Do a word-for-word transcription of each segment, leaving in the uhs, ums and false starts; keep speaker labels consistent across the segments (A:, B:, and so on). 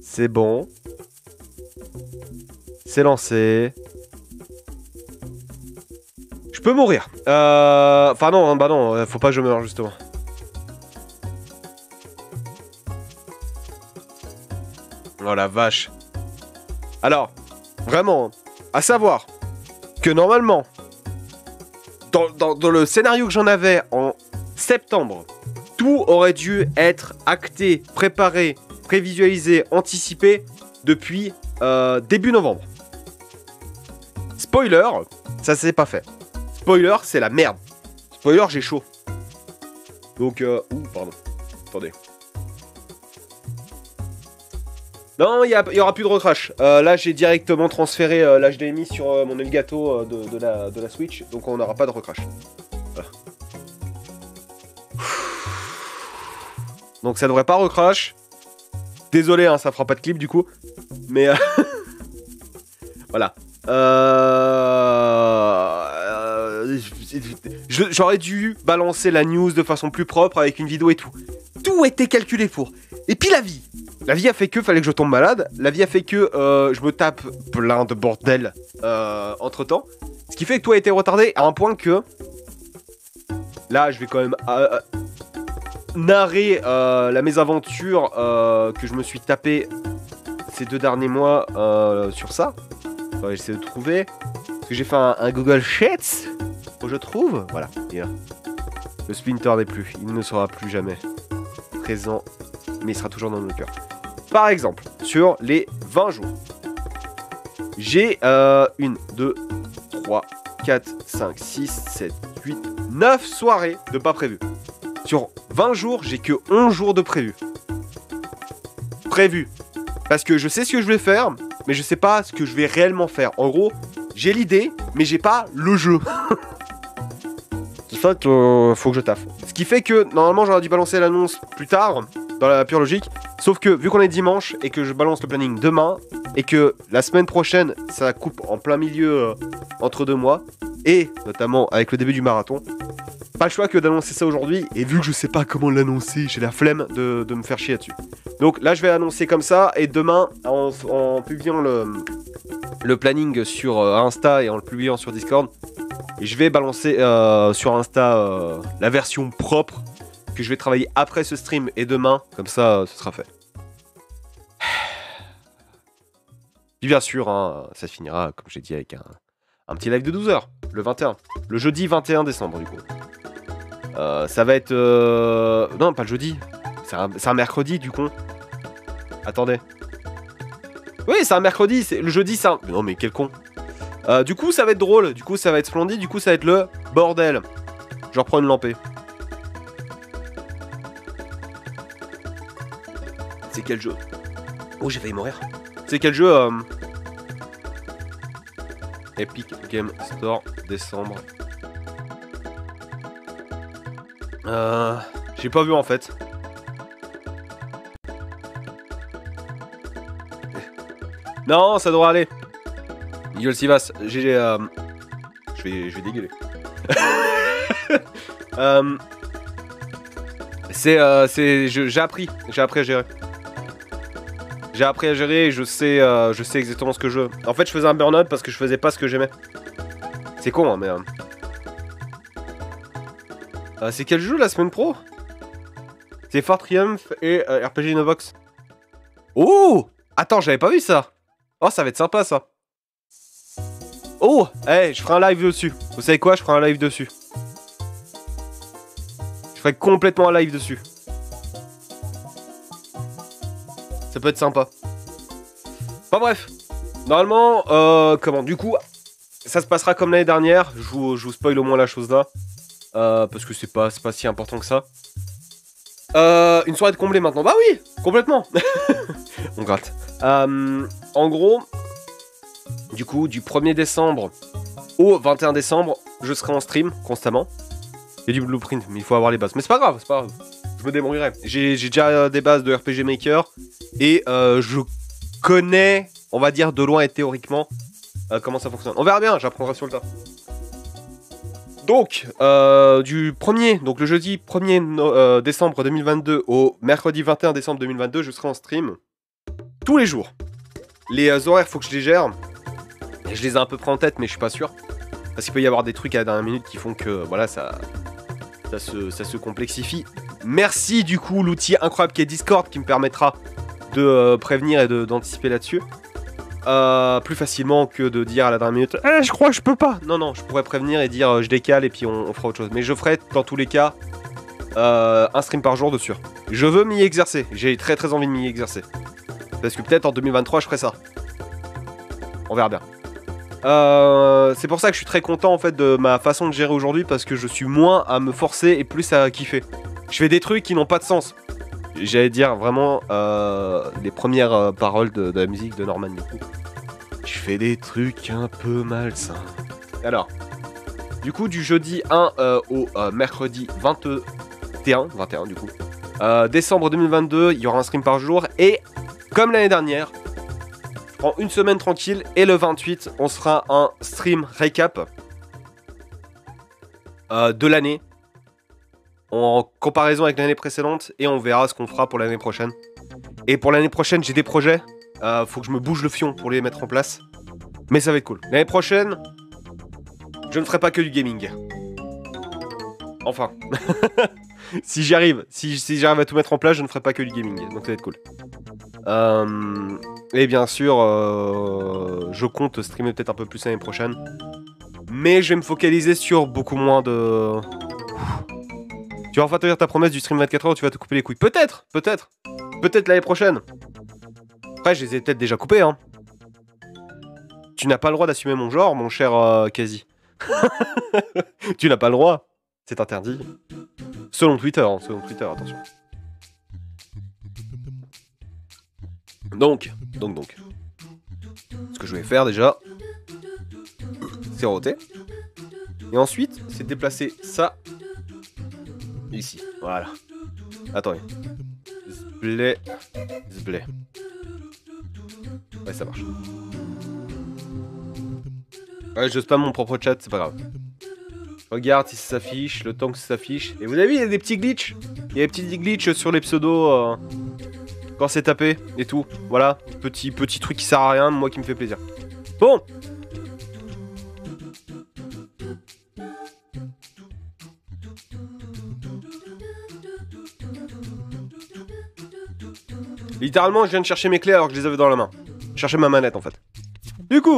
A: C'est bon. C'est lancé. Je peux mourir. Euh... Enfin non, hein, bah non, faut pas que je meure justement. Oh la vache. Alors, vraiment, à savoir que normalement, dans, dans, dans le scénario que j'en avais en septembre, tout aurait dû être acté, préparé, prévisualisé, anticipé depuis euh, début novembre. Spoiler, ça s'est pas fait. Spoiler, c'est la merde. Spoiler, j'ai chaud. Donc, euh... ouh, pardon. Attendez. Non, il n'y aura plus de recrash. Euh, là, j'ai directement transféré euh, l'H D M I sur euh, mon Elgato euh, de, de, la, de la Switch. Donc, on n'aura pas de recrash. Voilà. Donc, ça devrait pas recrash. Désolé, hein, ça fera pas de clip du coup. Mais... Euh... voilà. Euh... J'aurais dû balancer la news de façon plus propre avec une vidéo et tout. Tout était calculé pour. Et puis la vie. La vie a fait que fallait que je tombe malade. La vie a fait que euh, je me tape plein de bordel euh, entre temps. Ce qui fait que tout a été retardé à un point que... Là, je vais quand même euh, narrer euh, la mésaventure euh, que je me suis tapé ces deux derniers mois euh, sur ça. On va essayer de trouver. Parce que j'ai fait un, un Google Sheets. Où je trouve. Voilà. Et là. Le Splinter n'est plus. Il ne sera plus jamais présent. Mais il sera toujours dans nos cœurs. Par exemple, sur les vingt jours, j'ai euh, une, deux, trois, quatre, cinq, six, sept, huit, neuf soirées de pas prévues. Sur vingt jours, j'ai que onze jours de prévus. Prévus. Parce que je sais ce que je vais faire, mais je sais pas ce que je vais réellement faire. En gros, j'ai l'idée, mais j'ai pas le jeu. C'est ça qu'il euh, faut que je taffe. Ce qui fait que, normalement, j'aurais dû balancer l'annonce plus tard, dans la pure logique. Sauf que, vu qu'on est dimanche, et que je balance le planning demain, et que la semaine prochaine, ça coupe en plein milieu euh, entre deux mois, et notamment avec le début du marathon, pas le choix que d'annoncer ça aujourd'hui, et vu que je sais pas comment l'annoncer, j'ai la flemme de, de me faire chier là-dessus. Donc là, je vais annoncer comme ça, et demain, en, en publiant le, le planning sur euh, Insta et en le publiant sur Discord, et je vais balancer euh, sur Insta euh, la version propre que je vais travailler après ce stream et demain, comme ça, euh, ce sera fait. Puis bien sûr, hein, ça se finira, comme j'ai dit, avec un, un petit live de douze heures, le vingt et un. Le jeudi vingt et un décembre, du coup. Euh, ça va être... Euh... Non, pas le jeudi. C'est un, un mercredi, du con. Attendez. Oui, c'est un mercredi. Le jeudi, c'est un... Non, mais quel con. Euh, du coup, ça va être drôle. Du coup, ça va être splendide. Du coup, ça va être le bordel. Je reprends une lampée. C'est quel jeu? Oh, j'ai failli mourir. C'est quel jeu euh... Epic Game Store, décembre. Euh... J'ai pas vu en fait. Non, ça devrait aller. Yol Sivas, j'ai... Euh... Je vais, je vais dégueuler. euh... C'est... Euh, j'ai appris. J'ai appris à gérer. J'ai appris à gérer et je sais, euh, je sais exactement ce que je veux. En fait, je faisais un burn-out parce que je faisais pas ce que j'aimais. C'est con, hein, mais... Euh... Euh, c'est quel jeu, la semaine pro? C'est Fort Triumph et euh, R P G in a Box. Oh! Attends, j'avais pas vu ça. Oh, ça va être sympa, ça. Oh! Eh, hey, je ferai un live dessus. Vous savez quoi? Je ferai un live dessus. Je ferai complètement un live dessus. Ça peut être sympa. Enfin bref. Normalement, euh, comment? Du coup, ça se passera comme l'année dernière. Je vous, je vous spoil au moins la chose là. Euh, parce que c'est pas, pas si important que ça. Euh, une soirée de comblé maintenant. Bah oui, complètement. On gratte. Euh, en gros, du coup, du premier décembre au vingt et un décembre, je serai en stream constamment. Il y a du blueprint, mais il faut avoir les bases. Mais c'est pas grave, c'est pas grave. Je me débrouillerai. J'ai déjà des bases de R P G Maker. Et euh, je connais, on va dire de loin et théoriquement, euh, comment ça fonctionne. On verra bien, j'apprendrai sur le tas. Donc, euh, du premier, donc le jeudi premier euh, décembre deux mille vingt-deux au mercredi vingt et un décembre deux mille vingt-deux, je serai en stream. tous les jours. Les euh, horaires, faut que je les gère. Et je les ai un peu près en tête, mais je suis pas sûr. Parce qu'il peut y avoir des trucs à la dernière minute qui font que, voilà, ça, ça, se, ça se complexifie. Merci du coup, l'outil incroyable qui est Discord, qui me permettra de euh, prévenir et d'anticiper là-dessus. Euh, plus facilement que de dire à la dernière minute eh, je crois que je peux pas. Non, non, je pourrais prévenir et dire euh, je décale et puis on, on fera autre chose. Mais je ferai dans tous les cas euh, un stream par jour de sûr. Je veux m'y exercer. J'ai très très envie de m'y exercer. Parce que peut-être en deux mille vingt-trois je ferai ça. On verra bien. Euh, c'est pour ça que je suis très content en fait de ma façon de gérer aujourd'hui parce que je suis moins à me forcer et plus à kiffer. Je fais des trucs qui n'ont pas de sens. J'allais dire vraiment euh, les premières euh, paroles de, de la musique de Norman du coup. Je fais des trucs un peu malsains. Alors, du coup du jeudi un euh, au euh, mercredi vingt et un, vingt et un du coup, euh, décembre deux mille vingt-deux, il y aura un stream par jour et comme l'année dernière, je prends une semaine tranquille et le vingt-huit, on se fera un stream récap euh, de l'année. En comparaison avec l'année précédente et on verra ce qu'on fera pour l'année prochaine. Et pour l'année prochaine, j'ai des projets. Euh, faut que je me bouge le fion pour les mettre en place. Mais ça va être cool. L'année prochaine, je ne ferai pas que du gaming. Enfin. si j'y arrive, si, si j'arrive à tout mettre en place, je ne ferai pas que du gaming. Donc ça va être cool. Euh, et bien sûr, euh, je compte streamer peut-être un peu plus l'année prochaine. Mais je vais me focaliser sur beaucoup moins de... Tu vas enfin tenir ta promesse du stream vingt-quatre heures, tu vas te couper les couilles. Peut-être, peut-être. Peut-être l'année prochaine. Après, je les ai peut-être déjà coupés, hein. Tu n'as pas le droit d'assumer mon genre, mon cher euh, Kazi. Tu n'as pas le droit. C'est interdit. Selon Twitter, hein, selon Twitter, attention. Donc, donc, donc. Ce que je vais faire déjà, c'est roter. Et ensuite, c'est déplacer ça ici. Voilà. Attendez. Zblé. Zblé. Ouais, ça marche. Ouais, je spam mon propre chat, c'est pas grave. Regarde si ça s'affiche, le temps que ça s'affiche. Et vous avez vu, il y a des petits glitches. Il y a des petits glitches sur les pseudos euh, quand c'est tapé et tout. Voilà, petit, petit truc qui sert à rien, moi qui me fait plaisir. Bon. Littéralement, je viens de chercher mes clés alors que je les avais dans la main. Je cherchais ma manette en fait. Du coup,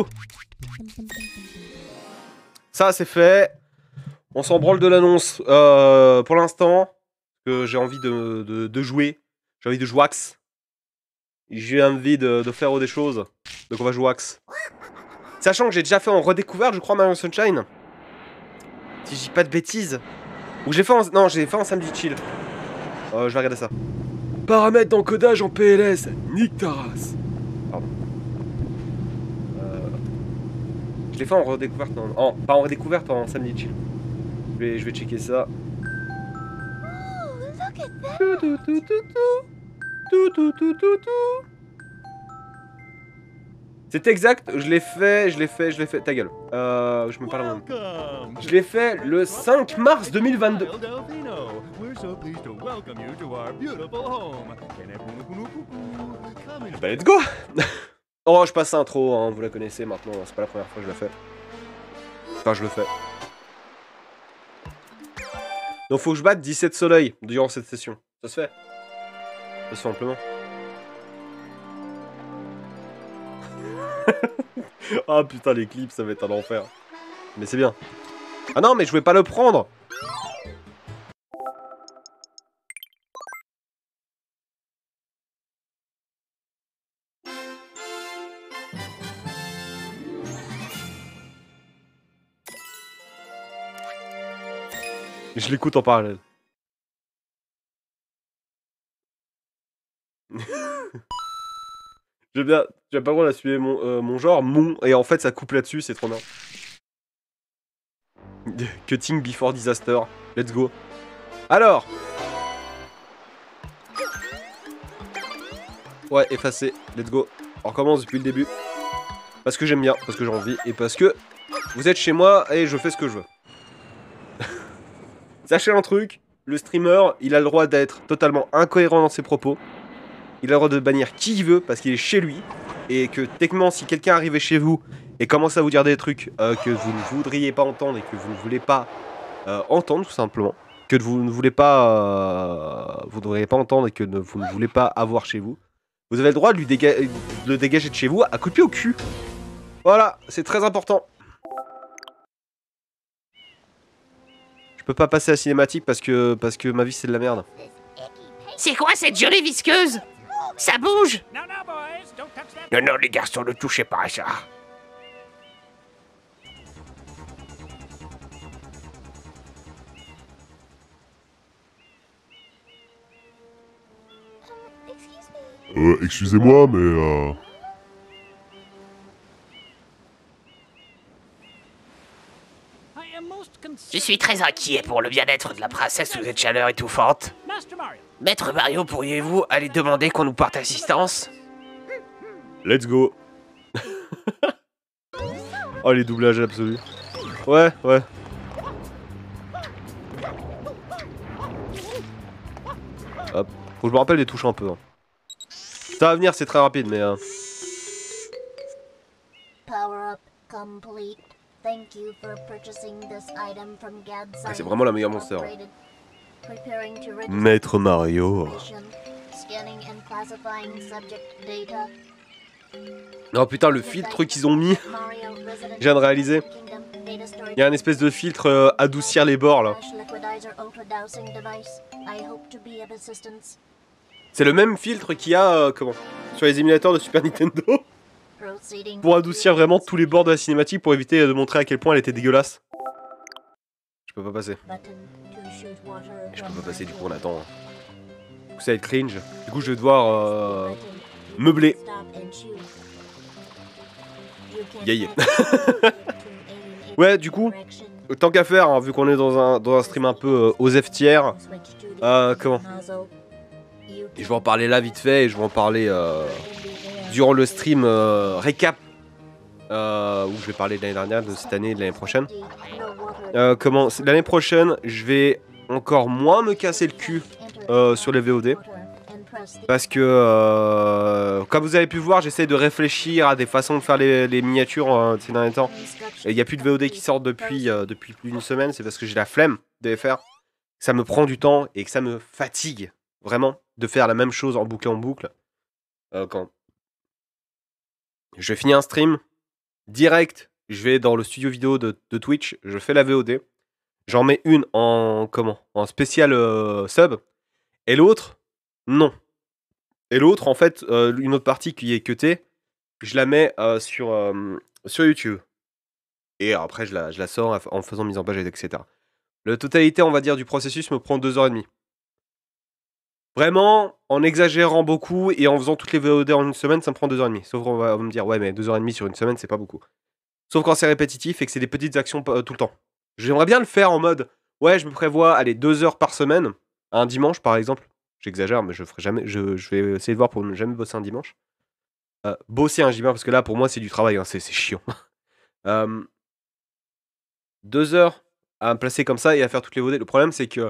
A: ça c'est fait. On s'en branle de l'annonce euh, pour l'instant. Que j'ai envie de, de, de jouer. J'ai envie de jouer axe. J'ai envie de, de faire des choses. Donc on va jouer axe. Sachant que j'ai déjà fait en redécouverte, je crois, Mario Sunshine. Si je dis pas de bêtises. Ou j'ai fait en... Non, j'ai fait en samedi chill. Euh, je vais regarder ça. Paramètres d'encodage en P L S. Nique ta race. Pardon. Euh... Je l'ai fait en redécouverte. En... en... Pas en redécouverte, en samedi chill. Je vais, je vais checker ça. Tout, tout, tout, tout, tout. Tout, tout, tout, tout, tout. C'est exact, je l'ai fait, je l'ai fait, je l'ai fait. Ta gueule. Euh, je me parle à moi. Je l'ai fait le cinq mars deux mille vingt-deux. Bah, let's go. Oh, je passe l'intro, hein, vous la connaissez maintenant, c'est pas la première fois que je la fais. Enfin, je le fais. Donc, faut que je batte dix-sept soleils durant cette session. Ça se fait. Ça se fait amplement. Ah putain, les clips, ça va être un enfer. Mais c'est bien. Ah non, mais je vais pas le prendre. Je l'écoute en parallèle. J'aime bien, j'ai pas le droit d'assumer mon, euh, mon genre, mon, et en fait ça coupe là-dessus, c'est trop bien. Cutting before disaster, let's go. Alors. Ouais, effacer, let's go. On recommence depuis le début. Parce que j'aime bien, parce que j'ai envie, et parce que vous êtes chez moi et je fais ce que je veux. Sachez un truc, le streamer, il a le droit d'être totalement incohérent dans ses propos. il a le droit de bannir qui il veut parce qu'il est chez lui. Et que techniquement, si quelqu'un arrivait chez vous et commence à vous dire des trucs euh, que vous ne voudriez pas entendre et que vous ne voulez pas euh, entendre tout simplement, que vous ne voulez pas, euh, vous ne devriez pas entendre et que ne, vous ne voulez pas avoir chez vous, vous avez le droit de, lui déga de le dégager de chez vous à coup de pied au cul. Voilà, c'est très important. Je peux pas passer à la cinématique parce que, parce que ma vie c'est de la merde.
B: C'est quoi cette gelée visqueuse? Ça bouge!
C: Non, non, les garçons, ne touchez pas à ça.
D: Euh, excusez-moi, mais euh...
B: Je suis très inquiet pour le bien-être de la princesse sous cette chaleur étouffante. Maître Mario, pourriez-vous aller demander qu'on nous porte assistance?
A: Let's go. Oh, les doublages absolus. Ouais, ouais. Hop. Faut que je me rappelle les touches un peu. Hein. Ça va venir, c'est très rapide, mais... Euh... Ah, c'est vraiment la meilleure monster. Maître Mario. Oh putain, le filtre qu'ils ont mis, je viens de réaliser. Il y a un espèce de filtre euh, adoucir les bords là. C'est le même filtre qu'il y a euh, comment sur les émulateurs de Super Nintendo. Pour adoucir vraiment tous les bords de la cinématique pour éviter de montrer à quel point elle était dégueulasse. Je peux pas passer. Je peux pas passer, du coup on attend. Du coup ça va être cringe. Du coup je vais devoir euh, meubler. Yeah. Ouais, du coup, tant qu'à faire, hein, vu qu'on est dans un, dans un stream un peu euh, aux F tiers, euh, comment et je vais en parler là vite fait et je vais en parler euh, durant le stream euh, récap euh, où je vais parler de l'année dernière, de cette année et de l'année prochaine. Euh, comment l'année prochaine, je vais encore moins me casser le cul euh, sur les V O D. Parce que, euh, comme vous avez pu voir, j'essaie de réfléchir à des façons de faire les, les miniatures euh, ces derniers temps. Il n'y a plus de V O D qui sortent depuis, euh, depuis plus d'une semaine, c'est parce que j'ai la flemme de les faire. Ça me prend du temps et que ça me fatigue, vraiment, de faire la même chose en boucle en boucle. Euh, quand je finis un stream, direct, je vais dans le studio vidéo de, de Twitch, je fais la V O D. J'en mets une en, comment, en spécial euh, sub, et l'autre, non. Et l'autre, en fait, euh, une autre partie qui est cutée, je la mets euh, sur, euh, sur YouTube. Et après, je la, je la sors en faisant mise en page, et cetera. La totalité, on va dire, du processus me prend deux heures trente. Vraiment, en exagérant beaucoup et en faisant toutes les V O D en une semaine, ça me prend deux heures trente. Sauf qu'on va, on va me dire, ouais, mais deux heures trente sur une semaine, c'est pas beaucoup. Sauf quand c'est répétitif et que c'est des petites actions euh, tout le temps. J'aimerais bien le faire en mode, ouais, je me prévois, allez, deux heures par semaine, un dimanche par exemple. J'exagère, mais je ferai jamais. Je, je vais essayer de voir pour ne jamais bosser un dimanche. Euh, bosser un dimanche, parce que là, pour moi, c'est du travail, hein, c'est chiant. euh, deux heures à me placer comme ça et à faire toutes les V O D. Le problème, c'est que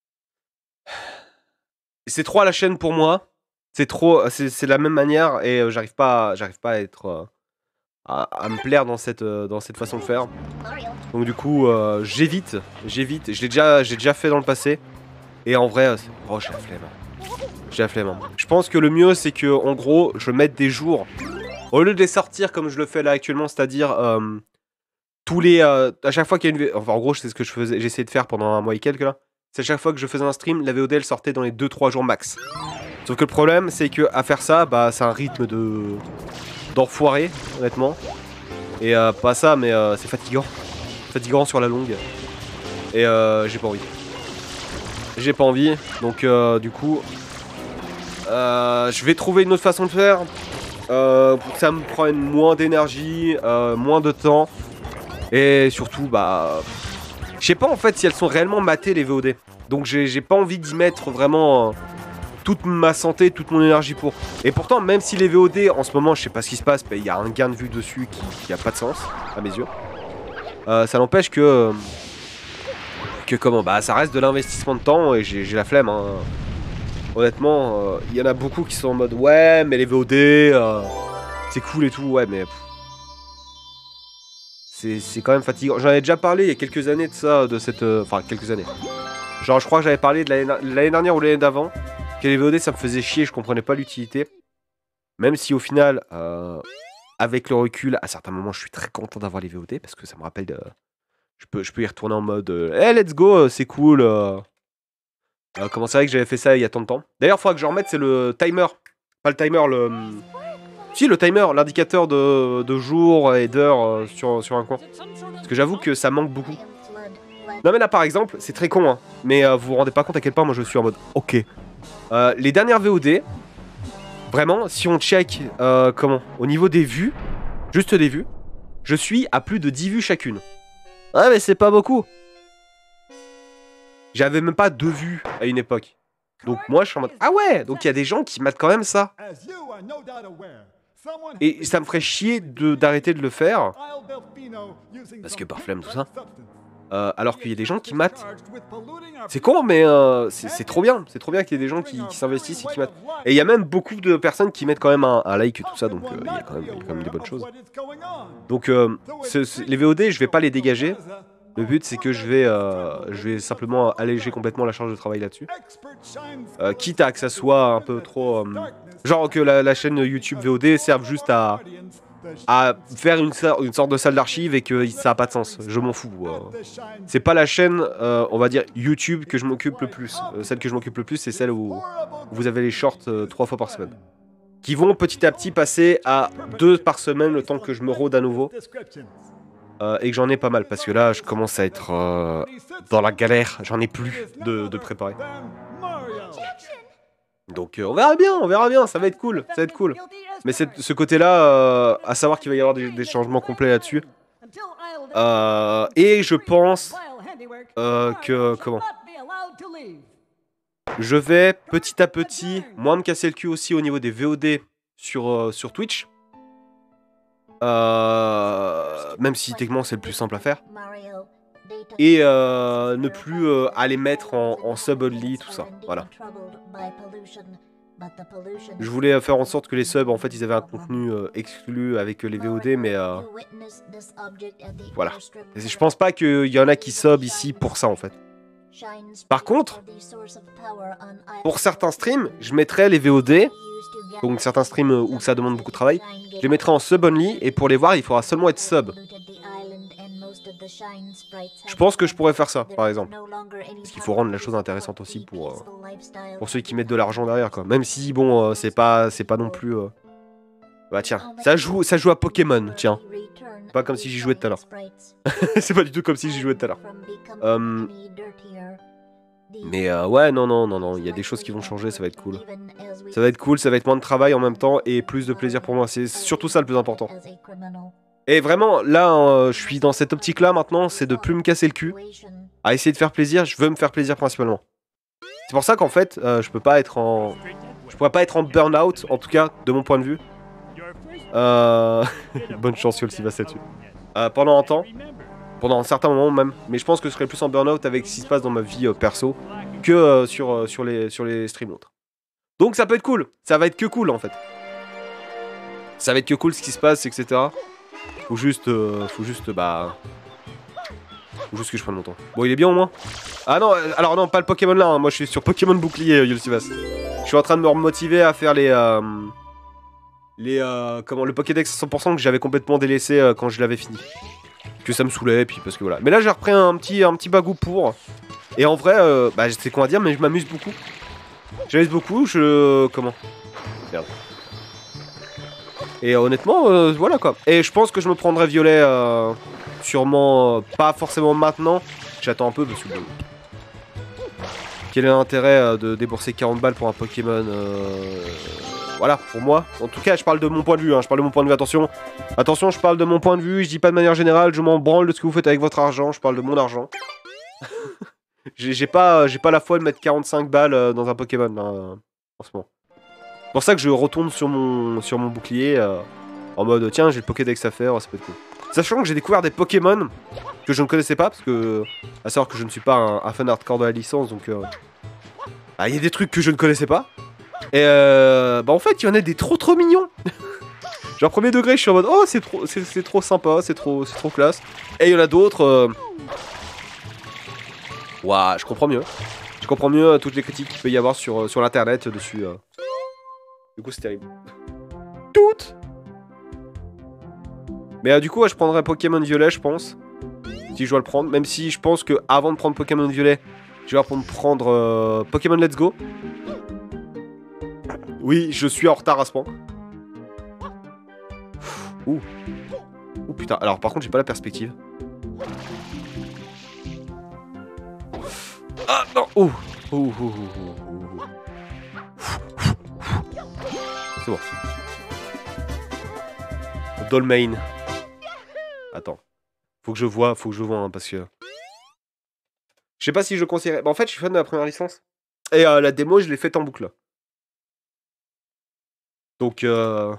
A: c'est trop à la chaîne pour moi. C'est trop, c'est de la même manière et euh, j'arrive pas, j'arrive pas à être, euh, à, à me plaire dans cette, euh, dans cette façon de faire. Donc du coup, euh, j'évite, j'évite. Je l'ai déjà, j'ai déjà fait dans le passé. Et en vrai, oh, j'ai la flemme. J'ai la flemme. Hein. Je pense que le mieux, c'est que, en gros, je mette des jours. Au lieu de les sortir comme je le fais là actuellement, c'est-à-dire euh, tous les, euh, à chaque fois qu'il y a une, enfin en gros, c'est ce que je faisais, j'essayais de faire pendant un mois et quelques là. C'est à chaque fois que je faisais un stream, la V O D elle sortait dans les deux trois jours max. Sauf que le problème, c'est que à faire ça, bah, c'est un rythme de d'enfoiré, honnêtement. Et euh, pas ça, mais euh, c'est fatigant, fatigant sur la longue. Et euh, j'ai pas envie. J'ai pas envie, donc euh, du coup, euh, je vais trouver une autre façon de faire euh, pour que ça me prenne moins d'énergie, euh, moins de temps, et surtout, bah, je sais pas en fait si elles sont réellement matées les V O D, donc j'ai pas envie d'y mettre vraiment euh, toute ma santé, toute mon énergie pour. Et pourtant, même si les V O D en ce moment, je sais pas ce qui se passe, il y a un gain de vue dessus qui, qui a pas de sens à mes yeux, euh, ça n'empêche que. Euh, Que comment bah ça reste de l'investissement de temps et j'ai la flemme hein. honnêtement, il euh, y en a beaucoup qui sont en mode ouais, mais les V O D, euh, c'est cool et tout, ouais, mais c'est quand même fatigant. J'en avais déjà parlé il y a quelques années de ça, de cette, euh, enfin quelques années. Genre, je crois que j'avais parlé de l'année dernière ou l'année d'avant, que les V O D ça me faisait chier, je comprenais pas l'utilité. Même si au final, euh, avec le recul, à certains moments, je suis très content d'avoir les V O D parce que ça me rappelle de. Je peux, je peux y retourner en mode euh, hey, let's go, c'est cool. Euh... Euh, comment c'est vrai que j'avais fait ça il y a tant de temps. D'ailleurs, il faudra que je remette, c'est le timer. Pas le timer, le. Si, le timer, l'indicateur de, de jour et d'heure euh, sur, sur un coin. Parce que j'avoue que ça manque beaucoup. Non, mais là, par exemple, c'est très con, hein. Mais euh, vous vous rendez pas compte à quel point moi je suis en mode ok. Euh, les dernières V O D, vraiment, si on check euh, comment au niveau des vues, juste des vues, je suis à plus de dix vues chacune. Ouais, mais c'est pas beaucoup. J'avais même pas deux vues à une époque. Donc moi, je suis en mode ah ouais, donc il y a des gens qui matent quand même ça. Et ça me ferait chier d'arrêter de, de le faire. Parce que par flemme, tout ça. Euh, alors qu'il y a des gens qui matent. C'est con, mais euh, c'est trop bien. C'est trop bien qu'il y ait des gens qui, qui s'investissent et qui matent. Et il y a même beaucoup de personnes qui mettent quand même un, un like et tout ça, donc euh, il y, a quand même, y a quand même des bonnes choses. Donc euh, ce, ce, les V O D, je vais pas les dégager. Le but, c'est que je vais, euh, je vais simplement alléger complètement la charge de travail là-dessus. Euh, quitte à que ça soit un peu trop... Euh, genre que la, la chaîne YouTube V O D serve juste à, à faire une, une sorte de salle d'archives et que ça n'a pas de sens. Je m'en fous. Euh. C'est pas la chaîne, euh, on va dire, YouTube que je m'occupe le plus. Euh, celle que je m'occupe le plus, c'est celle où, où vous avez les shorts euh, trois fois par semaine. Qui vont petit à petit passer à deux par semaine le temps que je me rôde à nouveau. Euh, et que j'en ai pas mal, parce que là, je commence à être euh, dans la galère. J'en ai plus de, de préparer. Donc euh, on verra bien, on verra bien, ça va être cool, ça va être cool. Mais ce côté-là, euh, à savoir qu'il va y avoir des, des changements complets là-dessus. Euh, et je pense euh, que, comment je vais petit à petit, moi me casser le cul aussi au niveau des V O D sur, euh, sur Twitch. Euh, même si techniquement c'est le plus simple à faire. Et euh, ne plus euh, aller mettre en, en sub-only, tout ça. Voilà. Je voulais faire en sorte que les subs, en fait, ils avaient un contenu euh, exclu avec euh, les V O D, mais euh, voilà. Et je pense pas qu'il y en a qui sub ici pour ça, en fait. Par contre, pour certains streams, je mettrais les V O D, donc certains streams où ça demande beaucoup de travail, je les mettrai en sub-only, et pour les voir, il faudra seulement être sub. Je pense que je pourrais faire ça, par exemple. Parce qu'il faut rendre la chose intéressante aussi pour, euh, pour ceux qui mettent de l'argent derrière, quoi. Même si, bon, euh, c'est pas, c'est pas non plus... Euh... Bah tiens, ça joue, ça joue à Pokémon, tiens. Pas comme si j'y jouais tout à l'heure. C'est pas du tout comme si j'y jouais tout à l'heure. Euh... Mais euh, ouais, non, non, non, non, il y a des choses qui vont changer, ça va être cool. Ça va être cool, ça va être moins de travail en même temps et plus de plaisir pour moi. C'est surtout ça le plus important. Et vraiment, là, euh, je suis dans cette optique-là maintenant, c'est de plus me casser le cul. À essayer de faire plaisir, je veux me faire plaisir principalement. C'est pour ça qu'en fait, euh, je peux pas être en... Je pourrais pas être en burn-out, en tout cas, de mon point de vue. Euh... Bonne chance, Yol, s'il va là-dessus. Euh, pendant un temps. Pendant un certain moment même. Mais je pense que je serais plus en burn-out avec ce qui se passe dans ma vie euh, perso que euh, sur, euh, sur, les, sur les streams autres. Donc ça peut être cool. Ça va être que cool, en fait. Ça va être que cool ce qui se passe, et cetera. Faut juste... Euh, faut juste, bah... Faut juste que je prenne mon temps. Bon, il est bien au moins. Ah non, euh, alors non, pas le Pokémon là. Hein. Moi, je suis sur Pokémon bouclier, euh, Yolsivas. Je suis en train de me remotiver à faire les... Euh, les... Euh, comment, le Pokédex cent pour cent que j'avais complètement délaissé euh, quand je l'avais fini. Que ça me saoulait, et puis parce que voilà. Mais là, j'ai repris un petit, un petit bagou pour. Et en vrai, euh, bah, je sais quoi dire, mais je m'amuse beaucoup. J'amuse beaucoup, je... Comment Merde. Et euh, honnêtement, euh, voilà quoi. Et je pense que je me prendrai violet, euh, sûrement, euh, pas forcément maintenant. J'attends un peu parce que... Bon, quel est l'intérêt euh, de débourser quarante balles pour un Pokémon euh... Voilà, pour moi. En tout cas, je parle de mon point de vue, hein. Je parle de mon point de vue, attention. Attention, je parle de mon point de vue, je dis pas de manière générale, je m'en branle de ce que vous faites avec votre argent, je parle de mon argent. J'ai pas, j'ai pas la foi de mettre quarante-cinq balles euh, dans un Pokémon, là, en ce moment. C'est pour ça que je retourne sur mon, sur mon bouclier, euh, en mode, tiens, j'ai le Pokédex à faire, ça peut être cool. Sachant que j'ai découvert des Pokémon que je ne connaissais pas, parce que, à savoir que je ne suis pas un, un fan hardcore de la licence, donc... Euh, Ah, il y a des trucs que je ne connaissais pas. Et euh, bah en fait, il y en a des trop trop mignons. Genre premier degré, je suis en mode oh c'est trop, c'est trop sympa, c'est trop, c'est trop classe. Et il y en a d'autres. Euh... Waouh, je comprends mieux. Je comprends mieux euh, toutes les critiques qu'il peut y avoir sur, euh, sur l'internet dessus. Euh. Du coup, c'est terrible. Toutes. Mais euh, du coup, ouais, je prendrais Pokémon Violet, je pense. Si je dois le prendre, même si je pense que avant de prendre Pokémon Violet, je vais prendre euh, Pokémon Let's Go. Oui, je suis en retard à ce point. Ouh. Ouh putain, alors par contre j'ai pas la perspective. Ah non. Ouh. Ouh, ouh, ouh, ouh, ouh. C'est bon. Dolmain. Attends. Faut que je vois, faut que je vois hein, parce que... Je sais pas si je conseillerais... Bah, en fait je suis fan de la première licence. Et euh, la démo je l'ai faite en boucle. Donc euh...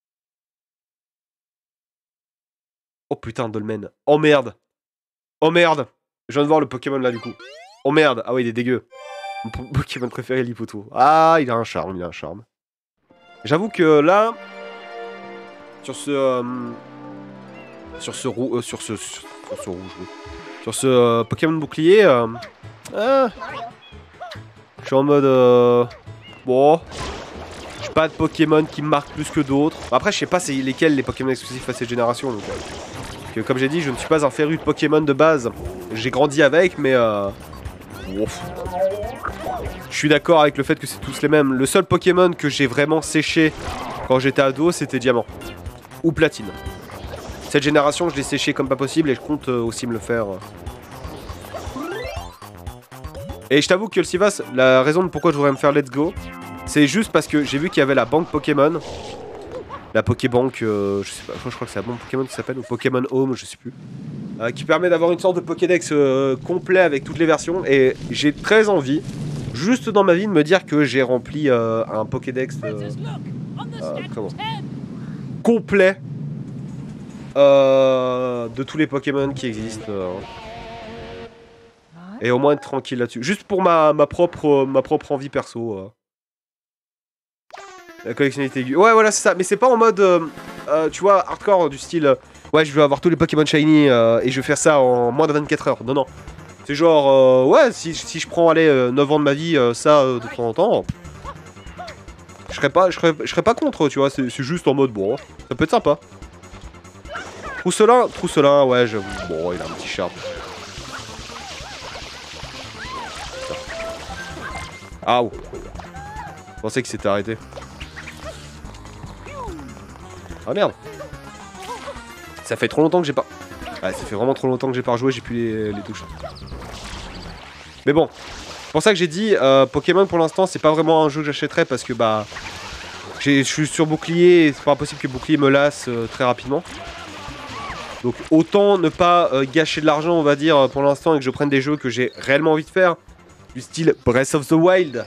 A: Oh putain, Dolmen. Oh merde. Oh merde. Je viens de voir le Pokémon là du coup. Oh merde. Ah ouais, il est dégueu. Mon Pokémon préféré, Lipoto. Ah, il a un charme, il a un charme. J'avoue que là, sur ce, euh, sur ce roux, euh, sur ce, sur, sur ce rouge, oui. Sur ce euh, Pokémon bouclier, euh, ah, je suis en mode, euh, bon, j'ai pas de Pokémon qui me marquent plus que d'autres. Après, je sais pas c'est lesquels les Pokémon exclusifs à cette génération. Donc, euh, que, comme j'ai dit, je ne suis pas un féru de Pokémon de base. J'ai grandi avec, mais euh, ouf. Je suis d'accord avec le fait que c'est tous les mêmes. Le seul Pokémon que j'ai vraiment séché quand j'étais ado, c'était Diamant. Ou Platine. Cette génération, je l'ai séché comme pas possible et je compte aussi me le faire. Et je t'avoue que le Sivas, la raison de pourquoi je voudrais me faire Let's Go, c'est juste parce que j'ai vu qu'il y avait la banque Pokémon. La Pokébank, euh, je sais pas, je crois que c'est la banque Pokémon qui s'appelle, ou Pokémon Home, je sais plus. Euh, qui permet d'avoir une sorte de Pokédex euh, complet avec toutes les versions. Et j'ai très envie, juste dans ma vie, de me dire que j'ai rempli euh, un Pokédex euh, euh, comment complet euh, de tous les Pokémon qui existent. Euh, et au moins être tranquille là-dessus. Juste pour ma, ma, propre, ma propre envie perso. Euh. La collectionnalité aiguë. Ouais, voilà, c'est ça. Mais c'est pas en mode, euh, euh, tu vois, hardcore du style... Euh, ouais, je veux avoir tous les Pokémon Shiny euh, et je vais faire ça en moins de vingt-quatre heures. Non, non. C'est genre, euh, ouais, si, si je prends, allez, euh, neuf ans de ma vie, euh, ça, euh, de temps en temps... Je serais pas, je serais, je serais pas contre, tu vois. C'est juste en mode, bon, ça peut être sympa. Trousselin, Trousselin, ouais, j'avoue. Bon, il a un petit charme. Ah, oh. Je pensais que c'était arrêté. Ah merde. Ça fait trop longtemps que j'ai pas... Ouais, ça fait vraiment trop longtemps que j'ai pas rejoué, j'ai plus les, les touches. Mais bon, c'est pour ça que j'ai dit, euh, Pokémon pour l'instant c'est pas vraiment un jeu que j'achèterais parce que bah... Je suis sur bouclier et c'est pas impossible que bouclier me lasse euh, très rapidement. Donc autant ne pas euh, gâcher de l'argent on va dire pour l'instant et que je prenne des jeux que j'ai réellement envie de faire. Du style Breath of the Wild.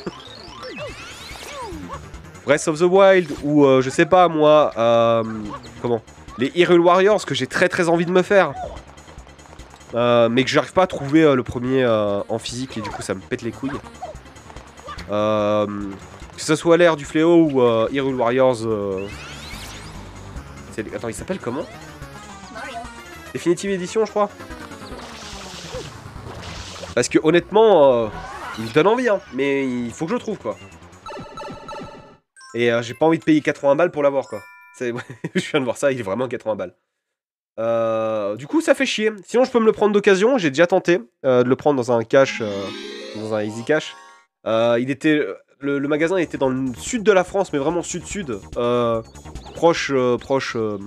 A: Breath of the Wild ou euh, je sais pas moi, euh, comment, les Hyrule Warriors que j'ai très très envie de me faire. Euh, mais que j'arrive pas à trouver euh, le premier euh, en physique et du coup ça me pète les couilles. Euh, que ce soit l'ère du fléau ou euh, Hyrule Warriors. Euh... Attends, il s'appelle comment? Definitive Edition je crois. Parce que honnêtement, euh, il me donne envie hein, mais il faut que je le trouve quoi. Et euh, j'ai pas envie de payer quatre-vingts balles pour l'avoir quoi. Je viens de voir ça, il est vraiment quatre-vingts balles. Euh, du coup ça fait chier. Sinon je peux me le prendre d'occasion, j'ai déjà tenté euh, de le prendre dans un cash, euh, dans un easy cash. Euh, il était, le, le magasin était dans le sud de la France, mais vraiment sud-sud. Euh, proche, euh, proche, euh,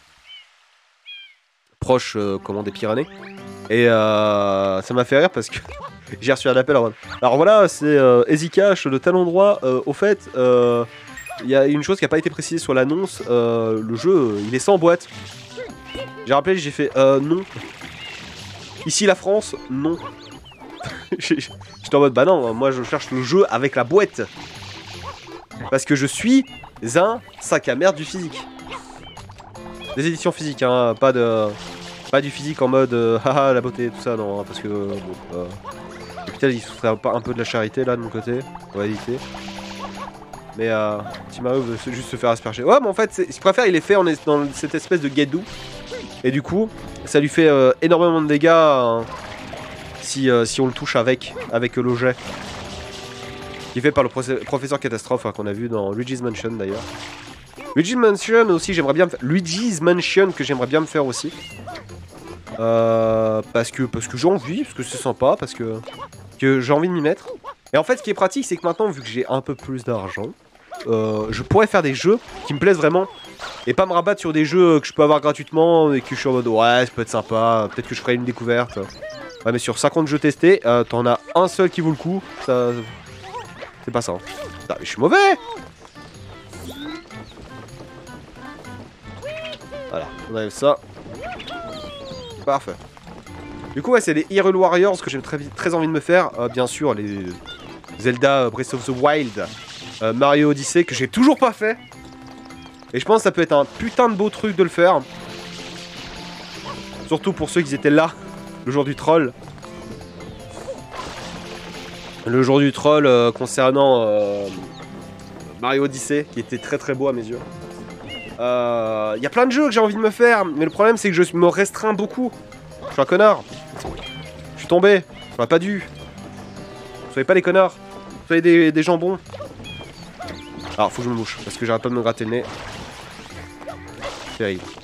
A: proche, euh, comment, des Pyrénées. Et euh, ça m'a fait rire parce que j'ai reçu un appel en mode... Alors voilà, c'est euh, Easy Cash de tel endroit. Euh, au fait, il euh, y a une chose qui n'a pas été précisée sur l'annonce. Euh, le jeu, il est sans boîte. J'ai rappelé, j'ai fait euh, non. Ici la France, non. J'étais en mode bah non, moi je cherche le jeu avec la boîte. Parce que je suis un sac à merde du physique. Des éditions physiques, hein, pas de... Pas du physique en mode euh, haha la beauté tout ça non hein, parce que euh, bon, euh, Peut-être il se ferait un peu de la charité là de mon côté. On va éviter. Mais euh, petit Mario veut juste se faire asperger. Ouais, mais en fait, je préfère il est fait, on est dans cette espèce de guédou. Et du coup, ça lui fait euh, énormément de dégâts euh, si, euh, si on le touche avec, avec le jet. Qui est fait par le professeur Catastrophe hein, qu'on a vu dans Luigi's Mansion d'ailleurs. Luigi's Mansion aussi, j'aimerais bien me faire. Luigi's Mansion que j'aimerais bien me faire aussi. Euh, parce que, parce que j'ai envie, parce que c'est sympa, parce que, que j'ai envie de m'y mettre. Et en fait, ce qui est pratique, c'est que maintenant, vu que j'ai un peu plus d'argent, euh, je pourrais faire des jeux qui me plaisent vraiment. Et pas me rabattre sur des jeux que je peux avoir gratuitement et que je suis en mode ouais, ça peut être sympa, peut-être que je ferai une découverte. Ouais, mais sur cinquante jeux testés, euh, t'en as un seul qui vaut le coup. Ça. C'est pas ça. Hein. Ah, mais je suis mauvais! Voilà, on a ça. Parfait. Du coup, ouais, c'est les Hyrule Warriors que j'ai très, très envie de me faire. Euh, bien sûr, les Zelda Breath of the Wild, euh, Mario Odyssey que j'ai toujours pas fait. Et je pense que ça peut être un putain de beau truc de le faire. Surtout pour ceux qui étaient là le jour du troll. Le jour du troll euh, concernant euh, Mario Odyssey, qui était très très beau à mes yeux. Il euh, y a plein de jeux que j'ai envie de me faire, mais le problème c'est que je me restreins beaucoup. Je suis un connard. Je suis tombé. J'aurais pas dû. Soyez pas des connards. Soyez des, des jambons. Alors faut que je me bouche, parce que j'arrête pas de me gratter le nez. Terrible.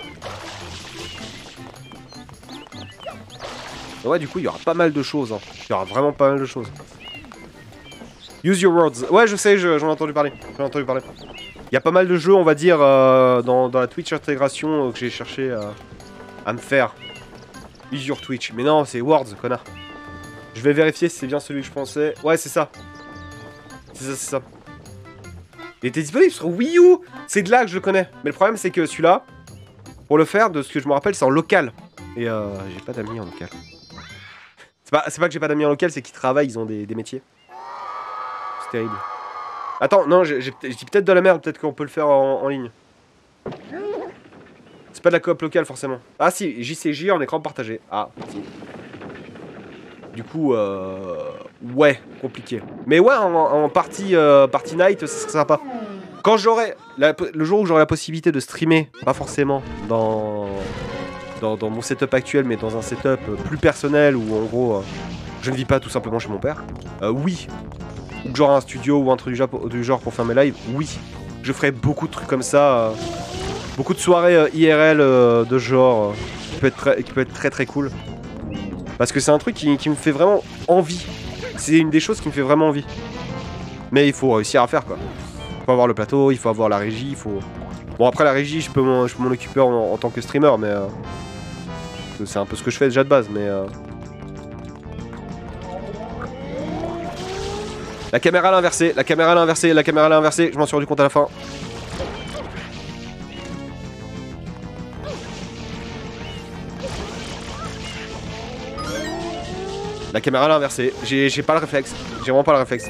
A: Ouais, du coup, il y aura pas mal de choses. Hein. Il y aura vraiment pas mal de choses. Use your words. Ouais, je sais, j'en ai entendu parler. J'en ai entendu parler. Il y a pas mal de jeux, on va dire, euh, dans, dans la Twitch intégration euh, que j'ai cherché euh, à me faire. Use your Twitch. Mais non, c'est Words, connard. Je vais vérifier si c'est bien celui que je pensais. Ouais, c'est ça. C'est ça, c'est ça. Il était disponible sur Wii U. C'est de là que je le connais. Mais le problème, c'est que celui-là, pour le faire, de ce que je me rappelle, c'est en local. Et euh, j'ai pas d'amis en local. C'est pas, pas que j'ai pas d'amis en local, c'est qu'ils travaillent, ils ont des, des métiers. C'est terrible. Attends, non, je dis peut-être de la merde, peut-être qu'on peut le faire en, en ligne. C'est pas de la coop locale forcément. Ah si, J C J en écran partagé. Ah, si. Du coup, euh... ouais, compliqué. Mais ouais, en, en partie, euh, party night, ce serait sympa. Quand j'aurai, le jour où j'aurai la possibilité de streamer, pas forcément dans... Dans, dans mon setup actuel, mais dans un setup plus personnel où en gros euh, je ne vis pas tout simplement chez mon père, euh, oui. Ou que j'aurai un studio ou un truc du genre pour faire mes lives, oui. Je ferai beaucoup de trucs comme ça, euh, beaucoup de soirées euh, I R L euh, de genre euh, qui, peut être très, qui peut être très très cool. Parce que c'est un truc qui, qui me fait vraiment envie. C'est une des choses qui me fait vraiment envie. Mais il faut réussir à faire quoi. Il faut avoir le plateau, il faut avoir la régie, il faut... Bon après la régie je peux m'en occuper en, en tant que streamer mais... Euh... C'est un peu ce que je fais déjà de base, mais... Euh... La caméra à l'inversé, la caméra à l'inversé, la caméra à l'inversé, je m'en suis rendu compte à la fin. La caméra à l'inversé, j'ai pas le réflexe, j'ai vraiment pas le réflexe.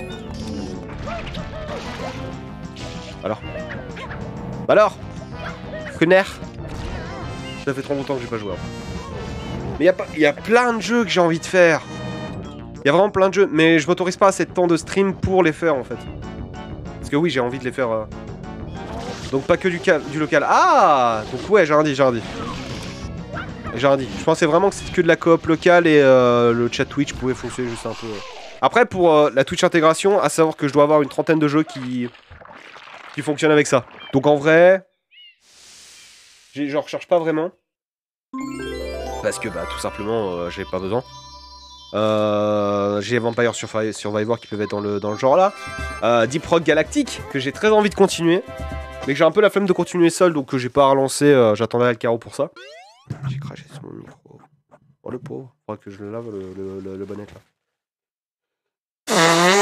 A: Alors Bah alors Connard. Ça fait trop longtemps que j'ai pas joué. Hein. Mais il y, y a plein de jeux que j'ai envie de faire. Il y a vraiment plein de jeux, mais je m'autorise pas assez de temps de stream pour les faire en fait. Parce que oui, j'ai envie de les faire. Euh... Donc pas que du, du local. Ah, donc ouais, j'ai un dit, j'ai un dit. J'ai un dit. Je pensais vraiment que c'était que de la coop locale et euh, le chat Twitch pouvait fonctionner juste un peu. Après, pour euh, la Twitch intégration, à savoir que je dois avoir une trentaine de jeux qui, qui fonctionnent avec ça. Donc en vrai, je recherche pas vraiment. Parce que bah tout simplement euh, j'ai pas besoin. Euh, j'ai Vampire Survivor qui peuvent être dans le, dans le genre là. Euh, Deep Rock Galactic que j'ai très envie de continuer. Mais que j'ai un peu la flemme de continuer seul donc que j'ai pas relancé. Euh, J'attendais Alcaro pour ça. J'ai craché sur mon micro. Oh le pauvre. Faudra que je le lave le, le, le, le bonnet là.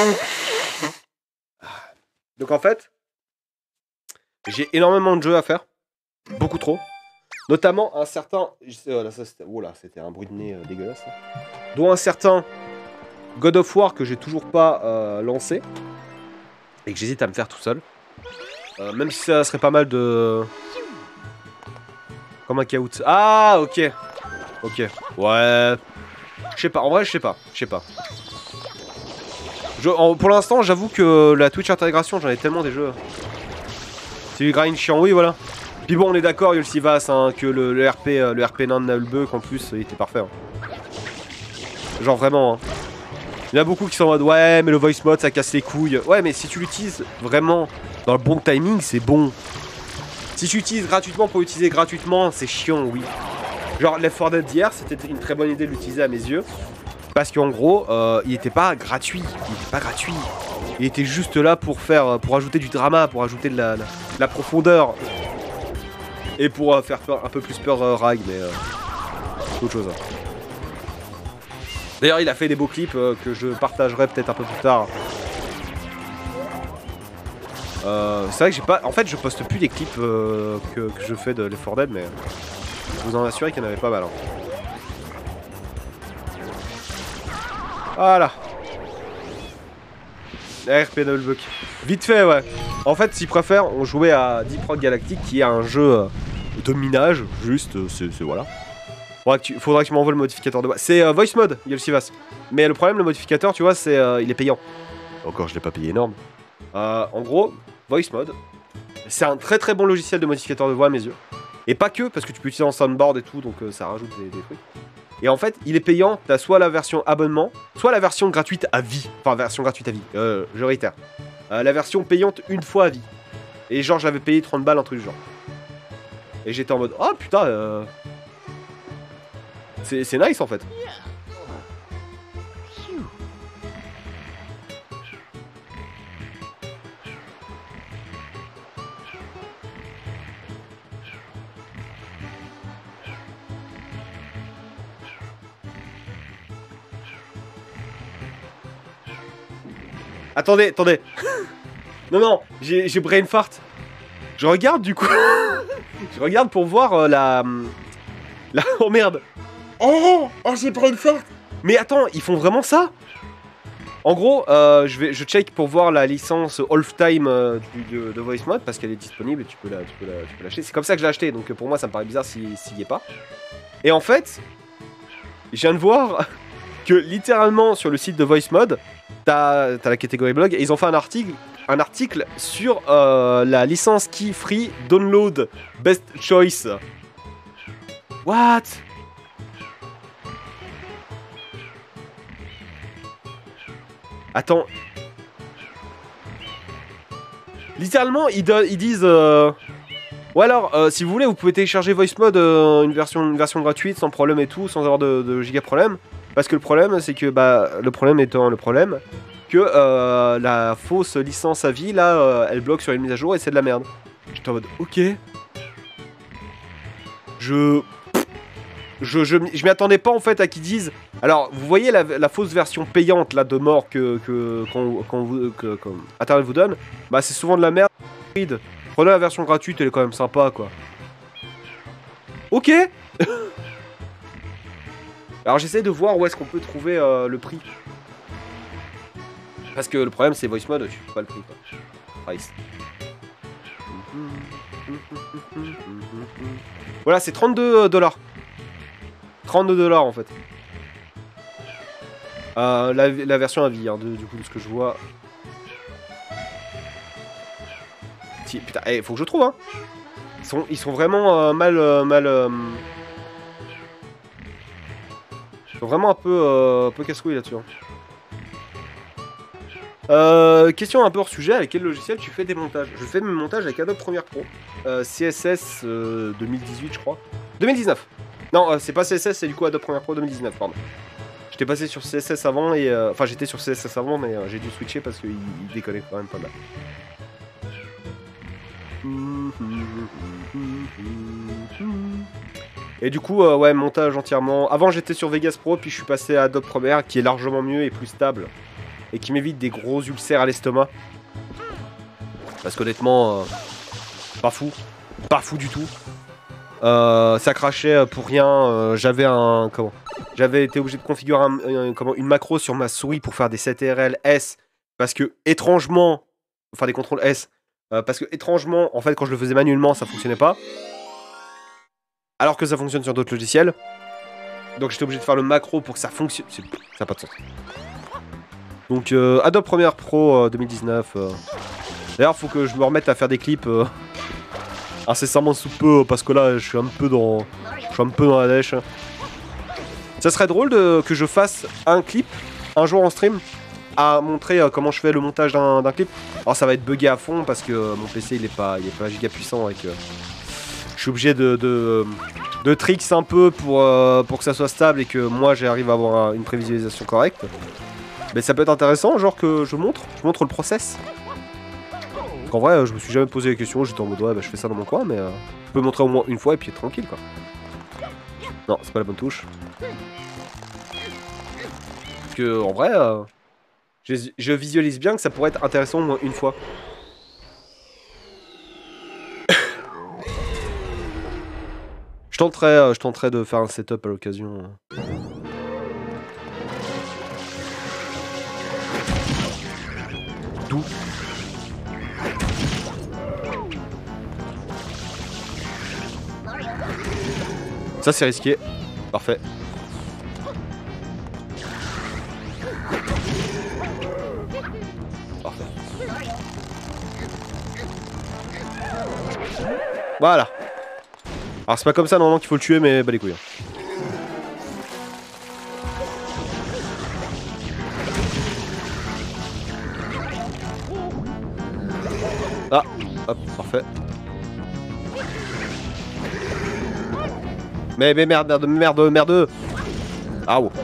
A: Donc en fait, j'ai énormément de jeux à faire. Beaucoup trop. Notamment un certain... Oh là, ça, oh là, c'était un bruit de nez euh, dégueulasse. Là. Dont un certain God of War que j'ai toujours pas euh, lancé. Et que j'hésite à me faire tout seul. Euh, même si ça serait pas mal de... Comme un caout. Ah, ok. Ok. Ouais. Je sais pas. En vrai, je sais pas. Je sais pas. Je, en, pour l'instant, j'avoue que la Twitch intégration, j'en ai tellement des jeux. C'est du grind chiant, oui, voilà. Puis bon, on est d'accord, Yolsivas, hein, que le, le R P, le R P nain de Nulbuck, en plus, il était parfait. Hein. Genre vraiment. Hein. Il y en a beaucoup qui sont en mode, ouais, mais le voice mode, ça casse les couilles. Ouais, mais si tu l'utilises vraiment dans le bon timing, c'est bon. Si tu l'utilises gratuitement pour l'utiliser gratuitement, c'est chiant, oui. Genre, Left four Dead d'hier, c'était une très bonne idée de l'utiliser à mes yeux. Parce qu'en gros, euh, il était pas gratuit. Il était pas gratuit. Il était juste là pour faire, pour ajouter du drama, pour ajouter de la, la, la profondeur. Et pour euh, faire peur, un peu plus peur euh, Rag, mais euh, c'est autre chose. Hein. D'ailleurs, il a fait des beaux clips euh, que je partagerai peut-être un peu plus tard. Euh, c'est vrai que j'ai pas... En fait, je poste plus les clips euh, que, que je fais de Left four Dead, mais je vous en assurer qu'il y en avait pas mal. Hein. Voilà. R P Nulbuck. Vite fait, ouais. En fait, s'ils préfèrent, on jouait à Deep Rock Galactic, qui est un jeu euh, de minage, juste, c'est voilà. Faudra que tu, faudra que tu m'envoies le modificateur de voix. C'est euh, Voice Mode, Yolsivas. Mais le problème, le modificateur, tu vois, c'est euh, il est payant. Encore, je l'ai pas payé énorme. Euh, en gros, Voice Mode, c'est un très très bon logiciel de modificateur de voix à mes yeux. Et pas que, parce que tu peux utiliser en soundboard et tout, donc euh, ça rajoute des, des trucs. Et en fait, il est payant, t'as soit la version abonnement, soit la version gratuite à vie. Enfin, version gratuite à vie, euh, je réitère. Euh, la version payante une fois à vie. Et genre, j'avais payé trente balles, un truc du genre. Et j'étais en mode, oh putain, euh... c'est nice en fait. Attendez, attendez. Non, non, j'ai brain fart. Je regarde du coup. Je regarde pour voir euh, la... la... Oh merde. Oh, oh j'ai brain fart. Mais attends, ils font vraiment ça? En gros, euh, je, vais, je check pour voir la licence Half-Time euh, de, de Voice Mode parce qu'elle est disponible et tu peux la, tu peux la, tu peux l'acheter. C'est comme ça que je l'ai acheté, donc pour moi ça me paraît bizarre s'il si, n'y est pas. Et en fait, je viens de voir que littéralement sur le site de Voice Mode, t'as as la catégorie blog et ils ont fait un article, un article sur euh, la licence Key Free Download Best Choice. What? Attends. Littéralement, ils, ils disent... Euh... Ou alors, euh, si vous voulez, vous pouvez télécharger Voice Mode, euh, une, version, une version gratuite, sans problème et tout, sans avoir de, de giga problème. Parce que le problème, c'est que, bah, le problème étant le problème, que euh, la fausse licence à vie, là, euh, elle bloque sur une mise à jour et c'est de la merde. J'étais en mode, ok. Je... Je, je, je m'y attendais pas en fait à qu'ils disent. Alors, vous voyez la, la fausse version payante là de mort que, que, qu'on, qu'on vous, que, que Internet vous donne. Bah, c'est souvent de la merde. Prenez la version gratuite, elle est quand même sympa quoi. Ok. Alors, j'essaie de voir où est-ce qu'on peut trouver euh, le prix. Parce que le problème, c'est Voice Mode, je sais pas le prix quoi. Price. Voilà, c'est trente-deux dollars. trente-deux dollars en fait. Euh, la, la version à vie, hein, de, du coup, de ce que je vois. Si, putain, il eh, faut que je trouve, hein. Ils sont, ils sont vraiment euh, mal... Euh, mal euh... Ils sont vraiment un peu, euh, un peu casse-couilles là-dessus. Hein. Euh, question un peu hors sujet, avec quel logiciel tu fais des montages? Je fais mes montages avec Adobe Premiere Pro. Euh, C S S euh, deux mille dix-huit, je crois. deux mille dix-neuf. Non, euh, c'est pas C S S, c'est du coup Adobe Premiere Pro deux mille dix-neuf, pardon. J'étais passé sur C S S avant et... Euh, enfin, j'étais sur C S S avant, mais euh, j'ai dû switcher parce qu'il déconnait quand même pas mal. Et du coup, euh, ouais, montage entièrement... Avant, j'étais sur Vegas Pro, puis je suis passé à Adobe Premiere, qui est largement mieux et plus stable. Et qui m'évite des gros ulcères à l'estomac. Parce qu'honnêtement, euh, pas fou. Pas fou du tout. Euh, ça crachait pour rien. Euh, j'avais un... Comment J'avais été obligé de configurer un, un, comment, une macro sur ma souris pour faire des C T R L S. Parce que, étrangement... Enfin, des contrôles S. Euh, parce que, étrangement, en fait, quand je le faisais manuellement, ça fonctionnait pas. Alors que ça fonctionne sur d'autres logiciels. Donc, j'étais obligé de faire le macro pour que ça fonctionne. Ça n'a pas de sens. Donc euh, Adobe Premiere Pro euh, deux mille dix-neuf. Euh. D'ailleurs, faut que je me remette à faire des clips euh, incessamment sous peu parce que là, je suis un peu dans, je suis un peu dans la dèche. Ça serait drôle de, que je fasse un clip un jour en stream à montrer euh, comment je fais le montage d'un clip. Alors ça va être bugué à fond parce que euh, mon P C il est pas, il est pas giga puissant et que je suis obligé de, de, de tricks un peu pour, euh, pour que ça soit stable et que moi j'arrive à avoir une prévisualisation correcte. Mais ça peut être intéressant, genre que je montre, je montre le process. Parce qu'en vrai, je me suis jamais posé la question, j'étais en mode ouais, bah, je fais ça dans mon coin, mais euh, je peux montrer au moins une fois et puis être tranquille quoi. Non, c'est pas la bonne touche. Parce que en vrai, euh, je, je visualise bien que ça pourrait être intéressant au moins une fois. Je tenterai, euh, je tenterai de faire un setup à l'occasion. D'où ? Ça c'est risqué. Parfait. Parfait. Voilà. Alors c'est pas comme ça normalement qu'il faut le tuer, mais bah les couilles. Ah, hop, parfait. Mais, mais merde, merde, merde, merde. Ah oh.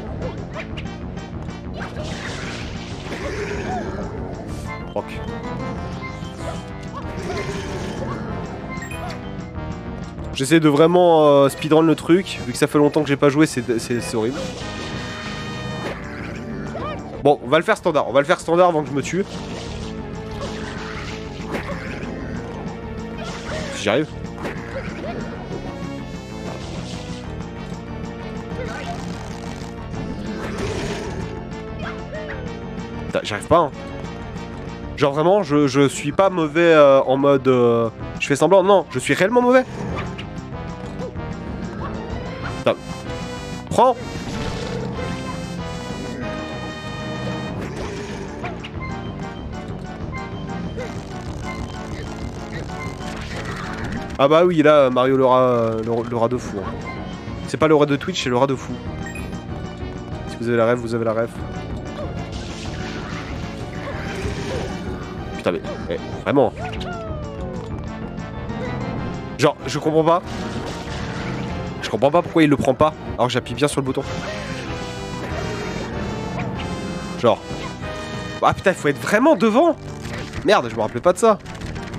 A: Fuck. J'essaie de vraiment euh, speedrun le truc, vu que ça fait longtemps que j'ai pas joué, c'est horrible. Bon, on va le faire standard, on va le faire standard avant que je me tue. Si j'y arrive. J'arrive pas hein. Genre vraiment je, je suis pas mauvais euh, en mode euh, je fais semblant, non, je suis réellement mauvais. Putain. Prends. Ah bah oui là Mario le rat, le, le rat de fou hein. C'est pas le rat de Twitch, c'est le rat de fou. Si vous avez la rêve, vous avez la rêve. Putain mais, mais vraiment. Genre je comprends pas. Je comprends pas pourquoi il le prend pas alors que j'appuie bien sur le bouton. Genre. Ah putain il faut être vraiment devant. Merde je me rappelais pas de ça.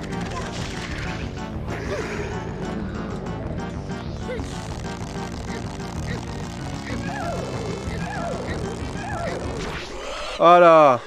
A: Voilà.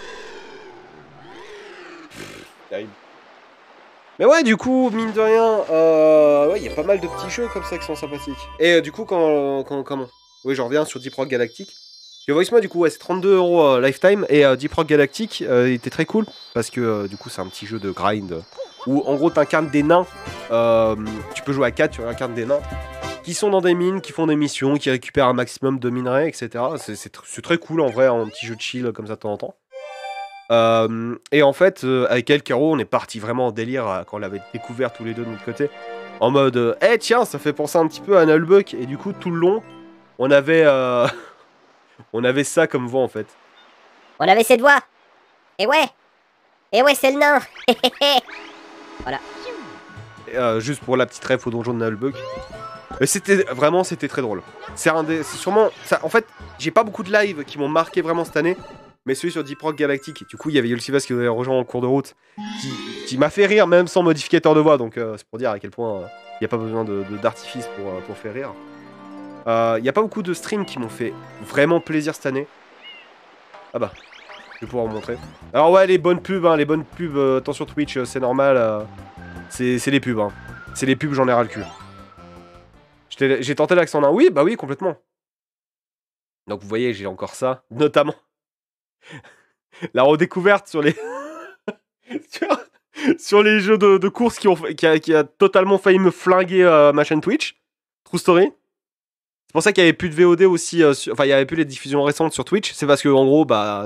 A: Terrible. Mais ouais, du coup, mine de rien, euh, ouais, il y a pas mal de petits jeux comme ça qui sont sympathiques. Et euh, du coup, quand, quand, comment oui, je reviens sur Deep Rock Galactic. Le Voice Mod, du coup, ouais, c'est trente-deux euros euh, lifetime. Et euh, Deep Rock Galactic, euh, il était très cool. Parce que, euh, du coup, c'est un petit jeu de grind. Euh, où, en gros, t'incarnes des nains. Euh, tu peux jouer à quatre, tu incarnes des nains. Qui sont dans des mines, qui font des missions, qui récupèrent un maximum de minerais, et cetera. C'est tr très cool, en vrai, un petit jeu de chill, comme ça, de temps en temps. Euh, et en fait, euh, avec El Caro, on est parti vraiment en délire euh, quand on l'avait découvert tous les deux de notre côté. En mode, euh, eh tiens, ça fait penser un petit peu à Nullbuck. Et du coup, tout le long, on avait, euh, on avait ça comme voix en fait.
E: On avait cette voix. Et ouais. Et ouais, c'est le nain. Voilà.
A: Et, euh, juste pour la petite ref au donjon de Nullbuck. Mais c'était vraiment, c'était très drôle. C'est un des, c'est sûrement, ça, en fait, j'ai pas beaucoup de lives qui m'ont marqué vraiment cette année. Mais celui sur Deep Rock Galactic, du coup il y avait Yolsivas qui nous avait rejoint en cours de route, qui, qui m'a fait rire même sans modificateur de voix, donc euh, c'est pour dire à quel point il euh, n'y a pas besoin d'artifice de, de, pour, euh, pour faire rire. Il euh, n'y a pas beaucoup de streams qui m'ont fait vraiment plaisir cette année. Ah bah, je vais pouvoir vous montrer. Alors ouais, les bonnes pubs, hein, les bonnes pubs, euh, tant sur Twitch, euh, c'est normal, euh, c'est les pubs, hein. C'est les pubs, j'en ai ras le cul. J'ai tenté l'accent d'un, oui, bah oui, complètement. Donc vous voyez, j'ai encore ça, notamment. La redécouverte sur les sur, sur les jeux de, de course qui, ont, qui, a, qui a totalement failli me flinguer euh, ma chaîne Twitch. True story. C'est pour ça qu'il n'y avait plus de V O D aussi. Euh, sur, enfin, il n'y avait plus les diffusions récentes sur Twitch. C'est parce que en gros, bah,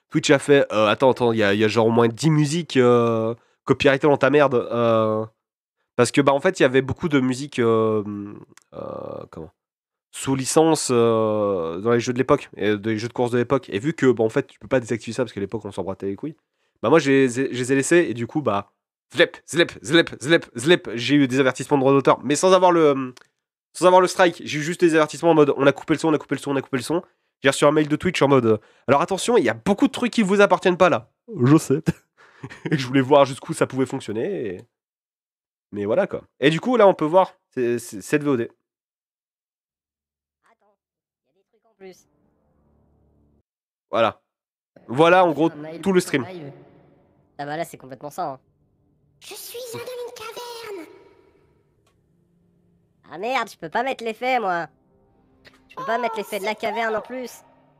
A: Twitch a fait, euh, attends, attends, il y a, y a genre au moins dix musiques euh, copyrightées dans ta merde. Euh, parce que, bah, en fait, il y avait beaucoup de musique euh, euh, comment sous licence euh, dans les jeux de l'époque, et dans les jeux de course de l'époque. Et vu que, bah, en fait, tu peux pas désactiver ça parce qu'à l'époque, on s'en brattait les couilles. Bah, moi, je les ai je les ai laissés, et du coup, bah, zlep, zlep, zlep, zlep, zlep, j'ai eu des avertissements de droit d'auteur, mais sans avoir le, sans avoir le strike. J'ai eu juste des avertissements en mode, on a coupé le son, on a coupé le son, on a coupé le son. J'ai reçu un mail de Twitch en mode, euh, alors attention, il y a beaucoup de trucs qui vous appartiennent pas là. Je sais. Et je voulais voir jusqu'où ça pouvait fonctionner. Et... Mais voilà quoi. Et du coup, là, on peut voir c'est- c'est- cette V O D.
E: Attends, il y a des trucs en plus.
A: Voilà. Voilà, en gros,
E: Un mail
A: tout le stream.
E: live. Ah bah là, c'est complètement ça. Hein.
F: Je suis un dans une caverne.
E: Ah merde, je peux pas mettre l'effet, moi. Je peux pas mettre l'effet de la caverne en plus.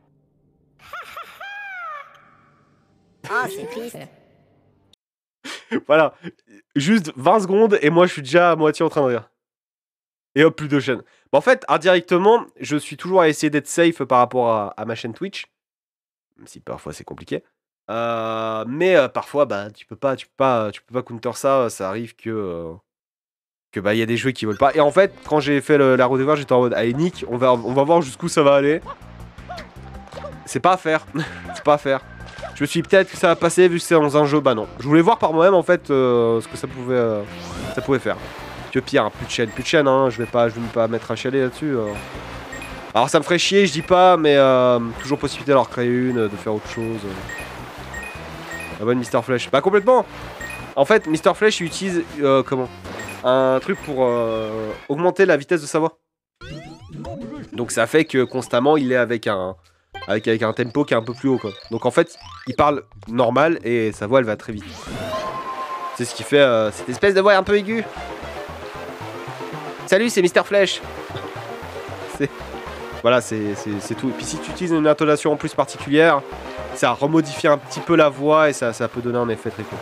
E: Ah, c'est triste.
A: Voilà. Juste vingt secondes et moi, je suis déjà à moitié en train de rire. Et hop, plus de chaîne. Bah, en fait, indirectement, je suis toujours à essayer d'être safe par rapport à, à ma chaîne Twitch. Même si parfois c'est compliqué. Euh, mais euh, parfois, bah, tu peux pas, tu peux pas, tu peux pas counter ça. Ça arrive que, euh, que bah, il y a des jeux qui veulent pas. Et en fait, quand j'ai fait le- la redécouverte, j'étais en mode, allez Nick, on va, on va voir jusqu'où ça va aller. C'est pas à faire. C'est pas à faire. Je me suis dit, peut-être que ça va passer vu que c'est dans un jeu. Bah non. Je voulais voir par moi-même en fait euh, ce que ça pouvait, euh, ça pouvait faire. Que pire, hein, plus de chaîne, plus de chaîne. Hein, je vais pas, je vais pas mettre à chialer là-dessus. euh. Alors ça me ferait chier, je dis pas, mais euh, toujours possibilité d'en recréer une, de faire autre chose. La bonne Mister Flèche. Bah complètement. En fait, Mister Flèche il utilise euh, comment un truc pour euh, augmenter la vitesse de sa voix. Donc ça fait que constamment il est avec un avec, avec un tempo qui est un peu plus haut quoi. Donc en fait, il parle normal et sa voix elle va très vite. C'est ce qui fait euh, cette espèce de voix un peu aiguë. Salut, c'est Mister Flèche. C'est voilà, c'est c'est- c'est tout. Et puis si tu utilises une intonation en plus particulière, ça remodifie un petit peu la voix et ça, ça peut donner un effet très cool.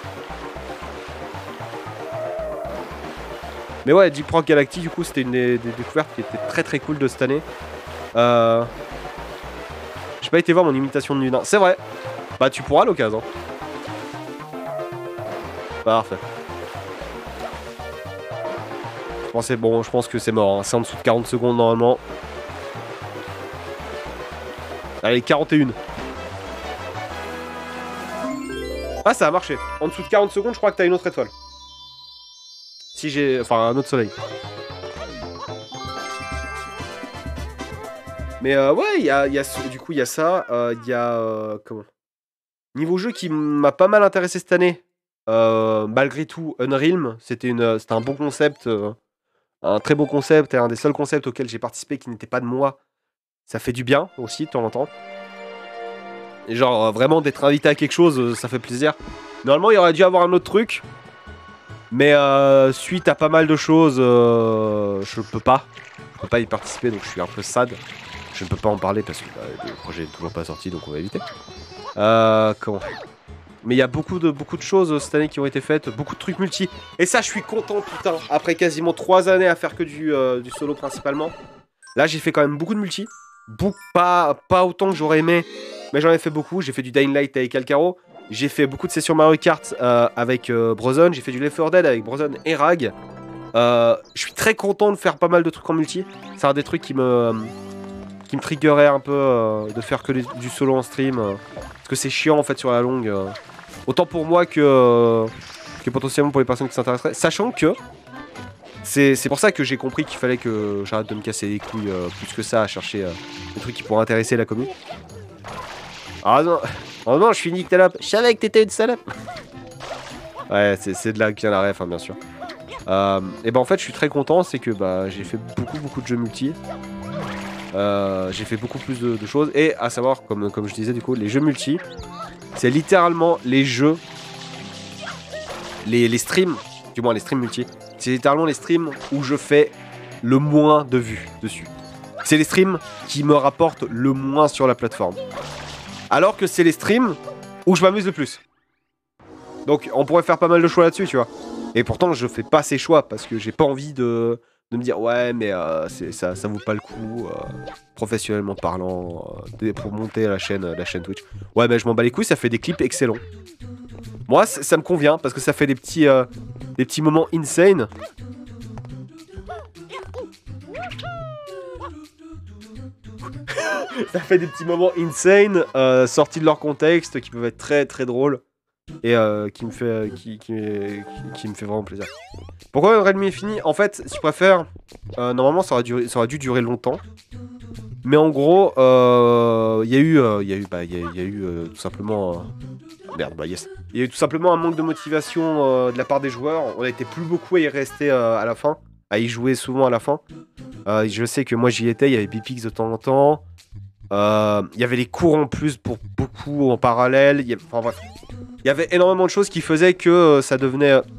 A: Mais ouais, Deep Rock Galactic, du coup, c'était une des, des découvertes qui était très très cool de cette année. Euh... J'ai pas été voir mon imitation de Nuna. C'est vrai. Bah, tu pourras à l'occasion. Parfait. Je pensais, bon, je pense que c'est mort. Hein. C'est en dessous de quarante secondes normalement. Allez, quarante et une. Ah, ça a marché. En dessous de quarante secondes, je crois que t'as une autre étoile. Si j'ai... Enfin, un autre soleil. Mais euh, ouais, il y a, y a ce- du coup, il y a ça. Il euh, y a... euh, comment Niveau jeu qui m'a pas mal intéressé cette année. Euh, malgré tout, Unrealm, c'était une, c'était un bon concept. euh, un très beau concept et un des seuls concepts auxquels j'ai participé qui n'était pas de moi. Ça fait du bien aussi, de temps en temps. Et genre, euh, vraiment, d'être invité à quelque chose, euh, ça fait plaisir. Normalement, il aurait dû avoir un autre truc. Mais euh, suite à pas mal de choses, euh, je peux pas. Je peux pas y participer, donc je suis un peu sad. Je ne peux pas en parler parce que bah, le projet n'est toujours pas sorti, donc on va éviter. Euh, comment Mais il y a beaucoup de, beaucoup de choses euh, cette année qui ont été faites, beaucoup de trucs multi. Et ça, je suis content, putain. Après quasiment trois années à faire que du, euh, du solo principalement. Là, j'ai fait quand même beaucoup de multi. Beaucoup, pas, pas autant que j'aurais aimé, mais j'en ai fait beaucoup. J'ai fait du Dying Light avec Alcaro. J'ai fait beaucoup de sessions Mario Kart euh, avec euh, Brozone. J'ai fait du Left four Dead avec Brozone et Rag. Euh, je suis très content de faire pas mal de trucs en multi. C'est un des trucs qui me, qui me triggerait un peu euh, de faire que les- du solo en stream. euh, parce que c'est chiant en fait sur la longue. euh. Autant pour moi que, euh, que potentiellement pour les personnes qui s'intéresseraient. Sachant que c'est c'est pour ça que j'ai compris qu'il fallait que j'arrête de me casser les couilles euh, plus que ça à chercher euh, des trucs qui pourraient intéresser la commune. Ah non, oh non, je suis Nick Talop. Je savais que t'étais une salope. Ouais, c'est c'est de là que vient la ref, hein, bien sûr. Euh, et ben en fait, je suis très content, c'est que bah, j'ai fait beaucoup beaucoup de jeux multi. Euh, j'ai fait beaucoup plus de, de choses. Et à savoir, comme, comme je disais du coup, les jeux multi, c'est littéralement les jeux, les, les streams, du moins les streams multi, c'est littéralement les streams où je fais le moins de vues dessus. C'est les streams qui me rapportent le moins sur la plateforme. Alors que c'est les streams où je m'amuse le plus. Donc on pourrait faire pas mal de choix là-dessus, tu vois. Et pourtant je fais pas ces choix parce que j'ai pas envie de, de me dire ouais mais euh, ça, ça vaut pas le coup euh, professionnellement parlant euh, pour monter la chaîne, la chaîne Twitch. Ouais mais je m'en bats les couilles, ça fait des clips excellents. Moi ça me convient parce que ça fait des petits, euh, des petits moments insane. Ça fait des petits moments insane euh, sortis de leur contexte qui peuvent être très très drôles. Et euh, qui, me fait, qui, qui, qui, qui me fait vraiment plaisir. Pourquoi un Redmi est fini? En fait, si je préfère, euh, normalement ça aurait, duré, ça aurait dû durer longtemps. Mais en gros, il euh, y a eu, il euh, y a eu, bah, y a, y a eu euh, tout simplement... Euh... Merde, bah yes. Il y a eu tout simplement un manque de motivation euh, de la part des joueurs. On a été plus beaucoup à y rester euh, à la fin, à y jouer souvent à la fin. Euh, je sais que moi j'y étais, il y avait Bipix de temps en temps. Il euh, y avait les cours en plus pour beaucoup en parallèle. Y a... Enfin bref. Il y avait énormément de choses qui faisaient que euh, ça devenait... Euh...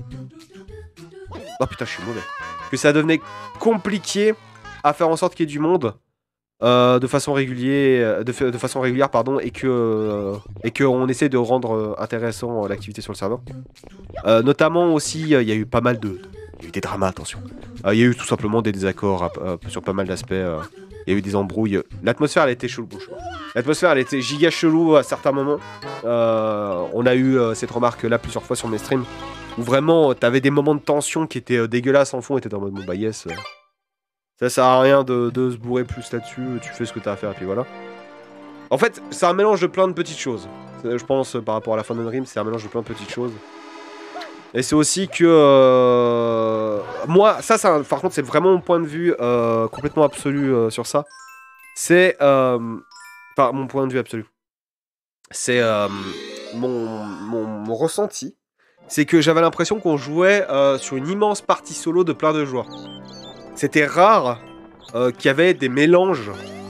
A: Oh putain, je suis mauvais. Que ça devenait compliqué à faire en sorte qu'il y ait du monde euh, de façon régulière, de, de façon régulière, pardon, et que euh, et que on essaie de rendre euh, intéressant euh, l'activité sur le serveur. Euh, notamment aussi, il euh, y a eu pas mal de, il y a eu des dramas, attention. Il euh, y a eu tout simplement des désaccords euh, sur pas mal d'aspects. Euh, il y a eu des embrouilles. L'atmosphère, elle était chelou. L'atmosphère, elle était giga chelou à certains moments. Euh, on a eu euh, cette remarque-là plusieurs fois sur mes streams. Où vraiment, t'avais des moments de tension qui étaient euh, dégueulasses en fond. Et t'étais en mode, bon bah yes. Euh, ça sert à rien de, de se bourrer plus là-dessus. Tu fais ce que t'as à faire et puis voilà. En fait, c'est un mélange de plein de petites choses. Je pense, par rapport à la fin de Dream, c'est un mélange de plein de petites choses. Et c'est aussi que... Euh, moi, ça, ça, par contre, c'est vraiment mon point de vue euh, complètement absolu euh, sur ça. C'est... Euh, enfin, mon point de vue absolu. C'est euh, mon, mon, mon ressenti. C'est que j'avais l'impression qu'on jouait euh, sur une immense partie solo de plein de joueurs. C'était rare euh, qu'il y avait des mélanges...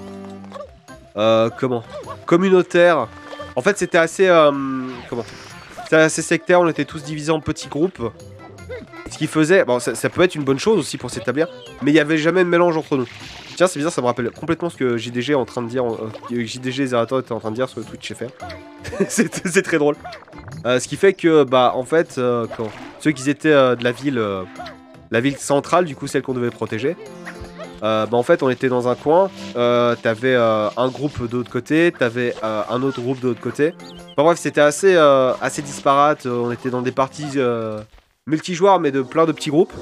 A: Euh, comment communautaires. En fait, c'était assez... Euh, comment C'était assez sectaire, on était tous divisés en petits groupes. Ce qui faisait... Bon, ça, ça peut être une bonne chose aussi pour s'établir, mais il n'y avait jamais de mélange entre nous. Tiens, c'est bizarre, ça me rappelle complètement ce que J D G est en train de dire... Euh, J D G et Zerator étaient en train de dire sur le Twitch F R. C'est très drôle. Euh, ce qui fait que, bah, en fait, euh, quand ceux qui étaient euh, de la ville... Euh, la ville centrale, du coup, celle qu'on devait protéger... Euh, bah en fait on était dans un coin, euh, t'avais euh, un groupe de l'autre côté, t'avais euh, un autre groupe de l'autre côté. Enfin bref, c'était assez, euh, assez disparate, on était dans des parties euh, multijoueurs mais de plein de petits groupes.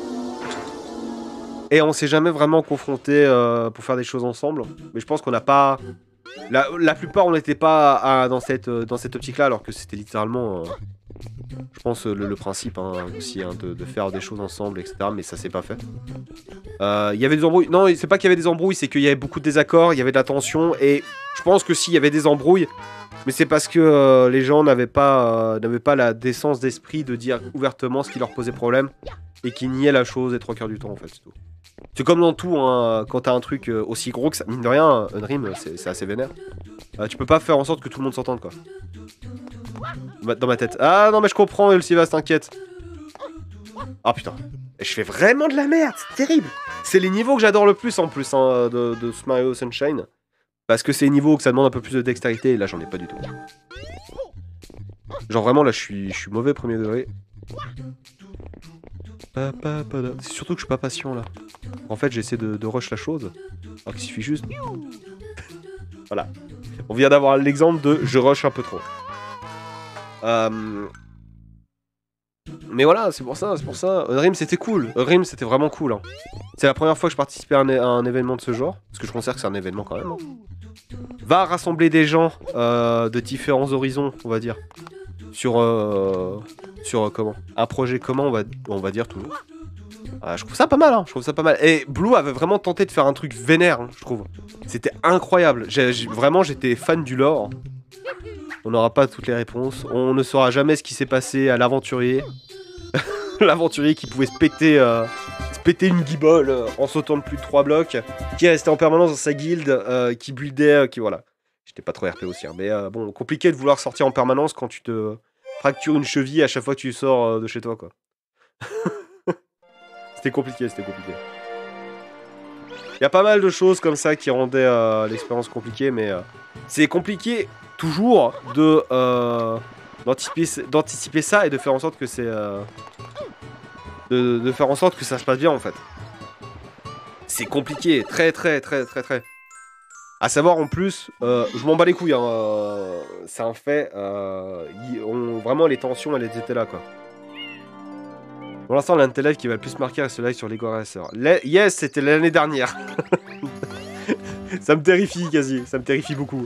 A: Et on s'est jamais vraiment confronté euh, pour faire des choses ensemble. Mais je pense qu'on n'a pas... La, la plupart on n'était pas à, dans cette, dans cette optique là alors que c'était littéralement... Euh, je pense le, le principe hein, aussi hein, de, de faire des choses ensemble, et cetera. Mais ça s'est pas fait. Il euh, y avait des embrouilles. Non, c'est pas qu'il y avait des embrouilles, c'est qu'il y avait beaucoup de désaccords, il y avait de la tension. Et je pense que si, il y avait des embrouilles. Mais c'est parce que euh, les gens n'avaient pas, euh, n'avaient pas la décence d'esprit de dire ouvertement ce qui leur posait problème. Et qui niaient la chose les trois quarts du temps en fait. C'est tout. C'est comme dans tout, hein, quand t'as un truc aussi gros que ça, mine de rien, Unream, c'est assez vénère. Euh, tu peux pas faire en sorte que tout le monde s'entende quoi. Dans ma tête. Ah non mais je comprends Elsiva, t'inquiète. Ah putain. Et je fais vraiment de la merde, c'est terrible. C'est les niveaux que j'adore le plus en plus hein, de, de Mario Sunshine. Parce que c'est les niveaux que ça demande un peu plus de dextérité et là j'en ai pas du tout. Genre vraiment là je suis, je suis mauvais premier degré. C'est surtout que je suis pas patient là. En fait j'essaie de, de rush la chose. Alors qu'il suffit juste... Voilà. On vient d'avoir l'exemple de je rush un peu trop. Euh... Mais voilà, c'est pour ça, c'est pour ça. Unream c'était cool. Unream c'était vraiment cool. Hein. C'est la première fois que je participais à un, à un événement de ce genre. Parce que je considère que c'est un événement quand même. Hein. Va rassembler des gens euh, de différents horizons, on va dire. Sur... Euh, sur euh, comment un projet commun, on va, on va dire toujours. Ah, je trouve ça pas mal, hein. Je trouve ça pas mal. Et Blue avait vraiment tenté de faire un truc vénère, hein, je trouve. C'était incroyable. J'ai, j'ai, vraiment, j'étais fan du lore. On n'aura pas toutes les réponses. On ne saura jamais ce qui s'est passé à l'aventurier. L'aventurier qui pouvait se péter, euh, se péter une guibole euh, en sautant de plus de trois blocs. Qui est resté en permanence dans sa guilde. Euh, qui buildait, euh, qui voilà. J'étais pas trop R P aussi, hein, mais euh, bon, compliqué de vouloir sortir en permanence quand tu te fractures une cheville à chaque fois que tu sors euh, de chez toi, quoi. C'était compliqué, c'était compliqué. Il y a pas mal de choses comme ça qui rendaient euh, l'expérience compliquée, mais euh, c'est compliqué toujours de euh, d'anticiper, d'anticiper ça et de faire en sorte que c'est euh, de, de faire en sorte que ça se passe bien en fait. c'est compliqué, très très très très très. À savoir en plus, euh, je m'en bats les couilles, hein, euh, c'est un fait. Euh, y, on, vraiment les tensions elles étaient là quoi. Pour l'instant l'un de tes lives qui va le plus marquer reste ce live sur Lego Racer. Les, yes, c'était l'année dernière. Ça me terrifie quasi, ça me terrifie beaucoup.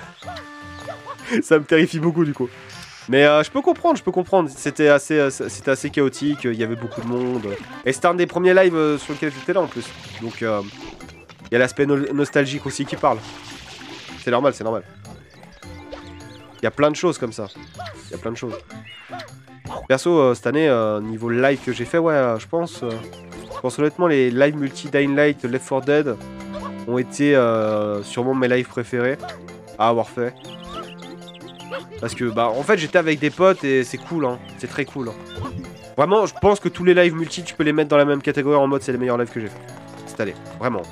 A: Ça me terrifie beaucoup du coup. Mais euh, je peux comprendre, je peux comprendre. C'était assez, euh, c'était assez chaotique, il y avait beaucoup de monde. Et c'était un des premiers lives euh, sur lequel j'étais là en plus. Donc... Euh, il y a l'aspect no nostalgique aussi qui parle. C'est normal, c'est normal. Il y a plein de choses comme ça. Il y a plein de choses. Perso, euh, cette année, euh, niveau live que j'ai fait, ouais, euh, je pense... Euh, je pense honnêtement, les lives multi Dying Light, Left four Dead ont été euh, sûrement mes lives préférés à avoir fait. Parce que, bah, en fait, j'étais avec des potes et c'est cool, hein. C'est très cool. Hein. Vraiment, je pense que tous les lives multi, tu peux les mettre dans la même catégorie en mode c'est les meilleurs lives que j'ai fait. Cette année, vraiment.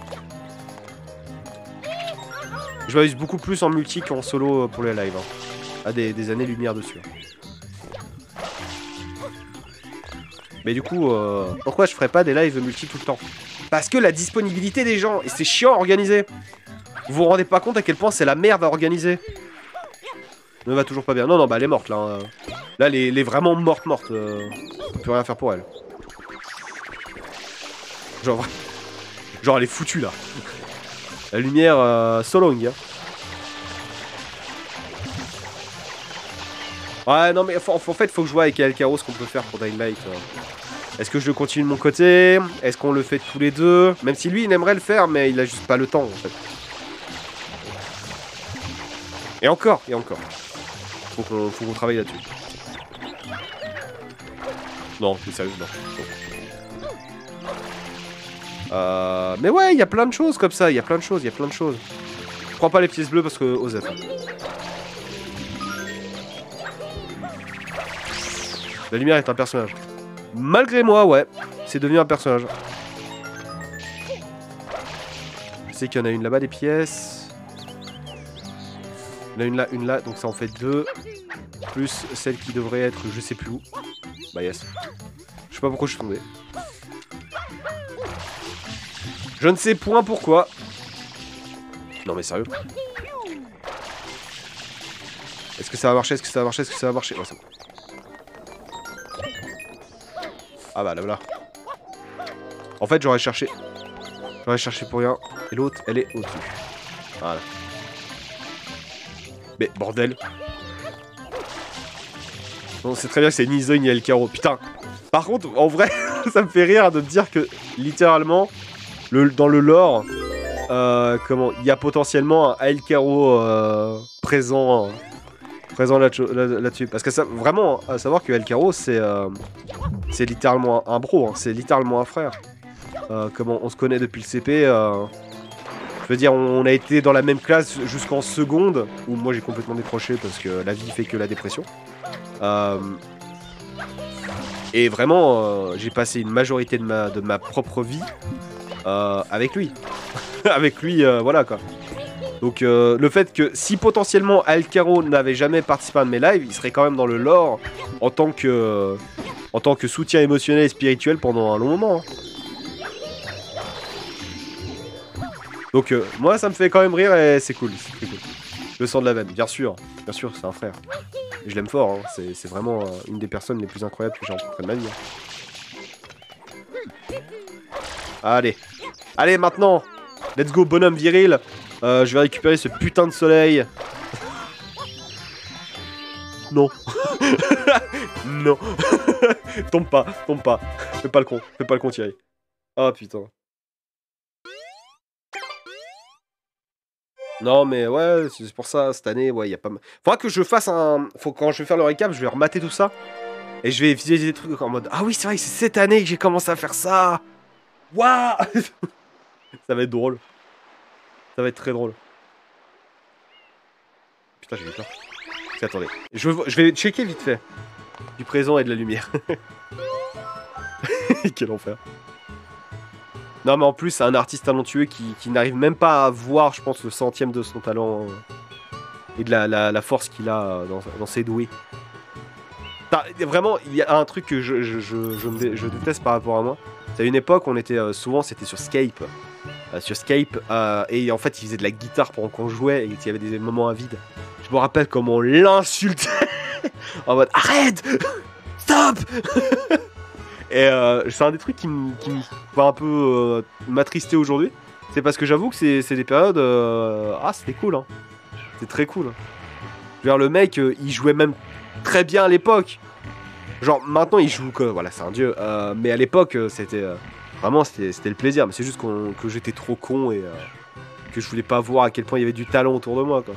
A: Je m'amuse beaucoup plus en multi qu'en solo pour les lives. Hein. À des, des années-lumière dessus. Mais du coup, euh, pourquoi je ferais pas des lives multi tout le temps? Parce que la disponibilité des gens, et c'est chiant à organiser. Vous vous rendez pas compte à quel point c'est la merde à organiser. Ne va toujours pas bien. Non, non, bah elle est morte là. Hein. Là, elle est, elle est vraiment morte, morte. Euh, on peut plus rien faire pour elle. Genre, genre elle est foutue là. La lumière euh, so long, hein. Ouais, non, mais en fait, il faut que je vois avec Alcaro ce qu'on peut faire pour Dying Light. Euh. Est-ce que je continue de mon côté? Est-ce qu'on le fait tous les deux? Même si lui, il aimerait le faire, mais il a juste pas le temps, en fait. Et encore, et encore. Faut qu'on faut qu'on travaille là-dessus. Non, c'est sérieux, non. Euh, mais ouais, il y a plein de choses comme ça, il y a plein de choses, il y a plein de choses. Je prends pas les pièces bleues parce que Osef. La lumière est un personnage. Malgré moi, ouais, c'est devenu un personnage. Je sais qu'il y en a une là-bas des pièces. Il y en a une là, une là, donc ça en fait deux. Plus celle qui devrait être je sais plus où. Bah yes. Je sais pas pourquoi je suis tombé. Je ne sais point pourquoi. Non mais sérieux. Est-ce que ça va marcher? Est-ce que ça va marcher? Est-ce que ça va marcher? Ouais, c'est bon. Ah bah là voilà. En fait j'aurais cherché. J'aurais cherché pour rien. Et l'autre elle est au-dessus. Voilà. Mais bordel. On sait très bien que c'est ni Zoe ni El Caro. Putain. Par contre en vrai ça me fait rire de me dire que littéralement le, dans le lore euh, comment il y a potentiellement un El Caro euh, présent euh, présent là-dessus là, là parce que ça vraiment à savoir que El Caro c'est euh, c'est littéralement un bro, hein, c'est littéralement un frère. Euh, comment on se connaît depuis le C P. Euh, je veux dire, on a été dans la même classe jusqu'en seconde, où moi j'ai complètement décroché parce que la vie fait que la dépression. Euh, et vraiment, euh, j'ai passé une majorité de ma, de ma propre vie euh, avec lui. Avec lui, euh, voilà quoi. Donc euh, le fait que si potentiellement Alcaro n'avait jamais participé à un de mes lives, il serait quand même dans le lore en tant que, euh, en tant que soutien émotionnel et spirituel pendant un long moment. Hein. Donc euh, moi ça me fait quand même rire et c'est cool, c'est cool. Le sang de la veine, bien sûr, bien sûr c'est un frère. Et je l'aime fort, hein. C'est vraiment euh, une des personnes les plus incroyables que j'ai rencontrées de ma vie. Hein. Allez, allez maintenant, let's go bonhomme viril. Euh, je vais récupérer ce putain de soleil. Non. Non. Tombe pas, tombe pas. Fais pas le con, fais pas le con Thierry. Oh putain. Non mais ouais, c'est pour ça, cette année, ouais, il y a pas mal... Faudra que je fasse un... Faut quand je vais faire le récap, je vais remater tout ça. Et je vais visualiser des trucs en mode... Ah oui, c'est vrai que c'est cette année que j'ai commencé à faire ça. Waouh. Ça va être drôle. Ça va être très drôle. Putain, j'ai eu peur. Attendez, je, je vais checker vite fait. Du présent et de la lumière. Quel enfer. Non mais en plus c'est un artiste talentueux qui, qui n'arrive même pas à voir, je pense, le centième de son talent euh, et de la, la, la force qu'il a euh, dans, dans ses doués. Vraiment, il y a un truc que je, je, je, je, me dé, je déteste par rapport à moi, T'as une époque, on était euh, souvent, c'était sur Skype. Euh, sur Skype, euh, et en fait, il faisait de la guitare pendant qu'on jouait, et il y avait des moments à vide. Je me rappelle comment on l'insultait en mode arrête, stop. Et euh, c'est un des trucs qui me qui me va un peu euh, m'attrister aujourd'hui. C'est parce que j'avoue que c'est des périodes. Euh, ah, c'était cool, hein. C'était très cool. Je veux dire, le mec, euh, il jouait même très bien à l'époque. Genre, maintenant, il joue que. Voilà, c'est un dieu. Euh, mais à l'époque, euh, c'était. Euh, vraiment, c'était le plaisir. Mais c'est juste qu'on que j'étais trop con et euh, que je voulais pas voir à quel point il y avait du talent autour de moi, quoi.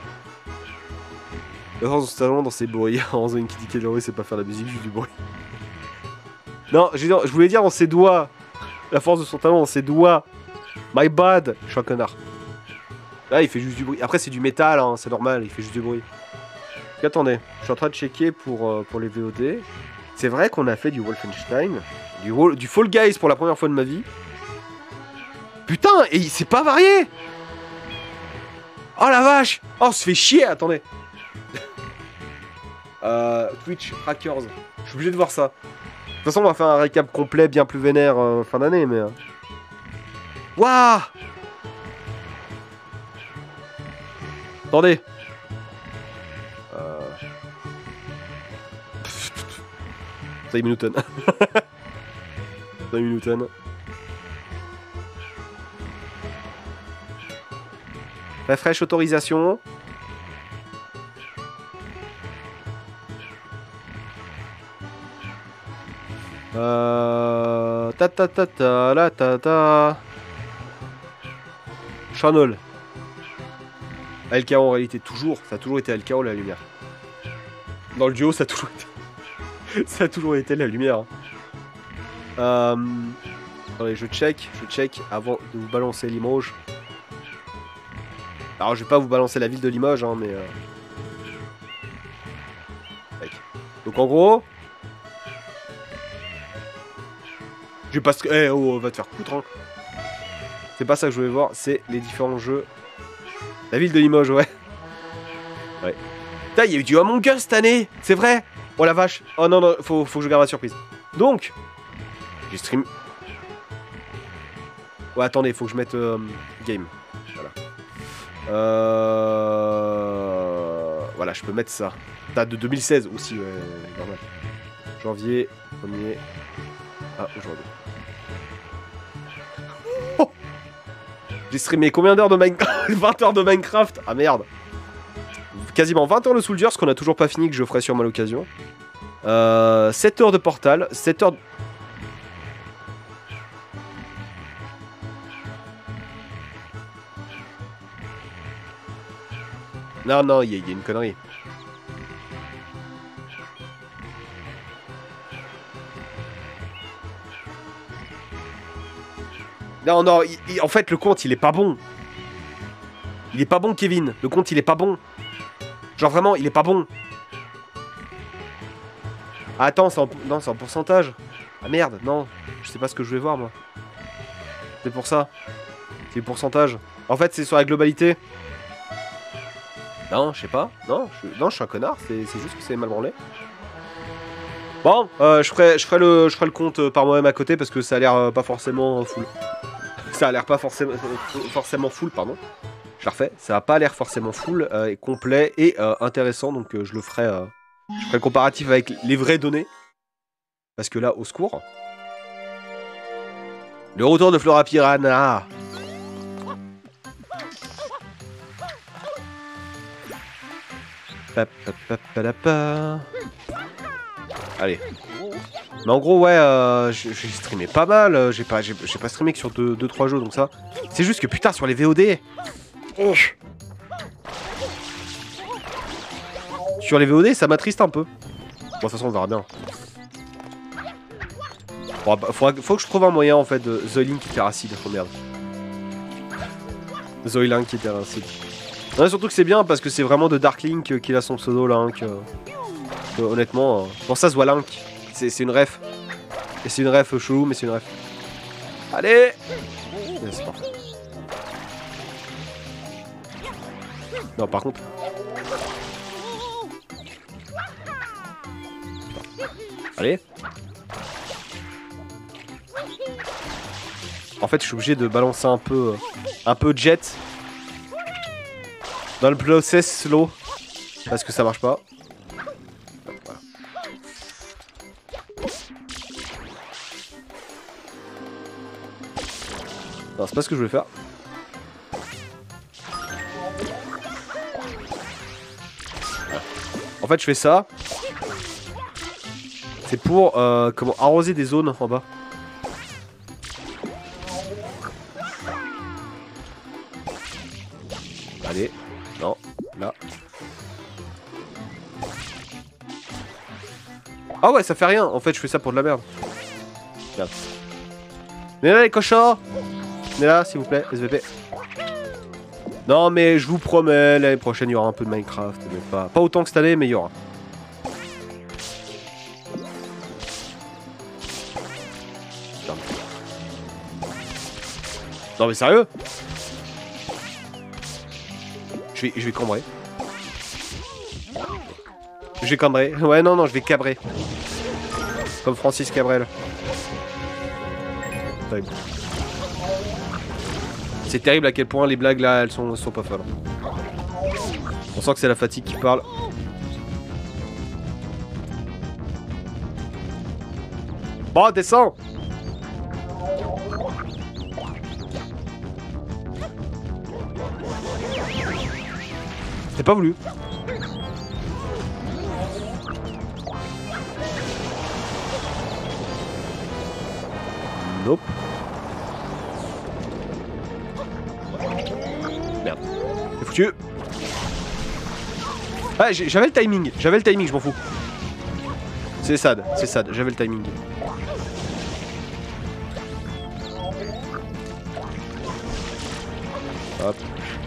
A: La force de son talent dans ses bruits. En zone qui dit qu'elle c'est pas faire la musique, juste du bruit. Non, je, je voulais dire dans ses doigts. La force de son talent dans ses doigts. My bad. Je suis un connard. Là, il fait juste du bruit. Après, c'est du métal, hein, c'est normal, il fait juste du bruit. Donc, attendez, je suis en train de checker pour, euh, pour les V O D. C'est vrai qu'on a fait du Wolfenstein, du, du Fall Guys pour la première fois de ma vie. Putain, et il s'est pas varié. Oh la vache. Oh, on se fait chier, attendez. euh, Twitch, Hackers. Je suis obligé de voir ça. De toute façon, on va faire un récap complet bien plus vénère euh, fin d'année, mais... Waouh. Attendez. Euh... Zay Newton. Zay Newton. Refresh autorisation. Euh... Ta ta ta ta la ta ta. Channel. L K O en réalité, toujours. Ça a toujours été L K O la lumière. Dans le duo, ça a toujours été. Ça a toujours été la lumière. Hein. Euh... Attendez, je check. Je check avant de vous balancer Limoges. Alors, je vais pas vous balancer la ville de Limoges, hein, mais. Euh... Donc, en gros. Je vais pas. Eh, hey, oh, va te faire foutre, hein. C'est pas ça que je voulais voir, c'est les différents jeux. La ville de Limoges, ouais. Ouais. Putain, il y a eu du Among Us cette année, c'est vrai. Oh la vache. Oh non, non, faut, faut que je garde la surprise. Donc, j'ai stream. Ouais, attendez, faut que je mette euh, game. Voilà. Euh... Voilà, je peux mettre ça. Date de deux mille seize aussi, ouais, normal. Janvier, premier. Ah, aujourd'hui. Oh, j'ai streamé combien d'heures de Minecraft? vingt heures de Minecraft. Ah merde. Quasiment vingt heures de Soldier, ce qu'on a toujours pas fini, que je ferai sûrement à l'occasion. Euh, sept heures de Portal, sept heures... De... Non, non, il y, y a une connerie. Non, non, il, il, en fait, le compte, il est pas bon. Il est pas bon, Kevin. Le compte, il est pas bon. Genre, vraiment, il est pas bon. Ah, attends, c'est en, non, c'est en pourcentage. Ah, merde, non. Je sais pas ce que je vais voir, moi. C'est pour ça. C'est le pourcentage. En fait, c'est sur la globalité. Non, je sais pas. Non, je, non, je suis un connard. C'est juste que c'est mal branlé. Bon, euh, je, ferai, je, ferai le, je ferai le compte euh, par moi-même à côté parce que ça a l'air euh, pas forcément euh, full. Ça a l'air pas forcément, euh, forcément full, pardon. Je la refais. Ça a pas l'air forcément full, euh, et complet et euh, intéressant. Donc euh, je le ferai. Euh, je ferai le comparatif avec les vraies données. Parce que là, au secours. Le retour de Flora Piranha. Pa, pa, pa, pa, pa, pa. Allez. Mais en gros, ouais, euh, j'ai streamé pas mal. J'ai pas, j'ai pas streamé que sur deux trois jeux, donc ça. C'est juste que putain, sur les V O D. Oh. Sur les V O D, ça m'attriste un peu. Bon, de toute façon, on verra bien. Bon, bah, faudra, faut que je trouve un moyen, en fait, de Zoilink qui était acide. Oh merde. Zoilink qui était acide. Non, surtout que c'est bien parce que c'est vraiment de Dark Link qu'il a son pseudo, Link. Euh, euh, honnêtement, euh, bon, ça se voit Link. C'est une ref. Et c'est une ref chelou, mais c'est une ref. Allez! Ouais, c'est parfait. Non, par contre. Allez. En fait, je suis obligé de balancer un peu, euh, un peu jet dans le process slow parce que ça marche pas. Voilà. Non, c'est pas ce que je voulais faire. Voilà. En fait, je fais ça. C'est pour euh, comment arroser des zones en bas. Allez, non, là. Ah ouais, ça fait rien. En fait, je fais ça pour de la merde. Merde. Venez là, les cochons. Venez là, s'il vous plaît, S V P. Non, mais je vous promets, l'année prochaine, il y aura un peu de Minecraft. Mais pas, pas autant que cette année, mais il y aura. Non, mais sérieux? Je vais, je vais cambrer. Je vais cambrer. Ouais, non, non, je vais cabrer. Comme Francis Cabrel. Terrible. C'est terrible à quel point les blagues là, elles sont, sont pas folles. On sent que c'est la fatigue qui parle. Bon, descends. T'as pas voulu. Nope. Merde. C'est foutu. Ah, j'avais le timing. J'avais le timing, je m'en fous. C'est sad, c'est sad. J'avais le timing. Hop.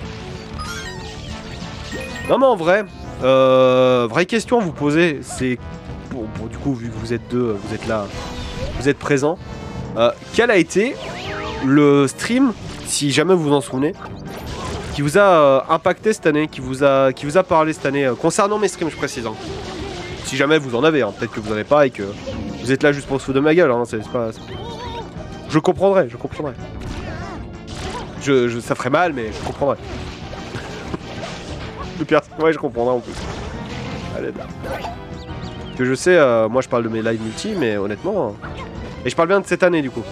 A: Non mais en vrai, euh, vraie question à vous poser, c'est pour, pour du coup vu que vous êtes deux, vous êtes là, vous êtes présents. Euh, quel a été le stream, si jamais vous vous en souvenez, qui vous a euh, impacté cette année, qui vous a, qui vous a parlé cette année, euh, concernant mes streams, je précise. Hein. Si jamais vous en avez, hein, peut-être que vous en avez pas et que vous êtes là juste pour se foutre de ma gueule. Hein, c'est pas, je comprendrais, je comprendrais. Je, je, ça ferait mal, mais je comprendrais. Le pire, ouais, je comprendrais en plus. Allez, là. Que je sais, euh, moi je parle de mes lives multi, mais honnêtement. Euh... Et je parle bien de cette année du coup.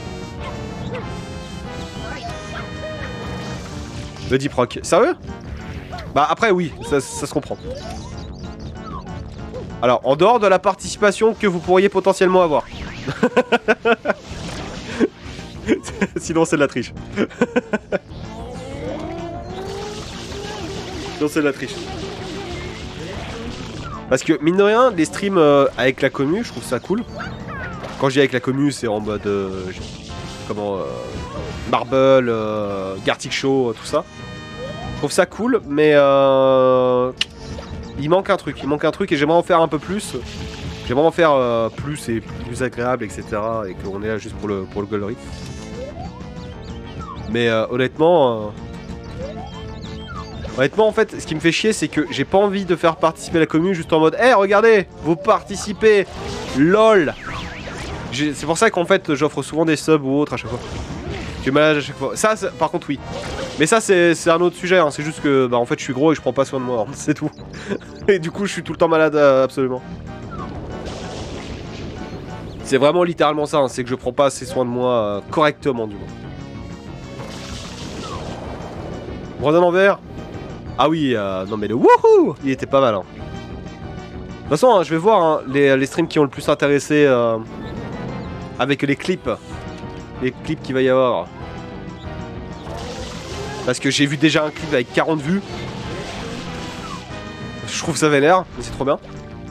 A: Le Deep Rock. Sérieux? Bah après, oui, ça, ça se comprend. Alors, en dehors de la participation que vous pourriez potentiellement avoir. Sinon, c'est de la triche. Non, c'est de la triche. Parce que, mine de rien, les streams euh, avec la commu, je trouve ça cool. Quand je dis avec la commu, c'est en mode... Euh, comment... Euh, Marble, euh, Gartic Show, tout ça. Je trouve ça cool, mais... Euh, il manque un truc. Il manque un truc et j'aimerais en faire un peu plus. J'aimerais en faire euh, plus et plus agréable, et cetera. Et qu'on est là juste pour le, pour le galerie. Mais euh, honnêtement... Euh, Honnêtement, en fait, ce qui me fait chier, c'est que j'ai pas envie de faire participer la commune juste en mode « Eh, hey, regardez, vous participez, lol !» C'est pour ça qu'en fait, j'offre souvent des subs ou autres à chaque fois. J'ai malade à chaque fois. Ça, par contre, oui. Mais ça, c'est un autre sujet. Hein. C'est juste que, bah, en fait, je suis gros et je prends pas soin de moi. Hein. C'est tout. Et du coup, je suis tout le temps malade, euh, absolument. C'est vraiment littéralement ça. Hein. C'est que je prends pas assez soin de moi euh, correctement, du moins. Bredon en vert. Ah oui, euh, non mais le wouhou, il était pas mal. Hein. De toute façon, hein, je vais voir hein, les, les streams qui ont le plus intéressé euh, avec les clips. Les clips qu'il va y avoir. Parce que j'ai vu déjà un clip avec quarante vues. Je trouve ça vénère, mais c'est trop bien.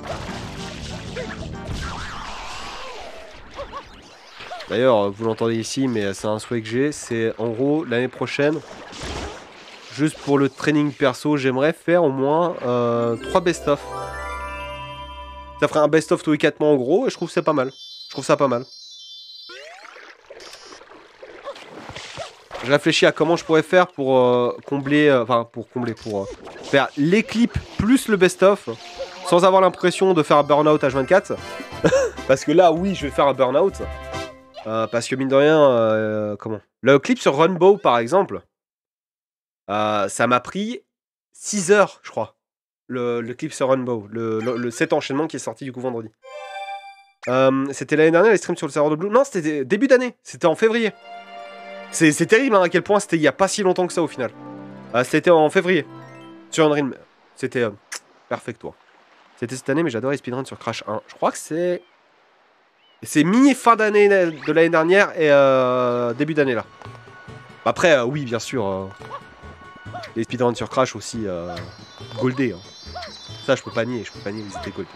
A: D'ailleurs, vous l'entendez ici, mais c'est un souhait que j'ai. C'est en gros, l'année prochaine... Juste pour le training perso, j'aimerais faire au moins euh, trois best-of. Ça ferait un best-of tous les quatre mois en gros, et je trouve ça pas mal. Je trouve ça pas mal. Je réfléchis à comment je pourrais faire pour euh, combler... Euh, enfin, pour combler, pour euh, faire les clips plus le best-of, sans avoir l'impression de faire un burn-out H vingt-quatre. Parce que là, oui, je vais faire un burn-out. Euh, parce que mine de rien, euh, comment le clip sur Runbow, par exemple, euh, ça m'a pris six heures, je crois. Le, le clip sur Runbow, le, le, le cet enchaînement qui est sorti du coup vendredi. Euh, c'était l'année dernière, les streams sur le serveur de Blue. Non, c'était début d'année, c'était en février. C'est terrible hein, à quel point c'était il y a pas si longtemps que ça au final. Euh, c'était en février. Sur Unreal. C'était euh, perfecto. C'était cette année, mais j'adore les speedruns sur Crash un. Je crois que c'est. C'est mi-fin d'année de l'année dernière et euh, début d'année là. Après, euh, oui, bien sûr. Euh, les speedruns sur Crash aussi euh, goldés. Hein. Ça, je peux pas nier, je peux pas nier, ils étaient goldés.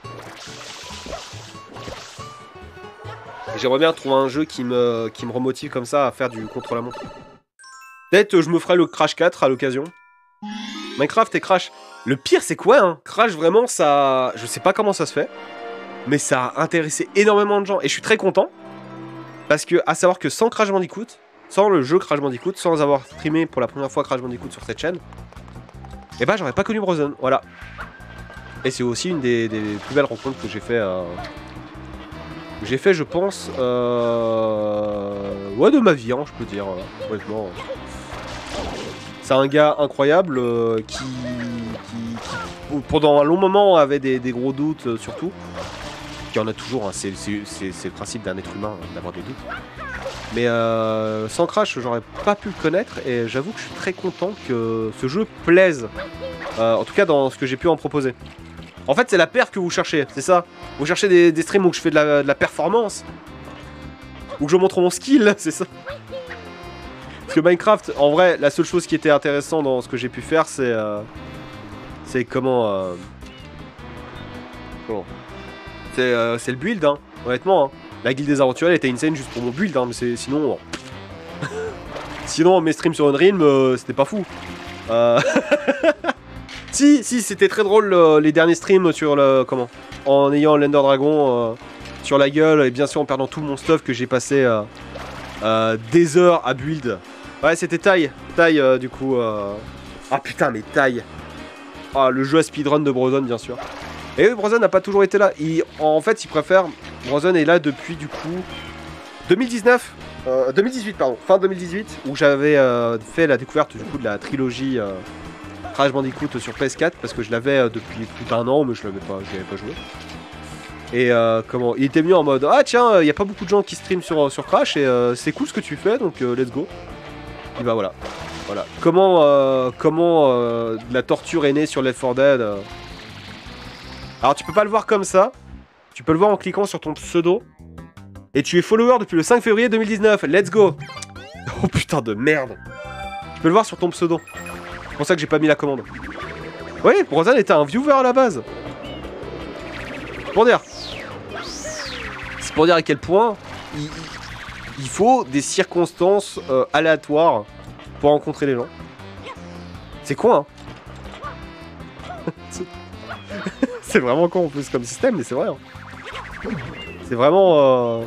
A: J'aimerais bien trouver un jeu qui me, qui me remotive comme ça à faire du contre-la-montre. Peut-être je me ferai le Crash quatre à l'occasion. Minecraft et Crash. Le pire c'est quoi hein? Crash vraiment ça... Je sais pas comment ça se fait. Mais ça a intéressé énormément de gens. Et je suis très content. Parce que à savoir que sans Crash Bandicoot, sans le jeu Crash Bandicoot, sans avoir streamé pour la première fois Crash Bandicoot sur cette chaîne, et bah j'aurais pas connu Brozone. Voilà. Et c'est aussi une des, des plus belles rencontres que j'ai fait... Euh... J'ai fait, je pense, euh... ouais, de ma vie, hein, je peux dire, euh, honnêtement. C'est un gars incroyable euh, qui, qui, qui, pendant un long moment, avait des, des gros doutes, euh, surtout. Qui en a toujours, hein, c'est le principe d'un être humain, hein, d'avoir des doutes. Mais euh, sans Crash, j'aurais pas pu le connaître, et j'avoue que je suis très content que ce jeu plaise. Euh, en tout cas, dans ce que j'ai pu en proposer. En fait, c'est la perf que vous cherchez, c'est ça. Vous cherchez des, des streams où je fais de la, de la performance. Où je montre mon skill, c'est ça. Parce que Minecraft, en vrai, la seule chose qui était intéressante dans ce que j'ai pu faire, c'est... Euh, c'est comment... Euh, comment c'est euh, le build, hein, honnêtement. Hein. La guilde des aventuriers était insane juste pour mon build, hein, mais sinon... Euh, sinon, mes streams sur Unreal, euh, c'était pas fou. Euh... Si, si, c'était très drôle euh, les derniers streams sur le... Comment en ayant l'Ender Dragon euh, sur la gueule et bien sûr en perdant tout mon stuff que j'ai passé euh, euh, des heures à build. Ouais, c'était taille. Taille, euh, du coup... Euh... Ah putain, mais taille. Ah, le jeu à speedrun de Brozone, bien sûr. Et oui, Brozone n'a pas toujours été là. Il... En fait, il préfère... Brozone est là depuis, du coup... deux mille dix-neuf euh, deux mille dix-huit, pardon. Fin deux mille dix-huit, où j'avais euh, fait la découverte, du coup, de la trilogie... Euh... Crash Bandicoot sur P S quatre parce que je l'avais euh, depuis plus d'un an mais je l'avais pas, je l'avais pas joué. Et euh, comment il était venu en mode ah tiens il euh, y a pas beaucoup de gens qui streament sur sur Crash et euh, c'est cool ce que tu fais donc euh, let's go. Et bah voilà voilà comment euh, comment euh, la torture est née sur Left four Dead. Euh... Alors tu peux pas le voir comme ça, tu peux le voir en cliquant sur ton pseudo et tu es follower depuis le cinq février deux mille dix-neuf. Let's go. Oh putain de merde. Tu peux le voir sur ton pseudo. C'est pour ça que j'ai pas mis la commande. Oui, Brozone était un viewer à la base. Pour dire. C'est pour dire à quel point il, il faut des circonstances euh, aléatoires pour rencontrer les gens. C'est con, hein. C'est vraiment con en plus comme système, mais c'est vrai. Hein. C'est vraiment... Euh...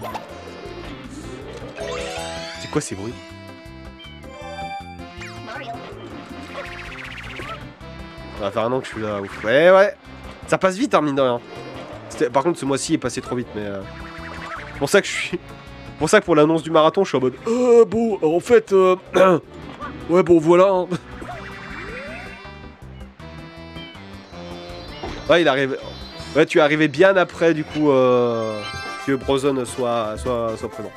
A: C'est quoi ces bruits ? Ça va faire un an que je suis là, ouf. Ouais, ouais. Ça passe vite, hein, mine de rien. Par contre, ce mois-ci est passé trop vite, mais... Euh... C'est pour ça que je suis... pour ça que pour l'annonce du marathon, je suis en mode... Euh, bon, en fait... Euh... ouais, bon, voilà. Hein. Ouais, il arrive... Ouais, tu es arrivé bien après, du coup, euh... que Brozone soit, soit, soit présent.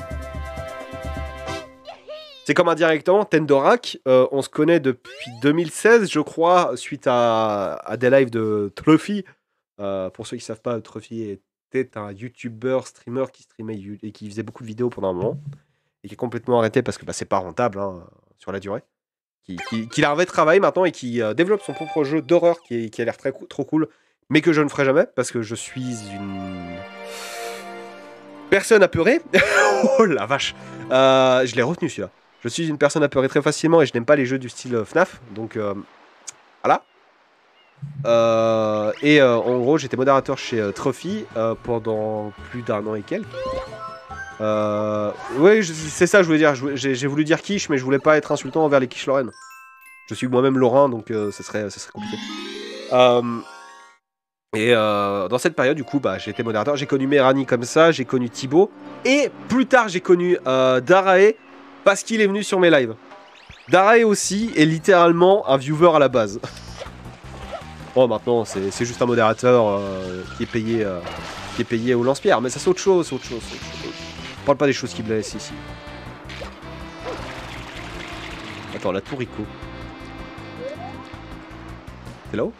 A: C'est comme indirectement, Tendorak, euh, on se connaît depuis deux mille seize, je crois, suite à, à des lives de Trophy. Euh, pour ceux qui ne savent pas, Trophy était un YouTuber, streamer qui streamait et qui faisait beaucoup de vidéos pendant un moment. Et qui est complètement arrêté parce que bah, c'est pas rentable hein, sur la durée. Qui, qui, qui a un vrai travail maintenant et qui euh, développe son propre jeu d'horreur qui, qui a l'air très trop cool, mais que je ne ferai jamais parce que je suis une personne apeurée. Oh la vache. Euh, je l'ai retenu celui-là. Je suis une personne apeurée très facilement et je n'aime pas les jeux du style F NAF, donc euh, voilà. Euh, et euh, en gros, j'étais modérateur chez euh, Trophy euh, pendant plus d'un an et quelques. Euh, oui, c'est ça, je voulais dire. J'ai voulu dire quiche, mais je voulais pas être insultant envers les quiches lorraines. Je suis moi-même lorrain, donc euh, ça serait, ça serait compliqué. Euh, Et euh, dans cette période, du coup, bah, j'ai été modérateur. J'ai connu Mérani comme ça, j'ai connu Thibaut. Et plus tard, j'ai connu euh, Darae parce qu'il est venu sur mes lives. Darae aussi est littéralement un viewer à la base. Bon, maintenant, c'est juste un modérateur euh, qui est payé euh, qui est payé au lance-pierre. Mais ça, c'est autre chose, c'est autre chose, c'est autre chose. On parle pas des choses qui blessent ici. Attends, la tour Rico. C'est là-haut?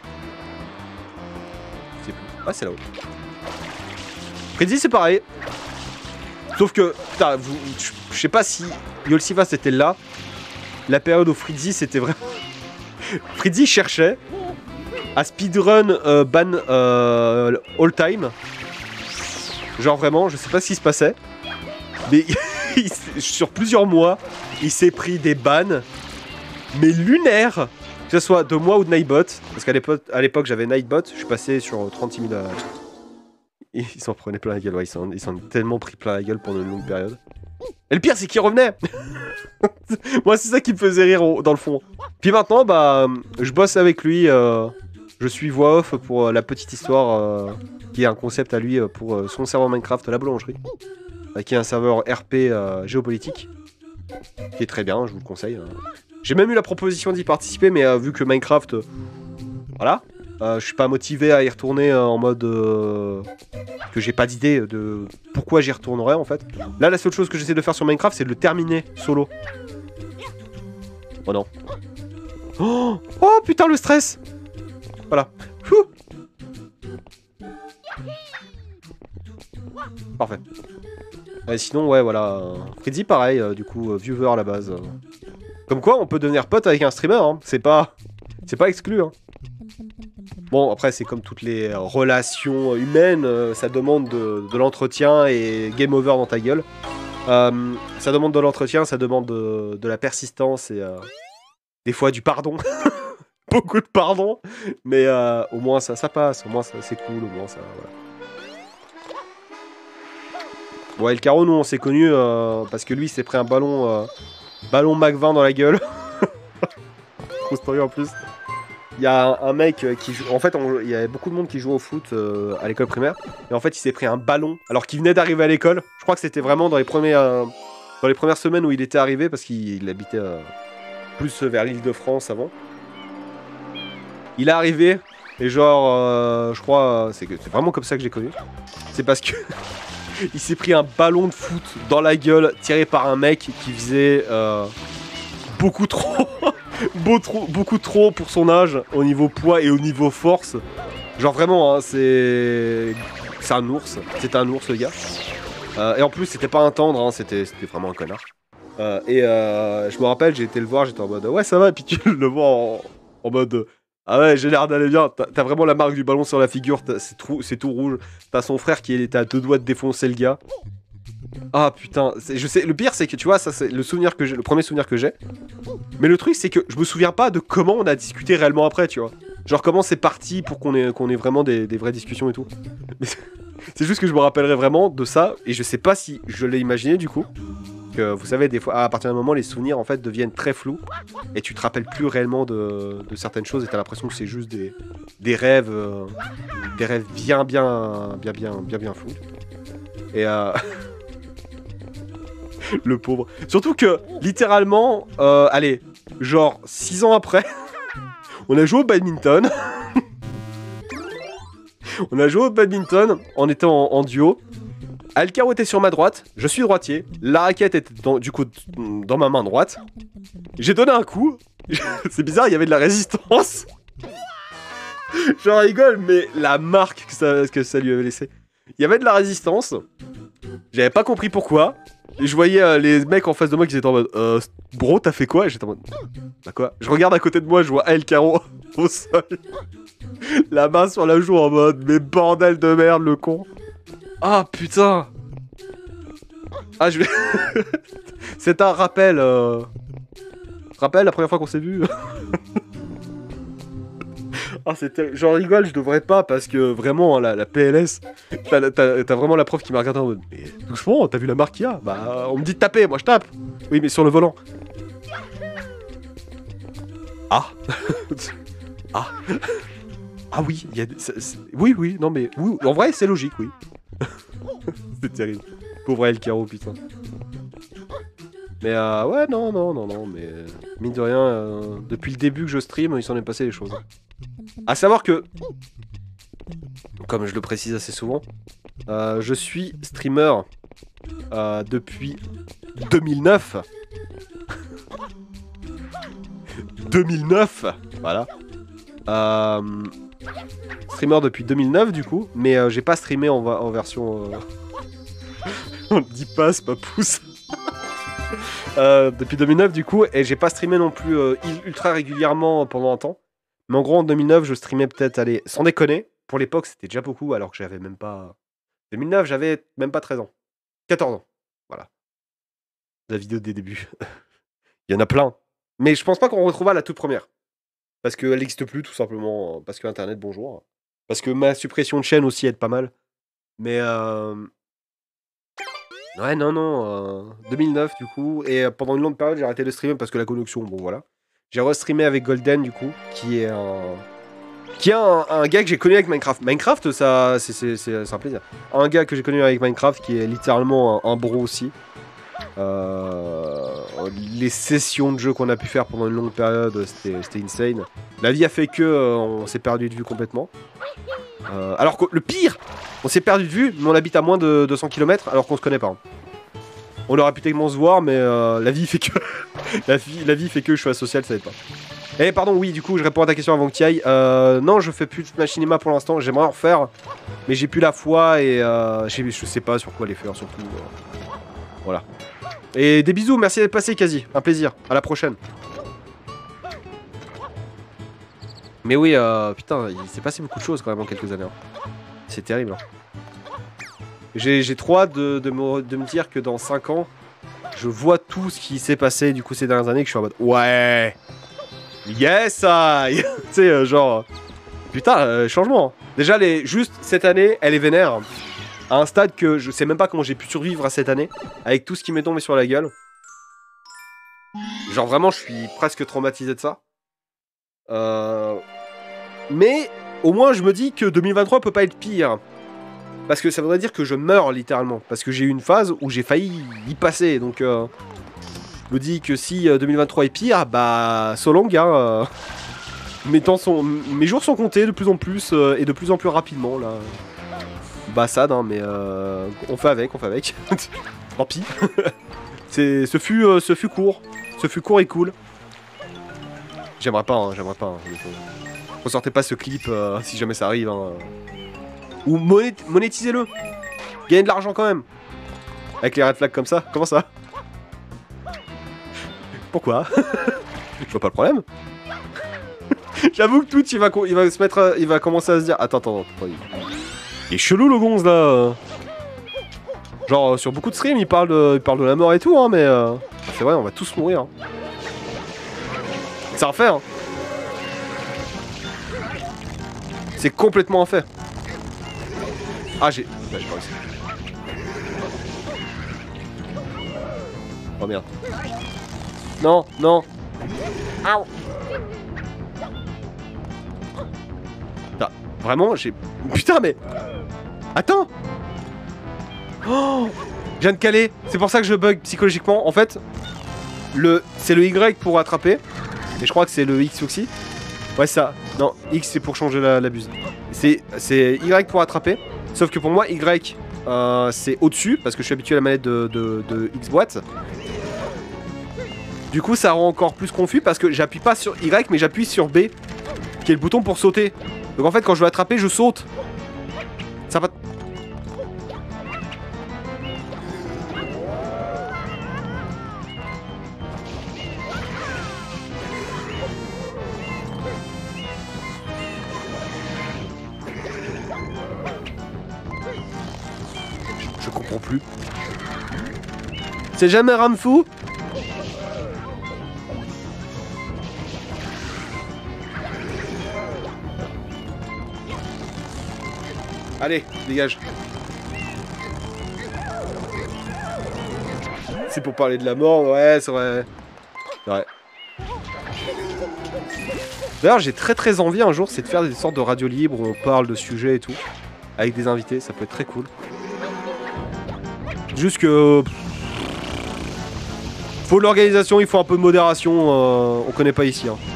A: Ah, c'est là-haut. Freddy, c'est pareil. Sauf que, putain, vous, je sais pas si Yolsiva c'était là. La période où Freddy c'était vraiment. Freddy cherchait à speedrun euh, ban euh, all time. Genre vraiment, je sais pas ce qui se passait. Mais sur plusieurs mois, il s'est pris des bans. Mais lunaires. Que ce soit de moi ou de Nightbot, parce qu'à l'époque j'avais Nightbot, je suis passé sur trente-six mille. Euh... Ils s'en prenaient plein la gueule, ouais, ils s'en ont tellement pris plein la gueule pendant une longue période. Et le pire c'est qu'ils revenaient. Moi c'est ça qui me faisait rire au, dans le fond. Puis maintenant, bah, je bosse avec lui, euh, je suis voix off pour euh, la petite histoire, euh, qui est un concept à lui euh, pour euh, son serveur Minecraft, la boulangerie. Euh, qui est un serveur R P euh, géopolitique, qui est très bien, je vous le conseille. Hein. J'ai même eu la proposition d'y participer, mais euh, vu que Minecraft, euh, voilà, euh, je suis pas motivé à y retourner euh, en mode euh, que j'ai pas d'idée de pourquoi j'y retournerai en fait. Là, la seule chose que j'essaie de faire sur Minecraft, c'est de le terminer solo. Oh non. Oh, oh putain, le stress. Voilà. Ouh. Parfait. Et sinon, ouais, voilà. Freddy, pareil, euh, du coup, euh, viewer à la base. Euh. Comme quoi, on peut devenir pote avec un streamer, hein. C'est pas... C'est pas exclu, hein. Bon, après, c'est comme toutes les relations humaines, euh, ça demande de, de l'entretien et game over dans ta gueule. Euh, ça demande de l'entretien, ça demande de, de la persistance et euh, des fois du pardon. Beaucoup de pardon, mais euh, au moins ça, ça passe, au moins c'est cool, au moins ça... Voilà. Ouais, El Caro, nous, on s'est connus euh, parce que lui, il s'est pris un ballon... Euh, Ballon Mac vingt dans la gueule. Grosse story en plus. Il y a un, un mec qui joue... En fait, il y avait beaucoup de monde qui jouait au foot euh, à l'école primaire. Et en fait, il s'est pris un ballon alors qu'il venait d'arriver à l'école. Je crois que c'était vraiment dans les, premiers, euh, dans les premières semaines où il était arrivé parce qu'il habitait euh, plus vers l'Île-de-France avant. Il est arrivé et genre, euh, je crois, c'est vraiment comme ça que j'ai connu. C'est parce que... Il s'est pris un ballon de foot dans la gueule, tiré par un mec qui faisait euh, beaucoup trop, beau trop, beaucoup trop pour son âge, au niveau poids et au niveau force. Genre vraiment, hein, c'est c'est un ours, c'était un ours le gars. Euh, et en plus, c'était pas un tendre, hein, c'était vraiment un connard. Euh, et euh, je me rappelle, j'ai été le voir, j'étais en mode ouais ça va, et puis tu le vois en, en mode... Ah ouais, j'ai l'air d'aller bien. T'as vraiment la marque du ballon sur la figure, c'est tout, tout rouge. T'as son frère qui était à deux doigts de défoncer le gars. Ah putain, je sais. Le pire c'est que tu vois, ça c'est le souvenir que j'ai, le premier souvenir que j'ai. Mais le truc c'est que je me souviens pas de comment on a discuté réellement après, tu vois. Genre comment c'est parti pour qu'on ait, qu'on ait vraiment des, des vraies discussions et tout. C'est juste que je me rappellerai vraiment de ça et je sais pas si je l'ai imaginé du coup. Que, vous savez, des fois, à partir d'un moment, les souvenirs en fait deviennent très flous et tu te rappelles plus réellement de, de certaines choses et t'as l'impression que c'est juste des, des rêves, euh, des rêves bien, bien, bien, bien, bien, bien flous. Et euh... le pauvre. Surtout que, littéralement, euh, allez, genre six ans après, on a joué au badminton. On a joué au badminton en étant en, en duo. Alcaro était sur ma droite, je suis droitier, la raquette était dans, du coup dans ma main droite. J'ai donné un coup, c'est bizarre, il y avait de la résistance. J'en rigole, mais la marque que ça, que ça lui avait laissé. Il y avait de la résistance, j'avais pas compris pourquoi. Et je voyais euh, les mecs en face de moi qui étaient en mode euh, bro, t'as fait quoi? Et j'étais en mode bah quoi? Je regarde à côté de moi, je vois Alcaro au sol, la main sur la joue en mode mais bordel de merde, le con. Ah putain. Ah je vais... C'est un rappel euh... Rappel la première fois qu'on s'est vu. Ah c'était... J'en rigole, je devrais pas parce que vraiment la, la P L S, t'as vraiment la prof qui m'a regardé en mode mais doucement, t'as vu la marque qu'il y a? Bah on me dit de taper, moi je tape. Oui mais sur le volant. Ah. Ah. Ah oui, il y a... c'est- c'est- oui, oui, non mais... Oui, en vrai, c'est logique, oui. C'est terrible. Pauvre El Caro, putain. Mais euh, ouais, non, non, non, non, mais... euh, mine de rien, euh, depuis le début que je stream, il s'en est passé des choses. À savoir que... Comme je le précise assez souvent, euh, je suis streamer euh, depuis deux mille neuf. deux mille neuf, voilà. Euh, streamer depuis deux mille neuf du coup, mais euh, j'ai pas streamé en, en version... Euh... On le dit pas, c'est pas pouce. euh, depuis deux mille neuf du coup, et j'ai pas streamé non plus euh, ultra régulièrement pendant un temps. Mais en gros en deux mille neuf je streamais peut-être, allez, sans déconner, pour l'époque c'était déjà beaucoup alors que j'avais même pas... deux mille neuf j'avais même pas treize ans. quatorze ans, voilà. La vidéo des débuts. Il y en a plein. Mais je pense pas qu'on retrouvera la toute première. Parce qu'elle n'existe plus, tout simplement. Parce que Internet, bonjour. Parce que ma suppression de chaîne aussi aide pas mal. Mais euh... ouais, non, non. Euh... deux mille neuf, du coup. Et euh, pendant une longue période, j'ai arrêté de streamer parce que la connexion, bon, voilà. J'ai restreamé avec Golden, du coup, qui est un... Qui est un, un gars que j'ai connu avec Minecraft. Minecraft, ça, c'est un plaisir. Un gars que j'ai connu avec Minecraft, qui est littéralement un, un bro aussi. Euh, les sessions de jeu qu'on a pu faire pendant une longue période, c'était insane. La vie a fait que euh, on s'est perdu de vue complètement. Euh, alors que le pire, on s'est perdu de vue, mais on habite à moins de deux cents kilomètres alors qu'on se connaît pas. Hein. On aurait pu tellement se voir, mais euh, la vie fait que la, vie, la vie fait que je suis asocial, ça aide pas. Eh pardon, oui, du coup, je réponds à ta question avant que tu y ailles. Euh, non, je fais plus de machinima pour l'instant. J'aimerais en refaire, mais j'ai plus la foi et euh, je sais pas sur quoi les faire surtout. Euh, voilà. Et des bisous, merci d'être passé, quasi. Un plaisir. À la prochaine. Mais oui, euh, putain, il s'est passé beaucoup de choses quand même en quelques années. Hein. C'est terrible. Hein. J'ai trop hâte de, de, me, de me dire que dans cinq ans, je vois tout ce qui s'est passé du coup ces dernières années, que je suis en mode ouais, yes, I. Tu sais, euh, genre, putain, euh, changement. Déjà, les, juste cette année, elle est vénère. À un stade que je sais même pas comment j'ai pu survivre à cette année, avec tout ce qui m'est tombé sur la gueule. Genre vraiment, je suis presque traumatisé de ça. Euh... Mais au moins, je me dis que deux mille vingt-trois peut pas être pire. Parce que ça voudrait dire que je meurs littéralement. Parce que j'ai eu une phase où j'ai failli y passer. Donc, euh... je me dis que si euh, deux mille vingt-trois est pire, bah, so long, hein. Euh... Mes, temps sont... Mes jours sont comptés de plus en plus euh, et de plus en plus rapidement, là. Bah sad hein, mais euh, on fait avec, on fait avec. Tant pis. C'est, ce fut, euh, ce fut court, ce fut court et cool. J'aimerais pas, hein, j'aimerais pas. Hein, ressortez pas ce clip euh, si jamais ça arrive. Hein. Ou moné monétisez-le. Gagnez de l'argent quand même. Avec les red flags comme ça. Comment ça? Pourquoi? Je vois pas le problème. J'avoue que tout, il va, il va se mettre, il va commencer à se dire, attends, attends, attends. Il est chelou le gonze là. Genre euh, sur beaucoup de streams il parle de, il parle de la mort et tout hein, mais euh, c'est vrai on va tous mourir. Hein. C'est un fait hein. C'est complètement un fait. Ah j'ai... Ouais, j'ai pas réussi. Oh merde. Non, non. Ow. Ah, vraiment j'ai... Putain mais... Attends. Oh, je viens de caler. C'est pour ça que je bug psychologiquement. En fait, le c'est le Y pour attraper. Et je crois que c'est le X aussi. Ouais, ça. Non, X c'est pour changer la, la buse. C'est Y pour attraper. Sauf que pour moi, Y euh, c'est au-dessus. Parce que je suis habitué à la manette de, de, de X boîte. Du coup, ça rend encore plus confus. Parce que j'appuie pas sur Y, mais j'appuie sur B. Qui est le bouton pour sauter. Donc en fait, quand je veux attraper, je saute. Ça va... Je comprends plus. C'est jamais Ramfou? Allez, dégage. C'est pour parler de la mort, ouais, c'est vrai. Ouais. D'ailleurs, j'ai très très envie un jour, c'est de faire des sortes de radio libres où on parle de sujets et tout. Avec des invités, ça peut être très cool. Juste que... Faut de l'organisation, il faut un peu de modération, euh, on connaît pas ici. Hein.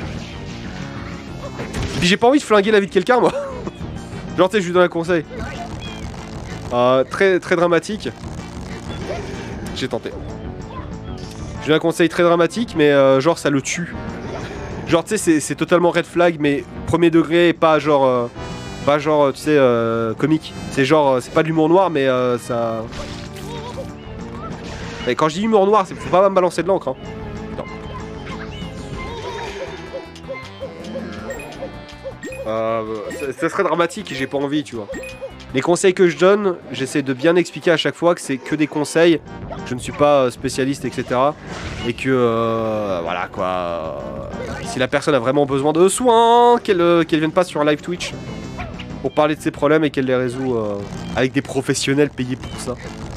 A: Puis j'ai pas envie de flinguer la vie de quelqu'un, moi. Genre, tu sais, je lui donne un conseil. Euh, très, très dramatique. J'ai tenté. Je lui donne un conseil très dramatique, mais euh, genre, ça le tue. Genre, tu sais, c'est totalement red flag, mais premier degré, et pas genre... Euh, pas genre, tu sais, euh, comique. C'est genre, c'est pas de l'humour noir, mais euh, ça... Et quand je dis humour noir, c'est faut pas me balancer de l'encre. Hein. Non. Euh, ça, ça serait dramatique et j'ai pas envie, tu vois. Les conseils que je donne, j'essaie de bien expliquer à chaque fois que c'est que des conseils. Je ne suis pas spécialiste, et cetera. Et que, euh, voilà quoi. Euh, si la personne a vraiment besoin de soins, qu'elle euh, qu'elle vienne pas sur un live Twitch pour parler de ses problèmes et qu'elle les résout euh, avec des professionnels payés pour ça.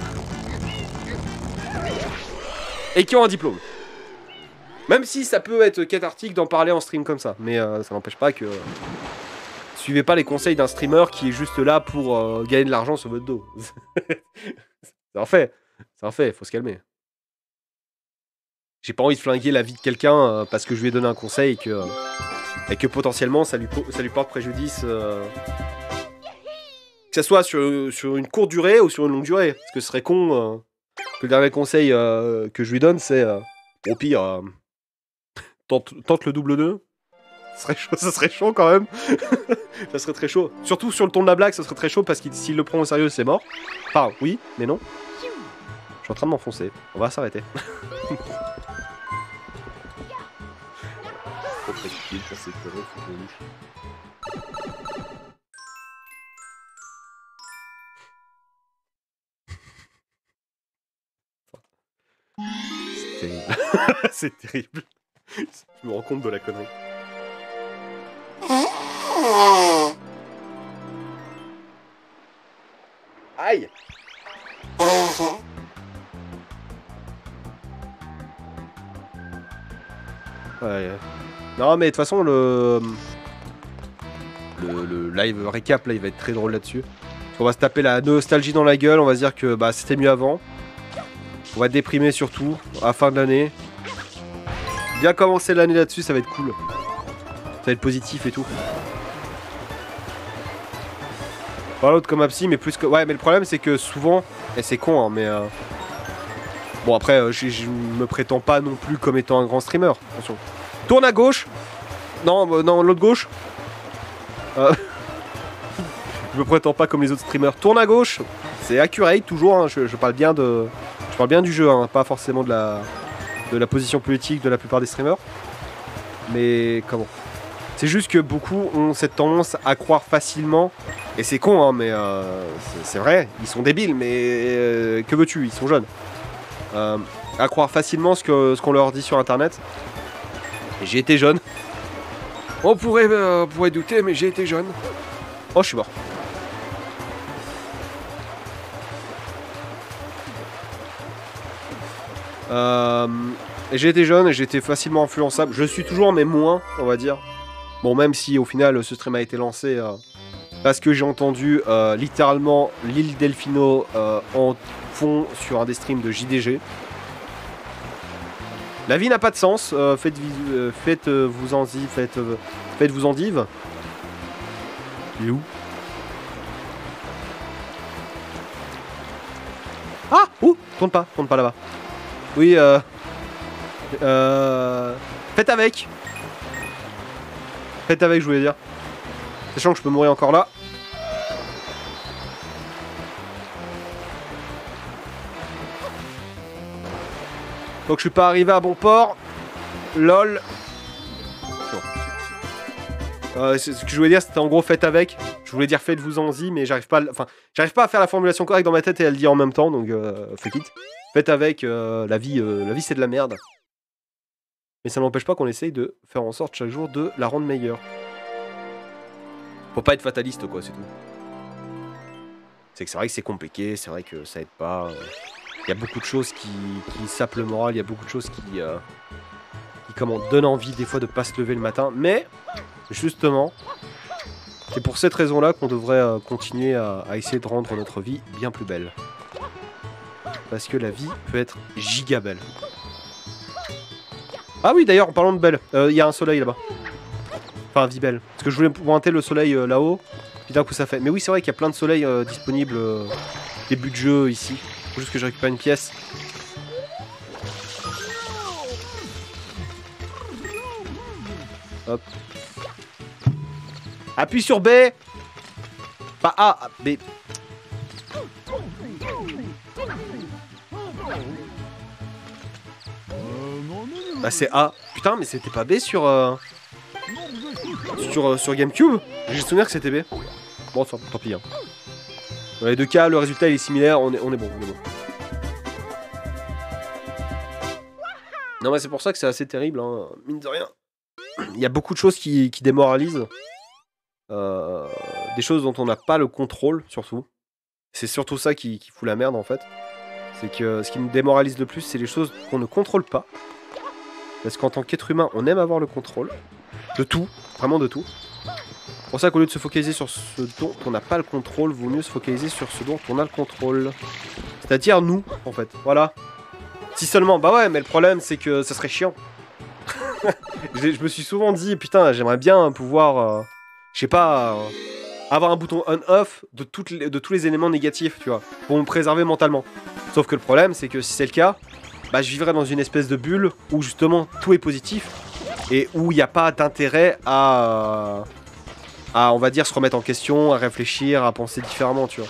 A: Et qui ont un diplôme. Même si ça peut être cathartique d'en parler en stream comme ça. Mais euh, ça n'empêche pas que... Suivez pas les conseils d'un streamer qui est juste là pour euh, gagner de l'argent sur votre dos. C'est un fait. C'est un fait, faut se calmer. J'ai pas envie de flinguer la vie de quelqu'un euh, parce que je lui ai donné un conseil et que, euh, et que potentiellement ça lui, ça lui porte préjudice. Euh, que ça soit sur, sur une courte durée ou sur une longue durée. Parce que ce serait con... Euh, que le dernier conseil euh, que je lui donne, c'est euh, au pire, euh, tente, tente le double deux. Ça serait chaud, ça serait chaud quand même. Ça serait très chaud. Surtout sur le ton de la blague, ça serait très chaud parce que s'il le prend au sérieux, c'est mort. Enfin, oui, mais non. Je suis en train de m'enfoncer. On va s'arrêter. C'est terrible. C'est terrible. Je me rends compte de la connerie. Aïe. Ouais. Non mais de toute façon le... le... le live récap là il va être très drôle là-dessus. On va se taper la nostalgie dans la gueule, on va se dire que bah c'était mieux avant. On va déprimer surtout à la fin de l'année. Bien commencer l'année là-dessus, ça va être cool. Ça va être positif et tout. Pas l'autre comme Apsi, mais plus que... Ouais, mais le problème c'est que souvent... Et c'est con, hein, mais... Euh... Bon après, euh, je, je me prétends pas non plus comme étant un grand streamer. Attention. Tourne à gauche. Non, euh, non, l'autre gauche. Euh... je me prétends pas comme les autres streamers. Tourne à gauche. C'est accurate toujours, hein. je, je parle bien de... Je parle bien du jeu, hein, pas forcément de la, de la position politique de la plupart des streamers. Mais comment? C'est juste que beaucoup ont cette tendance à croire facilement, et c'est con, hein, mais euh, c'est vrai, ils sont débiles, mais euh, que veux-tu, ils sont jeunes. Euh, à croire facilement ce que ce qu'on leur dit sur internet. Et j'ai été jeune. On pourrait, euh, pourrait douter, mais j'ai été jeune. Oh, je suis mort. Euh, j'ai été jeune et j'ai été facilement influençable. Je suis toujours, mais moins, on va dire. Bon, même si au final ce stream a été lancé euh, parce que j'ai entendu euh, littéralement l'île Delfino euh, en fond sur un des streams de J D G. La vie n'a pas de sens. Euh, faites, euh, faites euh, vous en dive, faites, euh, faites vous en dive. Il est où? Ah, ouh, tourne pas, tourne pas là-bas. Oui, euh... Euh... Faites avec. Faites avec, je voulais dire. Sachant que je peux mourir encore là. Donc je suis pas arrivé à bon port. Lol. Euh, ce que je voulais dire, c'était en gros faites avec. Je voulais dire faites-vous-en-y, mais j'arrive pas à... Enfin, j'arrive pas à faire la formulation correcte dans ma tête et à le dire en même temps, donc euh, fuck it. Faites avec, euh, la vie, euh, la vie c'est de la merde. Mais ça n'empêche pas qu'on essaye de faire en sorte chaque jour de la rendre meilleure. Faut pas être fataliste quoi, c'est tout. C'est que c'est vrai que c'est compliqué, c'est vrai que ça aide pas. Il y a beaucoup de choses qui, qui sapent le moral, il y a beaucoup de choses qui, euh, qui comment, donne envie des fois de pas se lever le matin. Mais, justement, c'est pour cette raison-là qu'on devrait euh, continuer à, à essayer de rendre notre vie bien plus belle. Parce que la vie peut être giga belle. Ah oui, d'ailleurs, en parlant de belle, il euh, y a un soleil là-bas. Enfin, vie belle. Parce que je voulais pointer le soleil euh, là-haut. Puis d'un coup, ça fait. Mais oui, c'est vrai qu'il y a plein de soleils euh, disponibles euh, début de jeu ici. Faut juste que je récupère une pièce. Hop. Appuie sur B. Pas A, B. Bah c'est A. Putain, mais c'était pas B sur euh... sur euh, sur GameCube. J'ai souvenir que c'était B. Bon, tant, tant pis. Hein. Dans les deux cas, le résultat il est similaire. On est on est bon. On est bon. Non, mais c'est pour ça que c'est assez terrible, hein. Mine de rien. Il y a beaucoup de choses qui, qui démoralisent. Euh, des choses dont on n'a pas le contrôle, surtout. C'est surtout ça qui, qui fout la merde, en fait. C'est que ce qui me démoralise le plus, c'est les choses qu'on ne contrôle pas. Parce qu'en tant qu'être humain, on aime avoir le contrôle. De tout. Vraiment de tout. C'est pour ça qu'au lieu de se focaliser sur ce dont on n'a pas le contrôle, vaut mieux se focaliser sur ce dont on a le contrôle. C'est-à-dire nous, en fait. Voilà. Si seulement, bah ouais, mais le problème c'est que ça serait chiant. Je me suis souvent dit, putain, j'aimerais bien pouvoir, euh, je sais pas, euh, avoir un bouton on-off de, de tous les éléments négatifs, tu vois, pour me préserver mentalement. Sauf que le problème c'est que si c'est le cas, bah je vivrais dans une espèce de bulle où justement tout est positif et où il n'y a pas d'intérêt à, à, on va dire, se remettre en question, à réfléchir, à penser différemment, tu vois.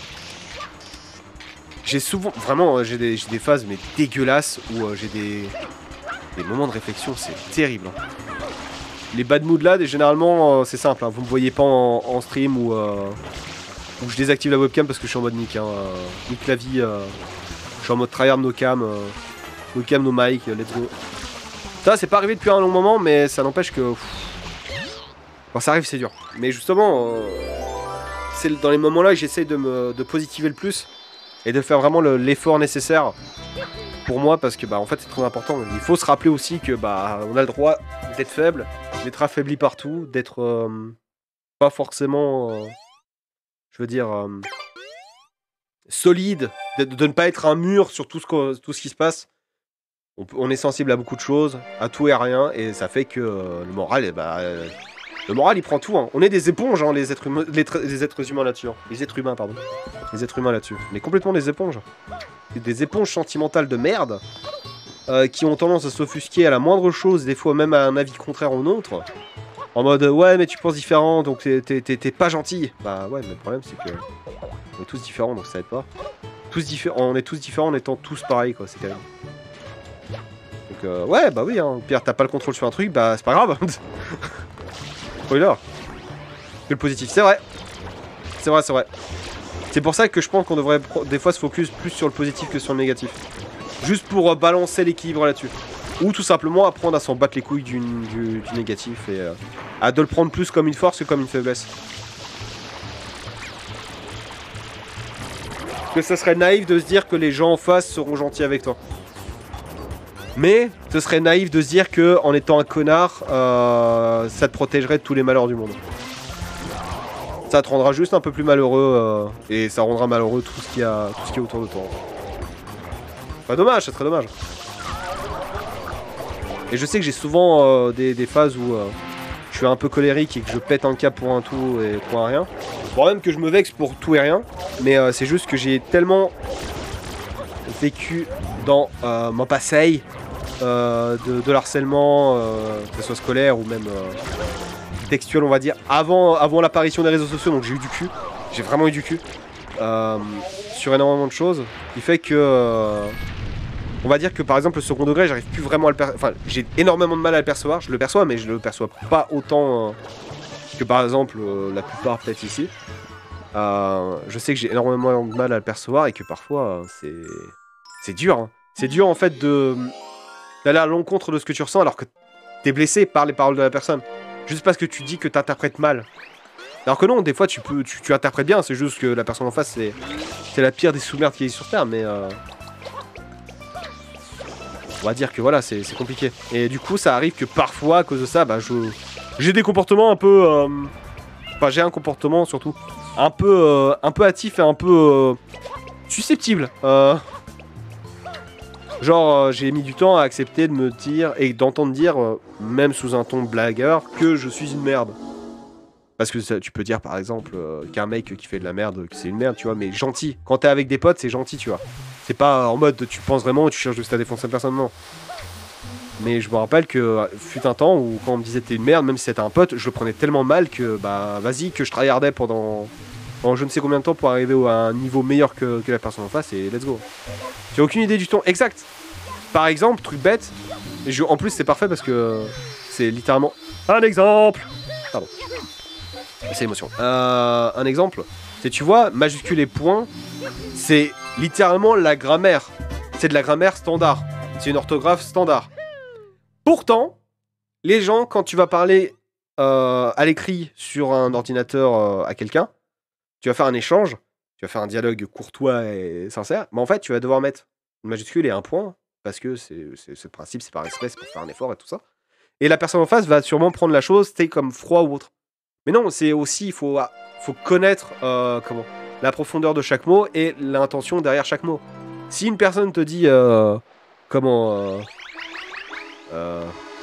A: J'ai souvent, vraiment, j'ai des, des phases mais dégueulasses où euh, j'ai des, des moments de réflexion, c'est terrible. Hein. Les bad moods là, généralement, euh, c'est simple, hein, vous me voyez pas en, en stream ou euh, où je désactive la webcam parce que je suis en mode nick. Hein, euh, nick la vie, euh, je suis en mode tryhard no cam, euh, no cam, no mic, euh, let's go. Ça, c'est pas arrivé depuis un long moment, mais ça n'empêche que... Pff, quand ça arrive, c'est dur. Mais justement, euh, c'est dans les moments là que j'essaie de me de positiver le plus. Et de faire vraiment l'effort nécessaire pour moi, parce que bah en fait c'est trop important. Il faut se rappeler aussi que bah on a le droit d'être faible, d'être affaibli partout, d'être euh, pas forcément, euh, je veux dire, euh, solide, de, de ne pas être un mur sur tout ce, que, tout ce qui se passe. On, on est sensible à beaucoup de choses, à tout et à rien, et ça fait que euh, le moral, eh bah, euh, le moral il prend tout. Hein. On est des éponges, hein, les, êtres humains, les, les êtres humains là-dessus. Hein. Les êtres humains, pardon. Les êtres humains là-dessus. On est complètement des éponges. Des éponges sentimentales de merde euh, qui ont tendance à s'offusquer à la moindre chose, des fois même à un avis contraire au nôtre. En mode ouais, mais tu penses différent, donc t'es pas gentil. Bah ouais, mais le problème c'est que on est tous différents, donc ça aide pas. Tous différents, on est tous différents en étant tous pareils, quoi. C'est terrible. Donc euh, ouais, bah oui. Hein. Pierre, t'as pas le contrôle sur un truc, bah c'est pas grave. Spoiler. Que le positif, c'est vrai. C'est vrai, c'est vrai. C'est pour ça que je pense qu'on devrait des fois se focus plus sur le positif que sur le négatif. Juste pour euh, balancer l'équilibre là-dessus. Ou tout simplement apprendre à s'en battre les couilles du, du, du négatif et euh, à de le prendre plus comme une force que comme une faiblesse. Que ce serait naïf de se dire que les gens en face seront gentils avec toi. Mais ce serait naïf de se dire que en étant un connard, euh, ça te protégerait de tous les malheurs du monde. Ça te rendra juste un peu plus malheureux euh, et ça rendra malheureux tout ce qu'il y a, tout ce qui est autour de toi. Pas dommage, c'est très dommage. Et je sais que j'ai souvent euh, des, des phases où euh, je suis un peu colérique et que je pète un câble pour un tout et pour un rien. Le problème que je me vexe pour tout et rien, mais euh, c'est juste que j'ai tellement vécu dans euh, mon passé euh, de, de l'harcèlement, euh, que ce soit scolaire ou même euh, textuel, on va dire, avant, avant l'apparition des réseaux sociaux, donc j'ai eu du cul, j'ai vraiment eu du cul, euh, sur énormément de choses, qui fait que... Euh, on va dire que par exemple le second degré, j'arrive plus vraiment à le percevoir. Enfin, j'ai énormément de mal à le percevoir. Je le perçois, mais je le perçois pas autant euh, que par exemple euh, la plupart peut-être ici. Euh, je sais que j'ai énormément de mal à le percevoir et que parfois euh, c'est c'est dur. Hein. C'est dur en fait de d'aller à l'encontre de ce que tu ressens alors que t'es blessé par les paroles de la personne. Juste parce que tu dis que t'interprètes mal. Alors que non, des fois tu peux, tu, tu interprètes bien. C'est juste que la personne en face c'est c'est la pire des sous-merdes qui est sur Terre, mais. Euh... on va dire que voilà, c'est compliqué. Et du coup, ça arrive que parfois, à cause de ça, bah, je j'ai des comportements un peu... Euh... Enfin, j'ai un comportement, surtout, un peu, euh, un peu hâtif et un peu euh, susceptible. Euh... Genre, euh, j'ai mis du temps à accepter de me dire, et d'entendre dire, euh, même sous un ton blagueur, que je suis une merde. Parce que ça, tu peux dire, par exemple, euh, qu'un mec qui fait de la merde, que c'est une merde, tu vois, mais gentil. Quand t'es avec des potes, c'est gentil, tu vois. C'est pas en mode, tu penses vraiment, tu cherches juste à défoncer la personne, non. Mais je me rappelle que fut un temps où quand on me disait t'es une merde, même si c'était un pote, je le prenais tellement mal que bah vas-y, que je tryhardais pendant, pendant je ne sais combien de temps pour arriver à un niveau meilleur que, que la personne en face et let's go. J'ai aucune idée du ton exact. Par exemple, truc bête, et je, en plus c'est parfait parce que c'est littéralement un exemple. Pardon. C'est l'émotion. Euh, un exemple, c'est tu vois, majuscule et point, c'est littéralement la grammaire. C'est de la grammaire standard. C'est une orthographe standard. Pourtant, les gens, quand tu vas parler euh, à l'écrit sur un ordinateur euh, à quelqu'un, tu vas faire un échange, tu vas faire un dialogue courtois et sincère, mais en fait, tu vas devoir mettre une majuscule et un point, parce que c'est le principe, c'est par respect, c'est pour faire un effort et tout ça. Et la personne en face va sûrement prendre la chose, t'es comme froid ou autre. Mais non, c'est aussi, il faut, faut connaître euh, comment, la profondeur de chaque mot et l'intention derrière chaque mot. Si une personne te dit, euh, comment... Euh, Euh...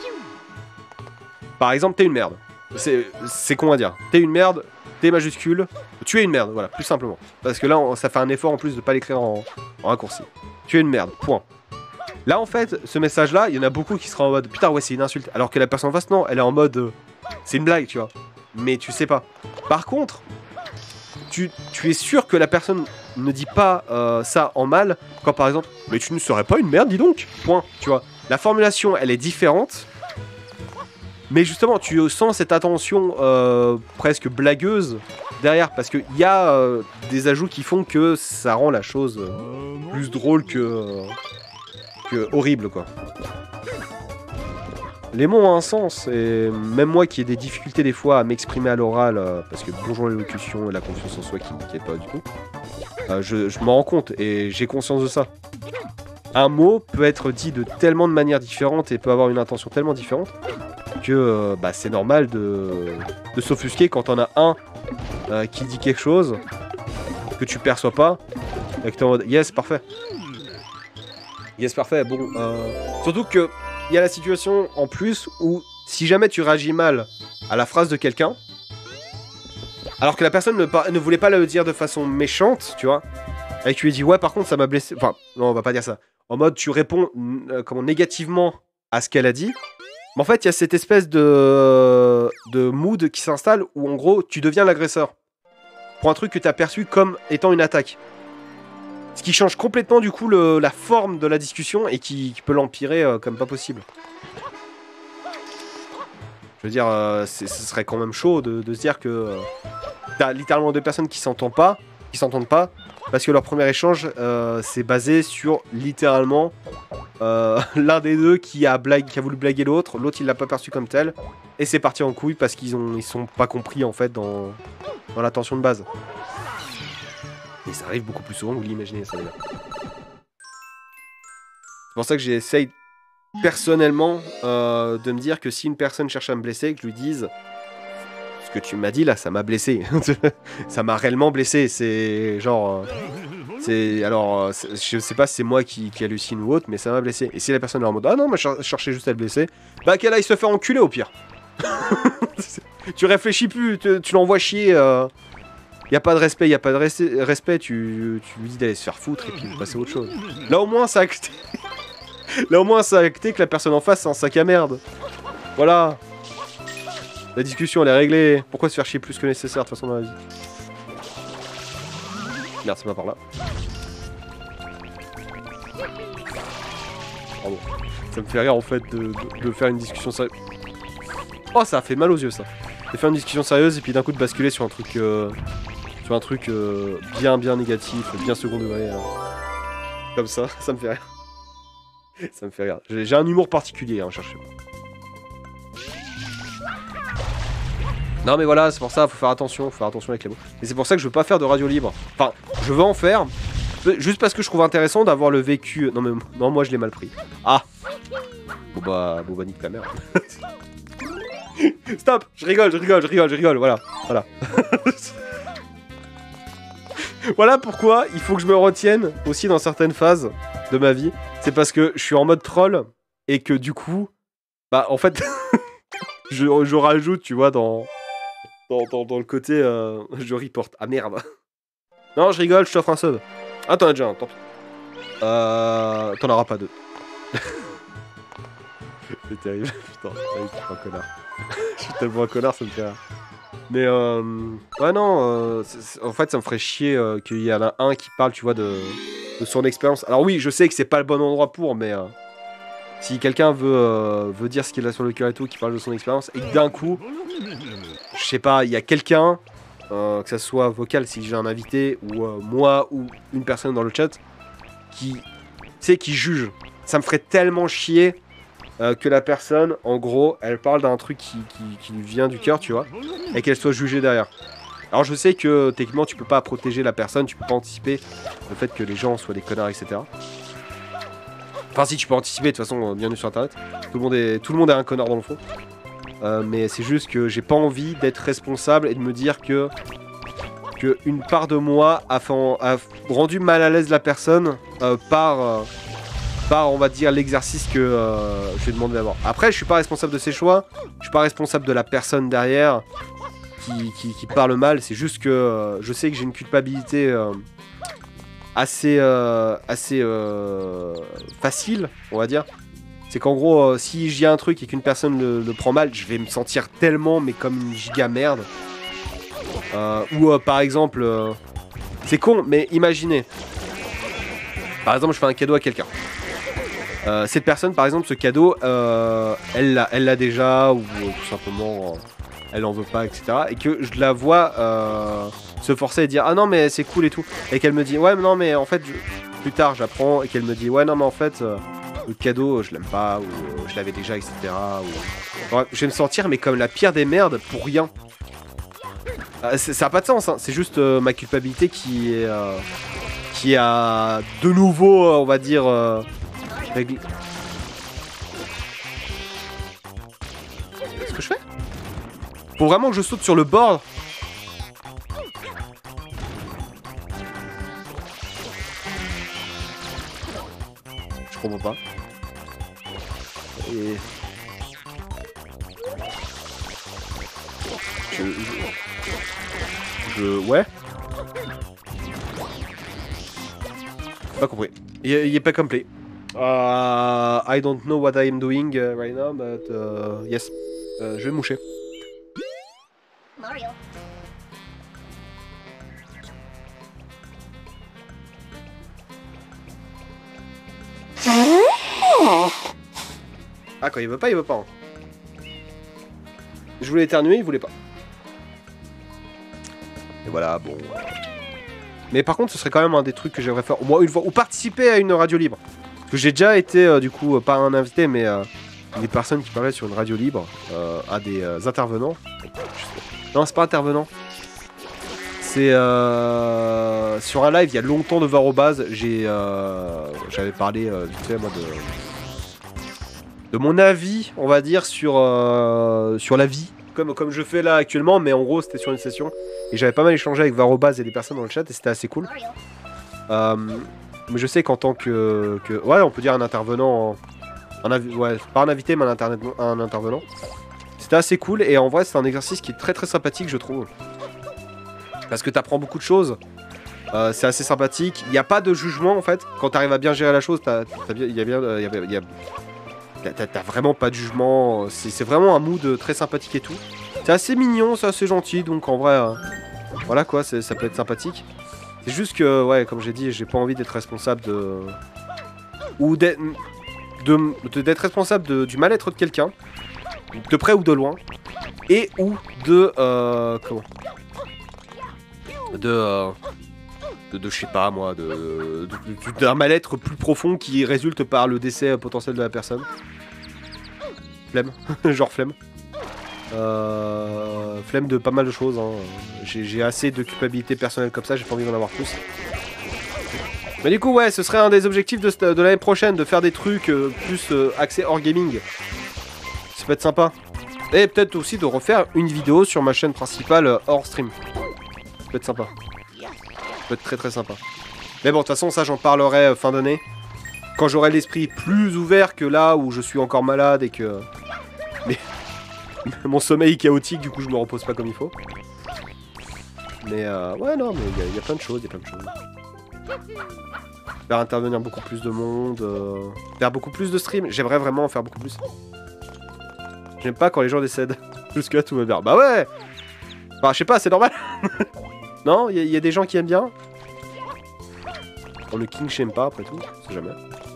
A: Par exemple, t'es une merde. C'est con à dire. T'es une merde, t'es majuscule, tu es une merde, voilà, plus simplement. Parce que là, on, ça fait un effort en plus de pas l'écrire en, en raccourci. Tu es une merde, point. Là, en fait, ce message-là, il y en a beaucoup qui sera en mode putain, ouais, c'est une insulte. Alors que la personne en face, non, elle est en mode euh, c'est une blague, tu vois. Mais tu sais pas. Par contre, tu, tu es sûr que la personne ne dit pas euh, ça en mal, quand par exemple, mais tu ne serais pas une merde, dis donc, point, tu vois. La formulation, elle est différente, mais justement, tu sens cette attention euh, presque blagueuse derrière, parce qu'il y a euh, des ajouts qui font que ça rend la chose euh, plus drôle que, euh, que horrible, quoi. Les mots ont un sens, et même moi qui ai des difficultés des fois à m'exprimer à l'oral, euh, parce que bonjour l'élocution et la confiance en soi qui n'inquiète pas du tout, euh, je, je m'en rends compte, et j'ai conscience de ça. Un mot peut être dit de tellement de manières différentes et peut avoir une intention tellement différente que euh, bah, c'est normal de, de s'offusquer quand on a un euh, qui dit quelque chose que tu perçois pas et que t'es en mode yes, parfait. Yes, parfait. Bon, euh... surtout que il y a la situation en plus où si jamais tu réagis mal à la phrase de quelqu'un, alors que la personne ne, ne voulait pas le dire de façon méchante, tu vois, et que tu lui dis ouais, par contre ça m'a blessé. Enfin, non, on va pas dire ça. En mode, tu réponds euh, comment, négativement à ce qu'elle a dit. Mais en fait, il y a cette espèce de, de mood qui s'installe où, en gros, tu deviens l'agresseur. Pour un truc que tu as perçu comme étant une attaque. Ce qui change complètement, du coup, le, la forme de la discussion et qui, qui peut l'empirer euh, comme pas possible. Je veux dire, euh, ce serait quand même chaud de, de se dire que euh, t'as littéralement deux personnes qui s'entendent pas, qui s'entendent pas, parce que leur premier échange euh, c'est basé sur littéralement euh, l'un des deux qui a, blague, qui a voulu blaguer l'autre, l'autre il l'a pas perçu comme tel, et c'est parti en couille parce qu'ils ont ils sont pas compris en fait dans, dans l'intention de base. Et ça arrive beaucoup plus souvent que vous l'imaginez, ça d'ailleurs. C'est pour ça que j'essaye personnellement euh, de me dire que si une personne cherche à me blesser, que je lui dise ce que tu m'as dit là, ça m'a blessé. Ça m'a réellement blessé. C'est genre. Euh, c'est alors, euh, je sais pas si c'est moi qui, qui hallucine ou autre, mais ça m'a blessé. Et si la personne est en mode ah non, mais je cherchais juste à le blesser, bah qu'elle aille se faire enculer au pire. Tu réfléchis plus, tu, tu l'envoies chier. Euh, y a pas de respect, y a pas de res respect. Tu, tu lui dis d'aller se faire foutre et puis de passer à autre chose. Là au moins ça a acté. Là au moins ça a acté que la personne en face c'est un sac à merde. Voilà. La discussion elle est réglée. Pourquoi se faire chier plus que nécessaire de toute façon dans la vie? Merde, c'est pas par là. Pardon. Ça me fait rire en fait de, de, de faire une discussion sérieuse. Oh, ça a fait mal aux yeux ça. De faire une discussion sérieuse et puis d'un coup de basculer sur un truc euh, sur un truc euh, bien bien négatif, bien second degré. Hein. Comme ça, ça me fait rire. Ça me fait rire. J'ai un humour particulier, hein, cherchez pas. Non mais voilà, c'est pour ça, faut faire attention, faut faire attention avec les mots. Et c'est pour ça que je veux pas faire de radio libre. Enfin, je veux en faire, juste parce que je trouve intéressant d'avoir le vécu... Non mais non, moi je l'ai mal pris. Ah, bah, bon bah nique ta mère. Stop, je rigole, je rigole, je rigole, je rigole, voilà, voilà. Voilà pourquoi il faut que je me retienne aussi dans certaines phases de ma vie. C'est parce que je suis en mode troll et que du coup, bah en fait, je, je rajoute, tu vois, dans, dans, dans, dans le côté, euh, je reporte. Ah merde. Non, je rigole, je t'offre un sub. Ah, t'en as déjà un, tant pis. Euh, t'en auras pas deux. C'est terrible, putain, je suis un connard. Je suis tellement un connard, ça me fait rire. Mais euh, ouais non, euh, c est, c est, en fait ça me ferait chier euh, qu'il y en a un qui parle, tu vois, de, de son expérience. Alors oui, je sais que c'est pas le bon endroit pour, mais euh, si quelqu'un veut, euh, veut dire ce qu'il a sur le cœur et tout, qui parle de son expérience, et que d'un coup, je sais pas, il y a quelqu'un, euh, que ça soit vocal si j'ai un invité, ou euh, moi, ou une personne dans le chat, qui, tu sais, qui juge. Ça me ferait tellement chier euh, que la personne, en gros, elle parle d'un truc qui, qui, qui lui vient du cœur, tu vois, et qu'elle soit jugée derrière. Alors je sais que techniquement tu peux pas protéger la personne, tu peux pas anticiper le fait que les gens soient des connards, et cetera. Enfin si, tu peux anticiper, de toute façon, bienvenue sur internet. Tout le monde est, tout le monde est un connard dans le fond. Euh, mais c'est juste que j'ai pas envie d'être responsable et de me dire que, que une part de moi a, fait en, a rendu mal à l'aise la personne euh, par... Euh, par, on va dire, l'exercice que euh, je lui ai demandé d'avoir. Après, je suis pas responsable de ses choix, je suis pas responsable de la personne derrière qui, qui, qui parle mal, c'est juste que euh, je sais que j'ai une culpabilité euh, assez, euh, assez euh, facile, on va dire. C'est qu'en gros, euh, si j'ai un truc et qu'une personne le, le prend mal, je vais me sentir tellement, mais comme une giga merde. Euh, ou euh, par exemple, euh, c'est con, mais imaginez. Par exemple, je fais un cadeau à quelqu'un. Euh, cette personne, par exemple, ce cadeau, euh, elle l'a elle l'a déjà, ou euh, tout simplement, euh, elle en veut pas, et cetera. Et que je la vois euh, se forcer à dire « Ah non, mais c'est cool et tout ». Et qu'elle me dit « Ouais, mais non, mais en fait, je... plus tard, j'apprends. » Et qu'elle me dit « Ouais, non, mais en fait, euh, le cadeau, je l'aime pas, ou euh, je l'avais déjà, et cetera. Ou... Ouais, je vais me sentir, mais comme la pire des merdes, pour rien. Euh, ça n'a pas de sens, hein. C'est juste euh, ma culpabilité qui est... Euh, qui a de nouveau, euh, on va dire... Euh, Régl... Qu'est-ce que je fais? Faut vraiment que je saute sur le bord. Je comprends pas. Et... Je... Je... je... Ouais. Pas compris. Il, il est pas complet. Uh, I don't know what I am doing uh, right now, but uh, yes. Uh, je vais me moucher.
E: Mario.
A: Ah, quand il veut pas, il veut pas. Hein. Je voulais éternuer, il voulait pas. Et voilà, bon. Mais par contre, ce serait quand même un des trucs que j'aimerais faire au moins une fois. Ou participer à une radio libre. Parce que j'ai déjà été, euh, du coup, euh, pas un invité, mais euh, des personnes qui parlaient sur une radio libre euh, à des euh, intervenants. Non, c'est pas intervenant. C'est euh, sur un live, il y a longtemps de Varobase, j'ai euh, j'avais parlé euh, vite fait, moi, de, de mon avis, on va dire, sur, euh, sur la vie. Comme, comme je fais là actuellement, mais en gros, c'était sur une session. Et j'avais pas mal échangé avec Varobase et des personnes dans le chat, et c'était assez cool. Euh, mais je sais qu'en tant que, que... Ouais, on peut dire un intervenant... Un ouais, pas un invité, mais un, internet, un intervenant. C'était assez cool, et en vrai, c'est un exercice qui est très très sympathique, je trouve. Parce que t'apprends beaucoup de choses. Euh, c'est assez sympathique. Il n'y a pas de jugement, en fait. Quand t'arrives à bien gérer la chose, t'as, t'as bien... Il y a bien... Il y a, il y a... T'as, t'as vraiment pas de jugement. C'est, c'est vraiment un mood très sympathique et tout. C'est assez mignon, c'est assez gentil, donc en vrai... Euh, voilà quoi, c'est, ça peut être sympathique. C'est juste que, ouais, comme j'ai dit, j'ai pas envie d'être responsable de... Ou d'être... De, de, d'être responsable de, du mal-être de quelqu'un. De près ou de loin. Et ou de... Euh, comment De... Euh, de, de je sais pas moi, de, de, de, d'un mal-être plus profond qui résulte par le décès potentiel de la personne. Flemme. Genre flemme. Euh, flemme de pas mal de choses. Hein. J'ai, j'ai assez de culpabilité personnelle comme ça, j'ai pas envie d'en avoir plus. Mais du coup, ouais, ce serait un des objectifs de, de l'année prochaine, de faire des trucs euh, plus euh, axés hors gaming. Ça peut être sympa. Et peut-être aussi de refaire une vidéo sur ma chaîne principale euh, hors stream. Ça peut être sympa. Ça peut être très très sympa. Mais bon, de toute façon, ça j'en parlerai euh, fin d'année. Quand j'aurai l'esprit plus ouvert que là où je suis encore malade et que... Mais... Mon sommeil est chaotique, du coup je me repose pas comme il faut. Mais euh, ouais, non, mais il y, y a plein de choses, il y a plein de choses. Faire intervenir beaucoup plus de monde, euh, faire beaucoup plus de streams. J'aimerais vraiment en faire beaucoup plus. J'aime pas quand les gens décèdent. Jusque-là, tout va bien. Bah ouais. Enfin, je sais pas, c'est normal. Non, il y, y a des gens qui aiment bien. Bon, le King, j'aime pas, après tout. C'est jamais.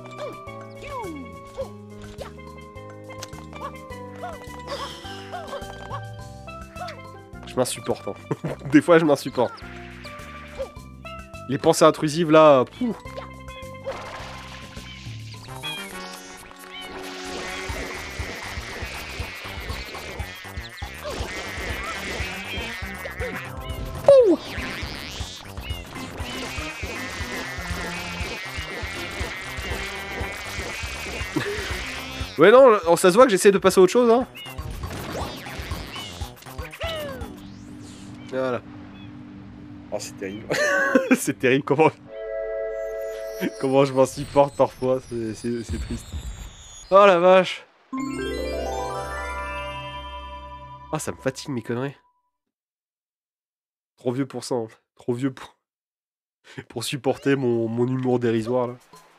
A: Je m'insupporte. Hein. Des fois, je m'insupporte. Les pensées intrusives, là... Pouf. Ouais non, ça se voit que j'essaie de passer à autre chose hein. Voilà. Oh c'est terrible. C'est terrible comment... Comment je m'en supporte parfois, c'est triste. Oh la vache. Ah ça me fatigue mes conneries. Trop vieux pour ça, hein. Trop vieux pour... pour supporter mon, mon humour dérisoire là.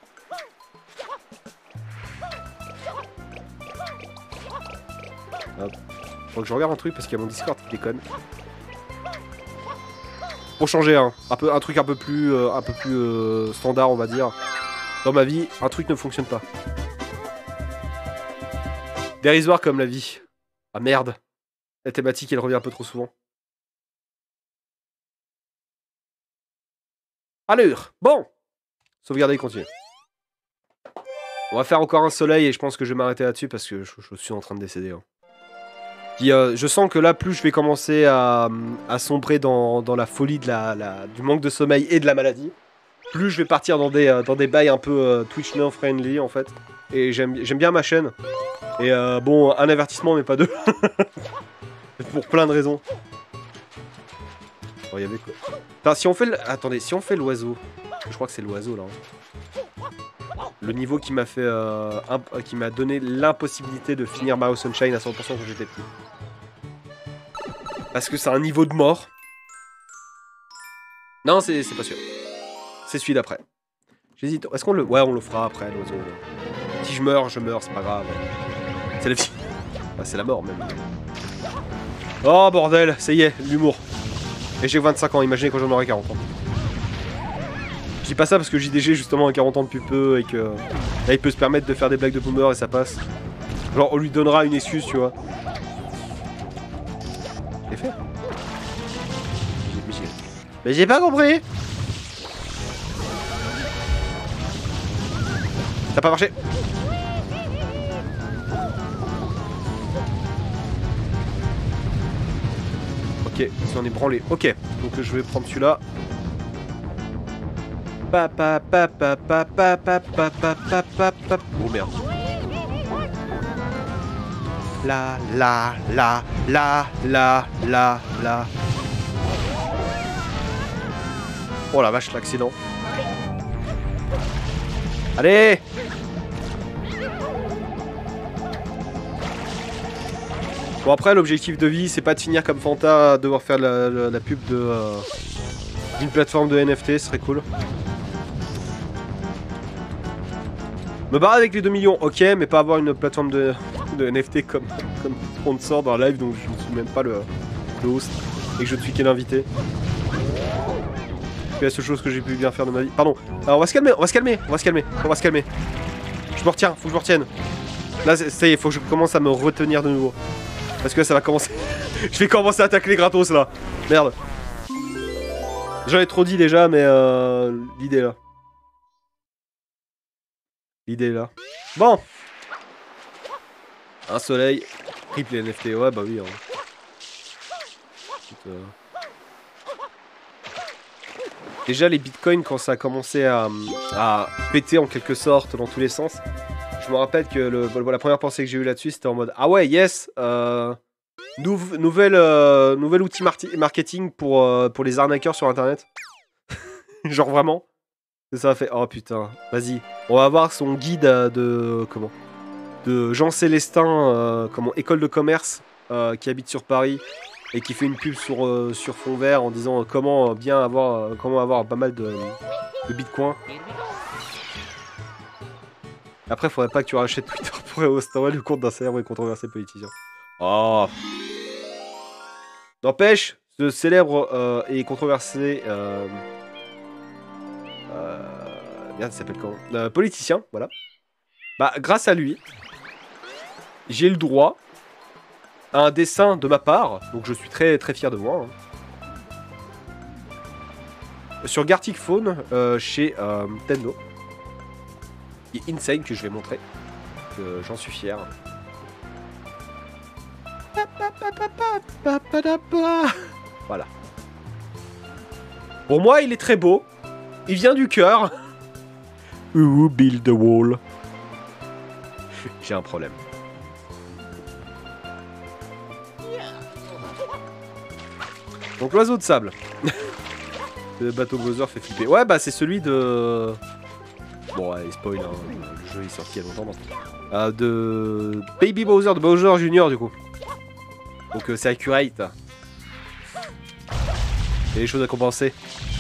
A: Hop. Faut que je regarde un truc parce qu'il y a mon Discord qui déconne. Pour changer, hein. Un, peu, un truc un peu plus, euh, un peu plus euh, standard, on va dire. Dans ma vie, un truc ne fonctionne pas. Dérisoire comme la vie. Ah merde. La thématique, elle revient un peu trop souvent. Allure. Bon. Sauvegarder et continuer. On va faire encore un soleil et je pense que je vais m'arrêter là-dessus parce que je, je suis en train de décéder. Hein. Puis, euh, je sens que là, plus je vais commencer à, à sombrer dans, dans la folie de la, la, du manque de sommeil et de la maladie, plus je vais partir dans des, euh, dans des bails un peu euh, Twitch no friendly en fait. Et j'aime bien ma chaîne. Et euh, bon, un avertissement mais pas deux. Pour plein de raisons. Oh, y avait quoi? Enfin, si on fait le... Attendez, si on fait l'oiseau. Je crois que c'est l'oiseau là. Hein. Le niveau qui m'a fait, euh, qui m'a donné l'impossibilité de finir Mario Sunshine à cent pour cent quand j'étais petit. Parce que c'est un niveau de mort. Non, c'est pas sûr. C'est celui d'après. J'hésite. Est-ce qu'on le... Ouais, on le fera après, l'oiseau. Si je meurs, je meurs, c'est pas grave. C'est la vie. Ah, c'est la mort, même. Oh, bordel, ça y est, l'humour. Et j'ai vingt-cinq ans, imaginez quand j'en aurai quarante ans. Je dis pas ça parce que J D G justement a quarante ans depuis peu et que là il peut se permettre de faire des blagues de boomer et ça passe. Genre on lui donnera une excuse, tu vois. C'est fait. Mais j'ai pas compris. Ça a pas marché. Ok, si on est branlé. Ok, donc je vais prendre celui-là. Pa pa pa pa pa pa pa pa pa pa pa pa. Oh merde. La la la la la la la. Oh la vache, l'accident. Allez. Bon après l'objectif de vie c'est pas de finir comme Fanta à devoir faire la, la, la pub de euh, d'une plateforme de N F T, ce serait cool. Me barrer avec les deux millions, ok, mais pas avoir une plateforme de, de N F T comme, comme sponsor dans la live, donc je ne suis même pas le, le host, et que je ne suis qu'un invité. C'est la seule chose que j'ai pu bien faire de ma vie. Pardon, alors on va se calmer, on va se calmer, on va se calmer, on va se calmer. Je me retiens, faut que je me retienne. Là, ça y est, faut que je commence à me retenir de nouveau. Parce que là, ça va commencer... je vais commencer à attaquer les gratos, là. Merde. J'en ai trop dit déjà, mais euh, l'idée est là. L'idée est là. Bon. Un soleil. Triple N F T. Ouais, bah oui. Hein. Écoute, euh... Déjà, les bitcoins, quand ça a commencé à, à péter en quelque sorte dans tous les sens, je me rappelle que le, la première pensée que j'ai eue là-dessus, c'était en mode ah ouais, yes, euh, nou nouvelle, euh, nouvel outil mar marketing pour, euh, pour les arnaqueurs sur internet. Genre vraiment. Et ça a fait oh putain, vas-y, on va voir son guide de comment de Jean Célestin, euh, comment école de commerce euh, qui habite sur Paris et qui fait une pub sur, euh, sur fond vert en disant euh, comment bien avoir euh, comment avoir pas mal de, de bitcoins. Après, faudrait pas que tu rachètes Twitter pour restaurer le compte d'un célèbre et controversé politicien. Oh. N'empêche, ce célèbre euh, et controversé euh, euh, merde, ça s'appelle comment euh, politicien, voilà. Bah, grâce à lui, j'ai le droit à un dessin de ma part, donc je suis très très fier de moi. Hein. Sur Gartic Phone, euh, chez euh, Nintendo. Qui est insane, que je vais montrer. Que j'en suis fier. Voilà. Pour moi, il est très beau. Il vient du cœur. Who build the wall? J'ai un problème. Donc l'oiseau de sable. Le bateau Bowser fait flipper. Ouais, bah c'est celui de... Bon, allez, spoil, hein. Le jeu est sorti il y a longtemps maintenant. Euh, de Baby Bowser, de Bowser Junior du coup. Donc euh, c'est accurate. Il y a des choses à compenser.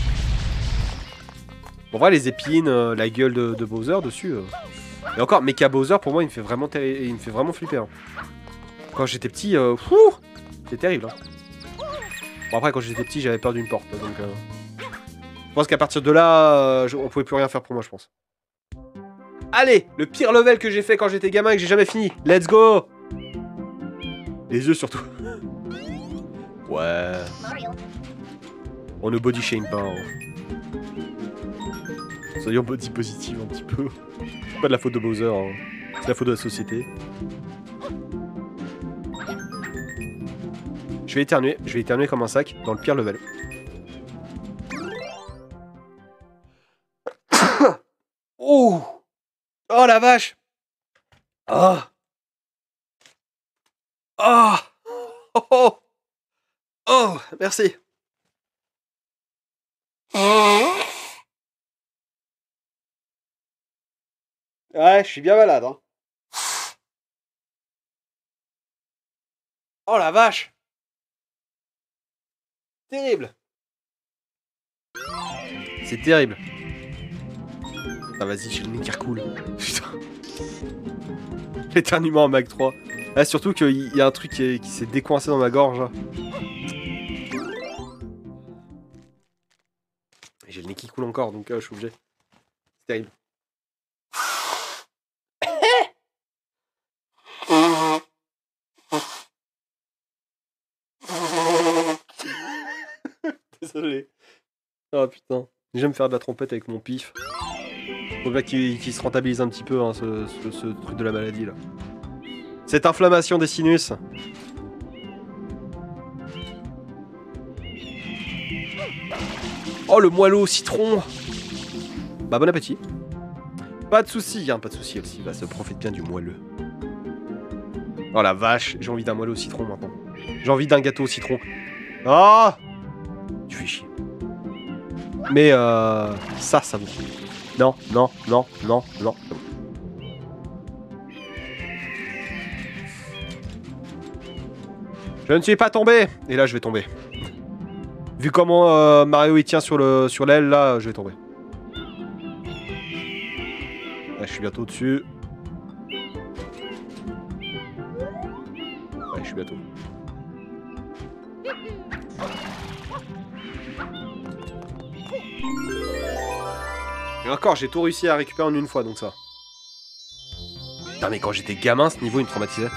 A: En vrai, les épines, euh, la gueule de, de Bowser dessus. Euh... Et encore, Mecha Bowser pour moi, il me fait vraiment, il me fait vraiment flipper. Hein. Quand j'étais petit, euh... c'était terrible. Hein. Bon, après, quand j'étais petit, j'avais peur d'une porte. Donc, euh... je pense qu'à partir de là, euh, je... on pouvait plus rien faire pour moi, je pense. Allez, le pire level que j'ai fait quand j'étais gamin et que j'ai jamais fini. Let's go! Les yeux surtout. Ouais. On ne body shame pas. Hein. Soyons body positive un petit peu. C'est pas de la faute de Bowser. Hein. C'est la faute de la société. Je vais éternuer. Je vais éternuer comme un sac dans le pire level. Oh! Oh la vache! Oh! Oh! Oh! Oh! Oh! Merci! Ouais, je suis bien malade, hein. Oh la vache! Terrible! C'est terrible. Ah vas-y, j'ai le nez qui recoule. Putain. L'éternuement en Mag trois. Ah, surtout qu'il y a un truc qui, qui s'est décoincé dans ma gorge. Là. J'ai le nez qui coule encore, donc euh, je suis obligé. C'est terrible. Désolé. Oh putain. J'aime faire de la trompette avec mon pif. Faut bien qu'il qu'il se rentabilise un petit peu hein, ce, ce, ce truc de la maladie là. Cette inflammation des sinus. Oh le moelleux au citron. Bah bon appétit. Pas de soucis, hein, pas de soucis, elle va se profite bien du moelleux. Oh la vache, j'ai envie d'un moelleux au citron maintenant. J'ai envie d'un gâteau au citron. Ah, tu fais chier. Mais euh, ça, ça vaut. Non, non, non, non, non. Je ne suis pas tombé. Et là, je vais tomber. Vu comment euh, Mario il tient sur le sur l'aile, là, je vais tomber. Là, je suis bientôt dessus. Ouais, je suis bientôt. Et encore, j'ai tout réussi à récupérer en une fois, donc ça. Putain, mais quand j'étais gamin, ce niveau, il me traumatisait.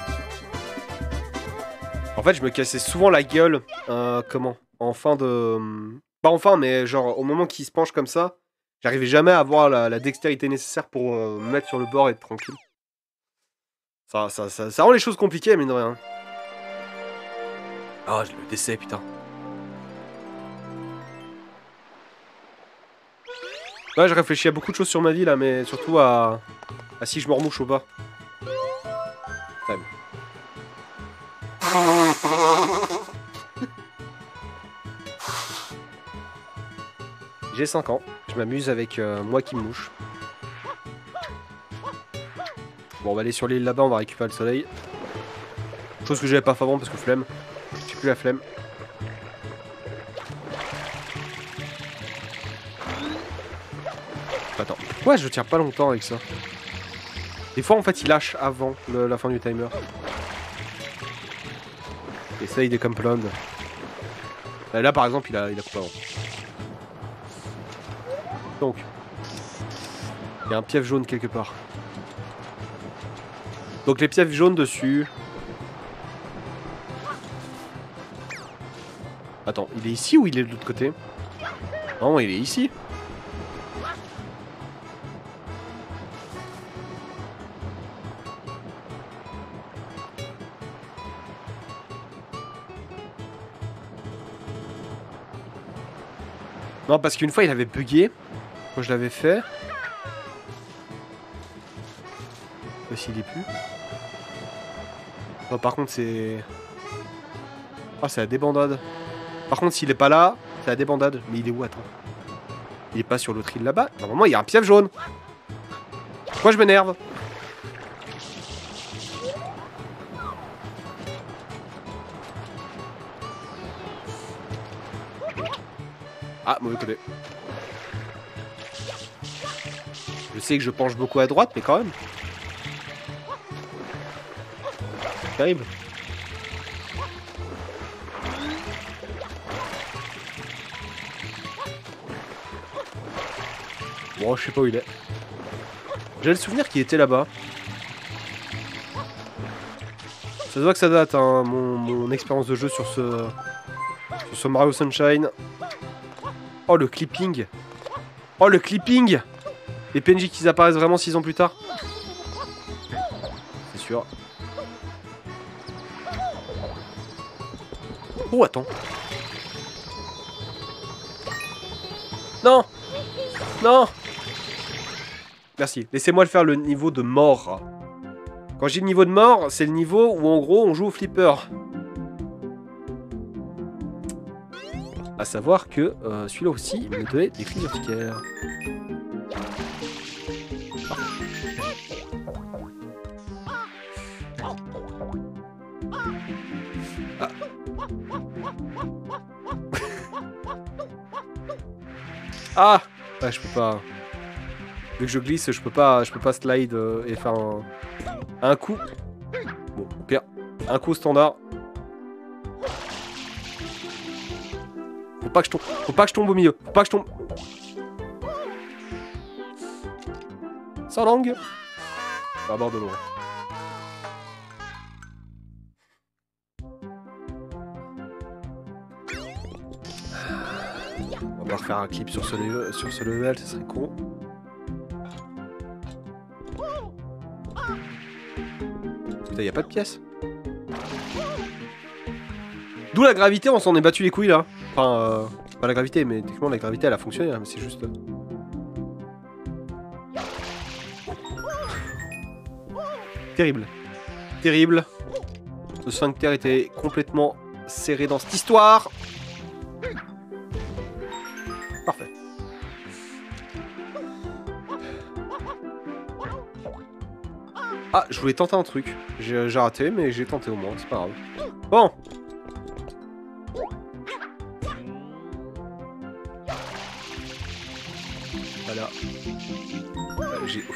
A: En fait, je me cassais souvent la gueule, euh, comment en fin de... Pas en fin, mais genre, au moment qu'il se penche comme ça, j'arrivais jamais à avoir la, la dextérité nécessaire pour euh, me mettre sur le bord et être tranquille. Ça, ça, ça, ça rend les choses compliquées, mine de rien. Ah, oh, le décès, putain. Ouais, je réfléchis à beaucoup de choses sur ma vie là, mais surtout à, à si je me remouche ou pas. Time. J'ai cinq ans, je m'amuse avec euh, moi qui me mouche. Bon, on va aller sur l'île là-bas, on va récupérer le soleil. Chose que j'avais pas fait avant parce que flemme. J'ai plus la flemme. Attends, pourquoi je tiens pas longtemps avec ça? Des fois en fait il lâche avant le, la fin du timer. Et ça il est comme plein. Là par exemple il a, il a coupé avant. Donc, il y a un piège jaune quelque part. Donc les pièges jaunes dessus. Attends, il est ici ou il est de l'autre côté? Non, il est ici. Non, parce qu'une fois il avait bugué quand je l'avais fait. Je sais pas s'il est plus. Non, par contre c'est... Ah, c'est la débandade. Par contre s'il est pas là, c'est la débandade. Mais il est où? Attends. Il est pas sur l'autre île là-bas. Normalement il y a un piège jaune. Pourquoi je m'énerve? Ah, mauvais côté. Je sais que je penche beaucoup à droite, mais quand même. Terrible. Bon, je sais pas où il est. J'ai le souvenir qu'il était là-bas. Ça se voit que ça date, hein, mon, mon expérience de jeu sur ce, sur ce Mario Sunshine. Oh, le clipping. Oh, le clipping. Les P N J qui apparaissent vraiment six ans plus tard. C'est sûr. Oh, attends. Non. Non. Merci. Laissez-moi le faire le niveau de mort. Quand j'ai le niveau de mort, c'est le niveau où en gros on joue au flipper. A savoir que euh, celui-là aussi, il me donnait des cris urticaires. Ah. Ah, ouais, je peux pas. Vu que je glisse, je peux pas, je peux pas slide euh, et faire un, un coup. Bon, au pire, un coup standard. Faut pas que je tombe, faut pas que je tombe au milieu, faut pas que je tombe. Sans langue. À bord de l'eau. On va refaire un clip sur ce level, sur ce level, ce serait con. Putain, y a pas de pièce. D'où la gravité, on s'en est battu les couilles là. Enfin, euh, pas la gravité, mais techniquement la gravité elle a fonctionné, hein, mais c'est juste... Terrible. Terrible. Le sphincter était complètement serré dans cette histoire. Parfait. Ah, je voulais tenter un truc. J'ai raté, mais j'ai tenté au moins, c'est pas grave. Bon. Voilà. Euh, j'ai...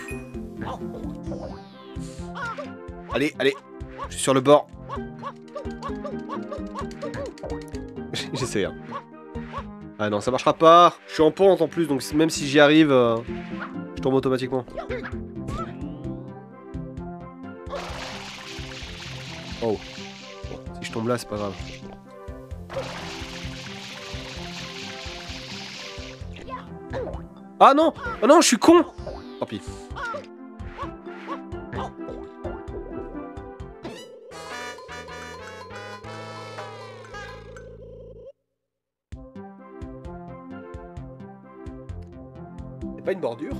A: Allez, allez. Je suis sur le bord. J'essaie. Hein. Ah non, ça marchera pas. Je suis en pente en plus, donc même si j'y arrive, euh, je tombe automatiquement. Oh. Bon, si je tombe là, c'est pas grave. Ah non! Ah non, je suis con! Tant pis. pas une bordure.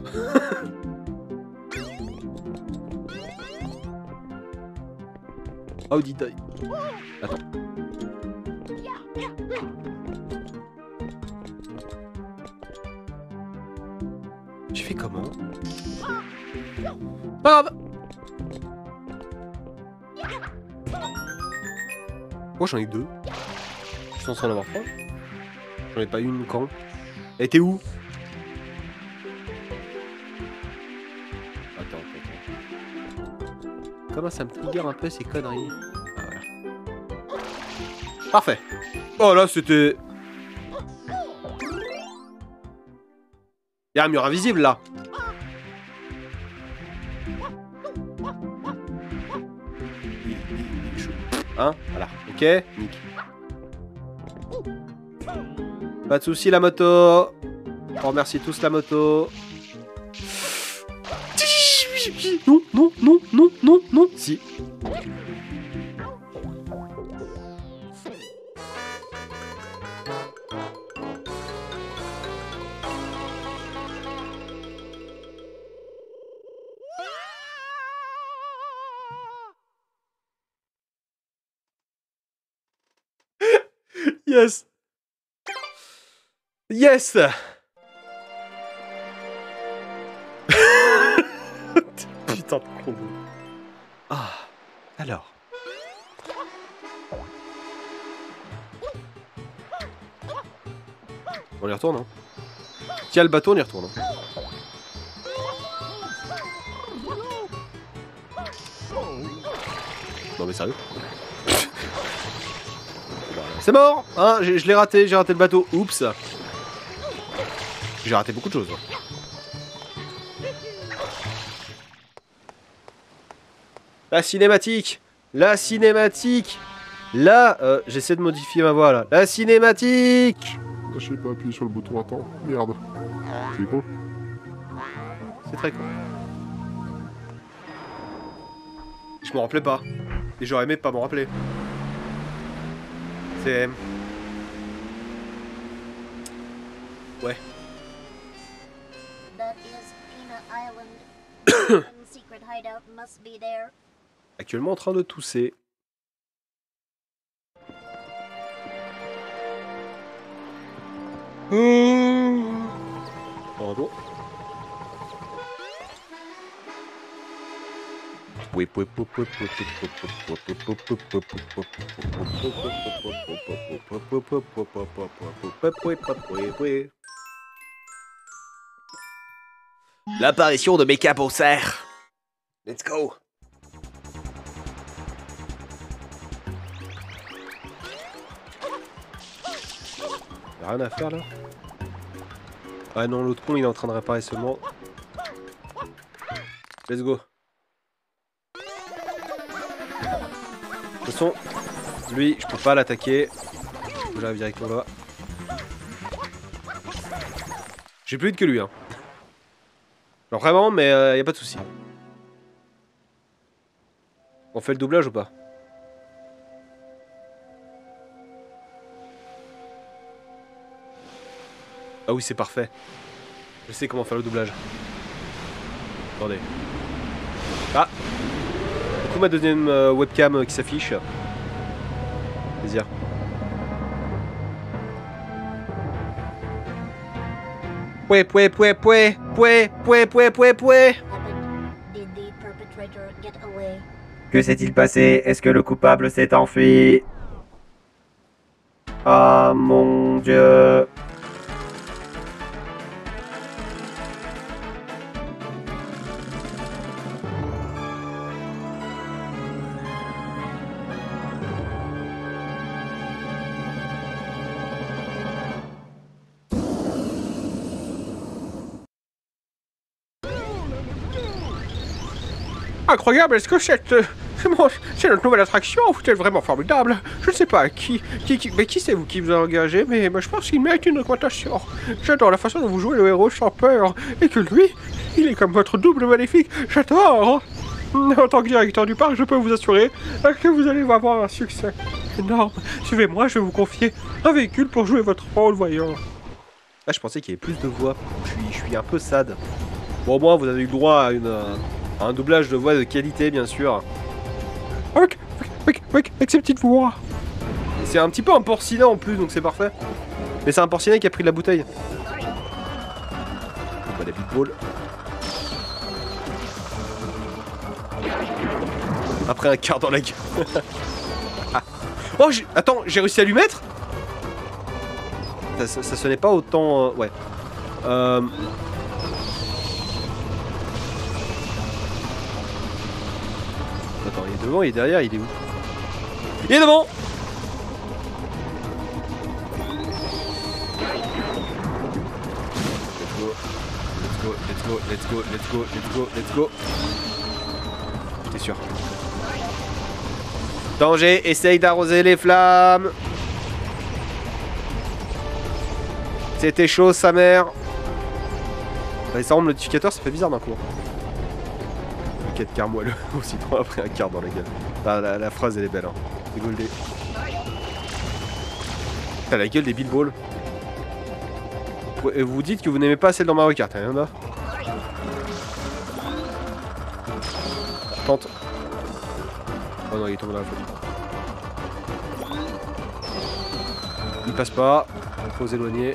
A: How did I... Attends. J'ai fait comment? Pas grave. Moi j'en ai deux. Je suis censé en avoir trois. J'en ai pas une quand? Elle était où? Attends, attends. Comment ça me trigger un peu ces conneries? Ah, voilà. Parfait. Oh là c'était... Y'a un mur invisible là. Hein? Voilà. Ok, nick. Pas de soucis la moto. On remercie tous la moto. Non, non, non, non, non, non. Si. Yes. Yes. Putain de con. Ah, alors. On y retourne, hein. Tiens le bateau, on y retourne. Hein. Non mais sérieux. C'est mort, hein, je l'ai raté, j'ai raté le bateau. Oups. J'ai raté beaucoup de choses. La cinématique. La cinématique. Là, euh, j'essaie de modifier ma voix là. La cinématique.
D: Je sais pas appuyer sur le bouton, attends. Merde. C'est con.
A: C'est très con. Je m'en rappelais pas. Et j'aurais aimé pas m'en rappeler. C'est... Ouais.
F: That is Peanut Island. Secret hideout must be there.
A: Actuellement en train de tousser. Pardon.
B: L'apparition de Mecha Bowser. Let's go.
A: Y'a rien à faire là. Ah non, l'autre con il est en train de réparer seulement. Let's go. De toute façon, lui, je peux pas l'attaquer. Je la directement là. J'ai plus vite que lui, hein. Alors vraiment, mais euh, y a pas de souci. On fait le doublage ou pas? Ah oui, c'est parfait. Je sais comment faire le doublage. Attendez. Ah! Du coup, ma deuxième euh, webcam euh, qui s'affiche. Plaisir. Pouet, pouet, pouet, pouet, pouet, pouet, pouet, pouet, pouet.
F: Did the perpetrator get away?
A: Que s'est-il passé? Est-ce que le coupable s'est enfui? Ah mon Dieu.
G: Incroyable, est-ce que cette... Euh, c'est notre nouvelle attraction, vous êtes vraiment formidable. Je ne sais pas qui... qui, qui mais qui c'est vous qui vous a engagé, mais, mais je pense qu'il mérite une augmentation. J'adore la façon dont vous jouez le héros sans peur. Et que lui, il est comme votre double maléfique. J'adore. En tant que directeur du parc, je peux vous assurer que vous allez avoir un succès énorme. Suivez-moi, je vais vous confier un véhicule pour jouer votre rôle, voyons.
A: Ah, je pensais qu'il y avait plus de voix. Je suis, je suis un peu sad. Bon, au moins, vous avez eu le droit à, une, à un doublage de voix de qualité, bien sûr.
G: Avec, avec, avec, avec ces petites voix.
A: C'est un petit peu un porcinet en plus, donc c'est parfait. Mais c'est un porcinet qui a pris de la bouteille. On va les pitbulls. Après un quart dans la gueule. Ah. Oh, attends, j'ai réussi à lui mettre. Ça, ça, ça sonnait pas autant... Euh, ouais. Euh... Attends, il est devant, il est derrière, il est où? Il est devant. Let's go, let's go, let's go, let's go, let's go, let's go. T'es sûr? Danger, essaye d'arroser les flammes. C'était chaud, sa mère. Allez, ça rend le notificateur, ça fait bizarre d'un coup. Le quai de quart moelleux, aussitôt après un quart dans la gueule. Ah, la, la phrase, elle est belle, hein. C'est goldé. T'as la gueule des billballs. Vous vous dites que vous n'aimez pas celle dans Mario Kart, hein, là. Tente. Oh non, il est tombé dans la folie. Il passe pas. Il faut s'éloigner.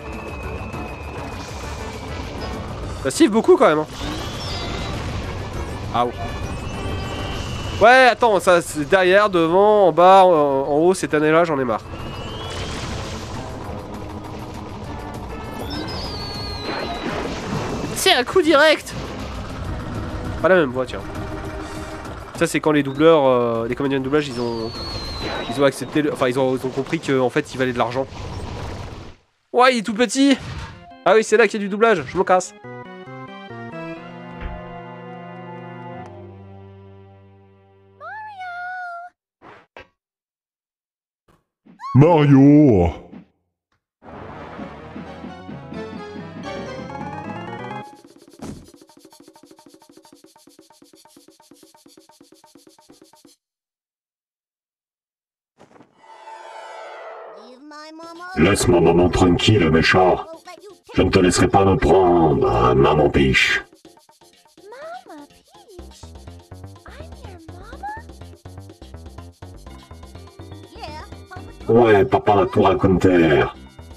A: Ça siffle beaucoup quand même. Hein. Ah ouais. Ouais, attends, ça c'est derrière, devant, en bas, en, en haut, cette année-là, j'en ai marre. C'est un coup direct. Pas la même voix, tiens. Ça c'est quand les doubleurs, euh, les comédiens de doublage, ils ont, ils ont accepté, le, enfin ils ont, ils ont compris qu'en fait il valait de l'argent. Ouais, il est tout petit. Ah oui, c'est là qu'il y a du doublage. Je me casse.
D: Mario!
H: Laisse ma maman tranquille, méchant. Je ne te laisserai pas me prendre, hein, maman Peach.
F: Mama Peach? I'm your mama? Yeah, Papa
H: Ouais, papa l'a tout raconté.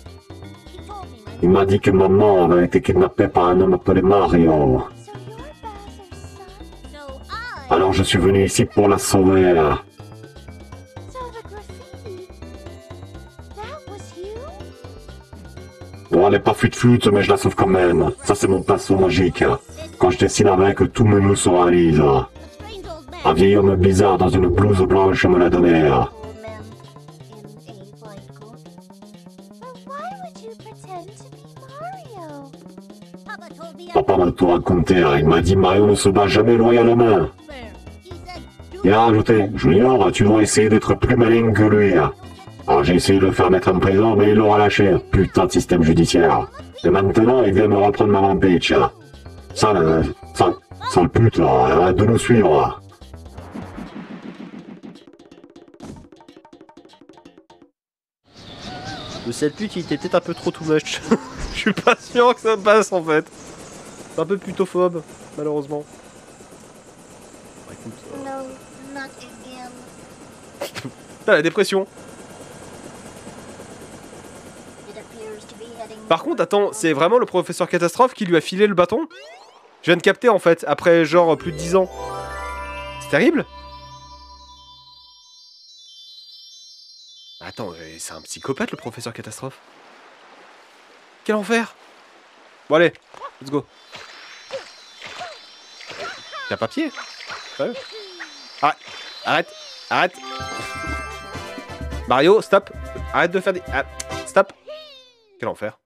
H: Il m'a dit que maman avait été kidnappée par un homme appelé Mario.
F: So you're Bowser's son? So I...
H: Alors je suis venu ici pour la sauver.
F: So the graffiti... That was you?
H: Bon, elle est pas fut-fut, mais je la sauve quand même. Ça, c'est mon pinceau magique. Quand je dessine avec, tous mes mots se réalisent.
F: A strange old man.
H: Un vieil homme bizarre dans une blouse blanche me l'a donné.
F: Old man in a white coat. But why would you pretend to be Mario? Papa told me I...
H: Papa m'a tout raconté. Il m'a dit Mario ne se bat jamais loyalement.
F: He said, do
H: Il a rajouté, Junior, tu dois essayer d'être plus malin que lui. Alors j'ai essayé de le faire mettre en prison, mais il l'aura lâché. Putain de système judiciaire. Et maintenant, il vient me reprendre Maman Peach. Ça, là, ça, ça le pute, là, arrête de nous suivre.
A: Le sale pute, il était peut-être un peu trop too much. Je suis pas sûr que ça passe en fait. C'est un peu plutophobe, malheureusement. Bah, écoute, euh,
F: No, not again.
A: Putain, la dépression.
F: It appears to be heading...
A: Par contre, attends, c'est vraiment le professeur Catastrophe qui lui a filé le bâton? Je viens de capter en fait, après genre plus de dix ans. C'est terrible. Attends, c'est un psychopathe le professeur Catastrophe. Quel enfer. Bon allez, let's go. Y'a papier? Ouais. Arrête, arrête, arrête. Mario, stop. Arrête de faire des... Ah, stop. Quel enfer.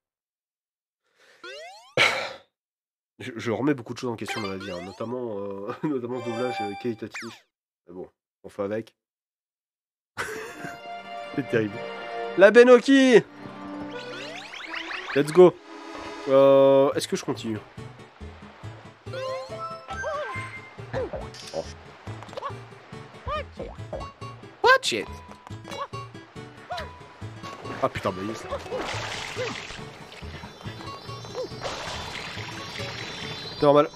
A: Je, je remets beaucoup de choses en question dans la vie, hein, notamment, euh, notamment ce doublage euh, qualitatif. Mais bon, on fait avec. C'est terrible. La Benoki. Let's go. Euh, Est-ce que je continue? Oh. Watch it. Ah putain, bah yes. C'est normal.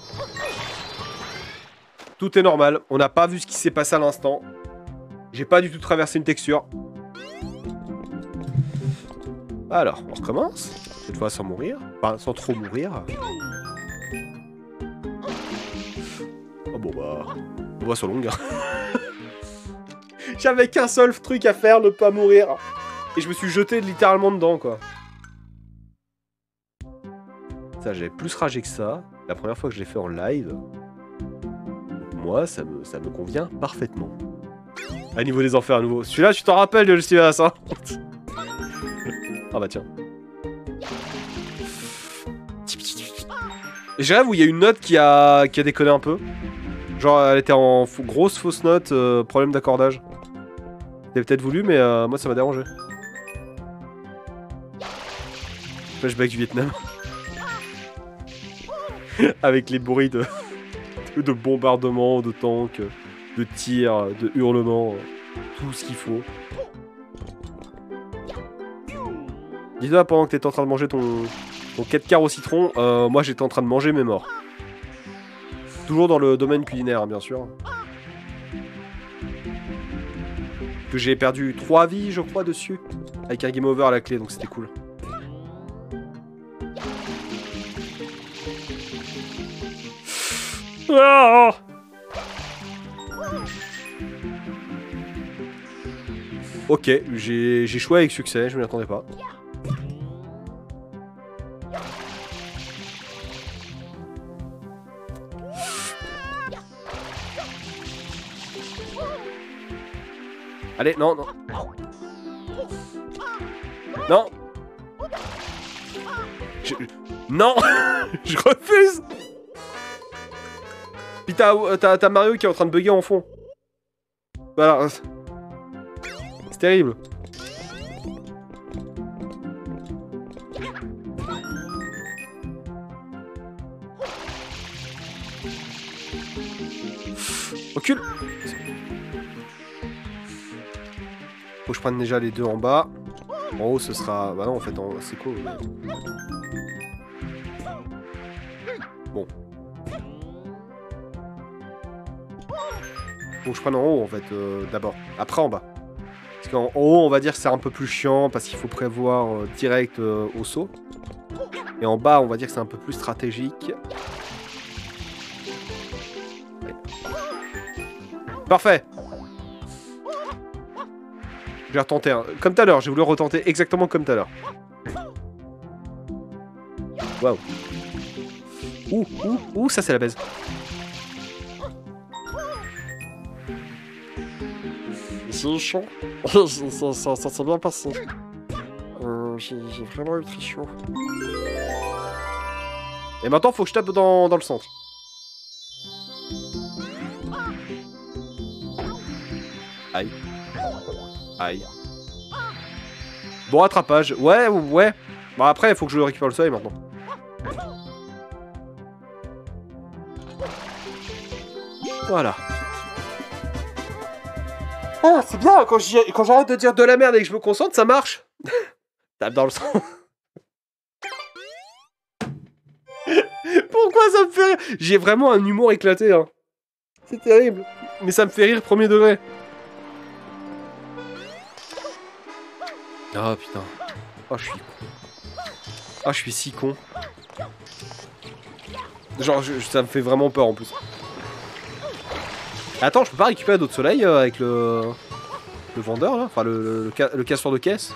A: Tout est normal. On n'a pas vu ce qui s'est passé à l'instant. J'ai pas du tout traversé une texture. Alors, on recommence. Cette fois sans mourir. Enfin, sans trop mourir. Oh bon bah... On voit sur longue. J'avais qu'un seul truc à faire, ne pas mourir. Et je me suis jeté littéralement dedans, quoi. Ça, j'avais plus ragé que ça. La première fois que je l'ai fait en live. Moi, ça me, ça me convient parfaitement. À niveau des enfers à nouveau. Celui-là, tu t'en rappelles de Lucius, hein. Ah bah tiens. J'ai rêve où il y a une note qui a, qui a déconné un peu. Genre, elle était en grosse fausse note, euh, problème d'accordage. C'était peut-être voulu, mais euh, moi, ça m'a dérangé. Flashback du Vietnam. Avec les bruits de, de bombardements, de tanks, de tirs, de hurlements, tout ce qu'il faut. Dis-toi, pendant que t'étais en train de manger ton, ton quatre quarts au citron, euh, moi j'étais en train de manger mes morts. Toujours dans le domaine culinaire, bien sûr. Que j'ai perdu trois vies, je crois, dessus. Avec un game over à la clé, donc c'était cool. Ah! Ok, j'ai échoué avec succès, je m'y attendais pas. Allez, non, non. Non. Je... Non. Je refuse. Puis t'as Mario qui est en train de bugger en fond. Voilà. C'est terrible. Recule. Faut que je prenne déjà les deux en bas. En haut, ce sera... Bah non, en fait, en... c'est cool. Mais... Bon. Faut que je prenne en haut, en fait, euh, d'abord. Après, en bas. Parce qu'en haut, on va dire que c'est un peu plus chiant, parce qu'il faut prévoir euh, direct euh, au saut. Et en bas, on va dire que c'est un peu plus stratégique. Ouais. Parfait. Je vais retenter, hein. Comme tout à l'heure, j'ai voulu retenter exactement comme tout à l'heure. Waouh. Ouh, ouh, ouh, ça c'est la baise. C'est chaud. ça ça, ça s'est bien passé. Euh, j'ai vraiment eu très chaud. Et maintenant, faut que je tape dans, dans le centre. Aïe. Aïe. Bon, attrapage. Ouais, ouais. Bon, après, il faut que je récupère le soleil maintenant. Voilà. Ah, c'est bien, quand j'arrête de dire de la merde et que je me concentre, ça marche. Tape dans le sang. Pourquoi ça me fait rire? J'ai vraiment un humour éclaté, hein. C'est terrible. Mais ça me fait rire premier degré. Oh putain. Oh, je suis con. Oh, je suis si con. Genre, je, ça me fait vraiment peur en plus. Attends, je peux pas récupérer d'autres soleils euh, avec le... Le vendeur là? Enfin, le, le, le, ca... le casseur de caisse?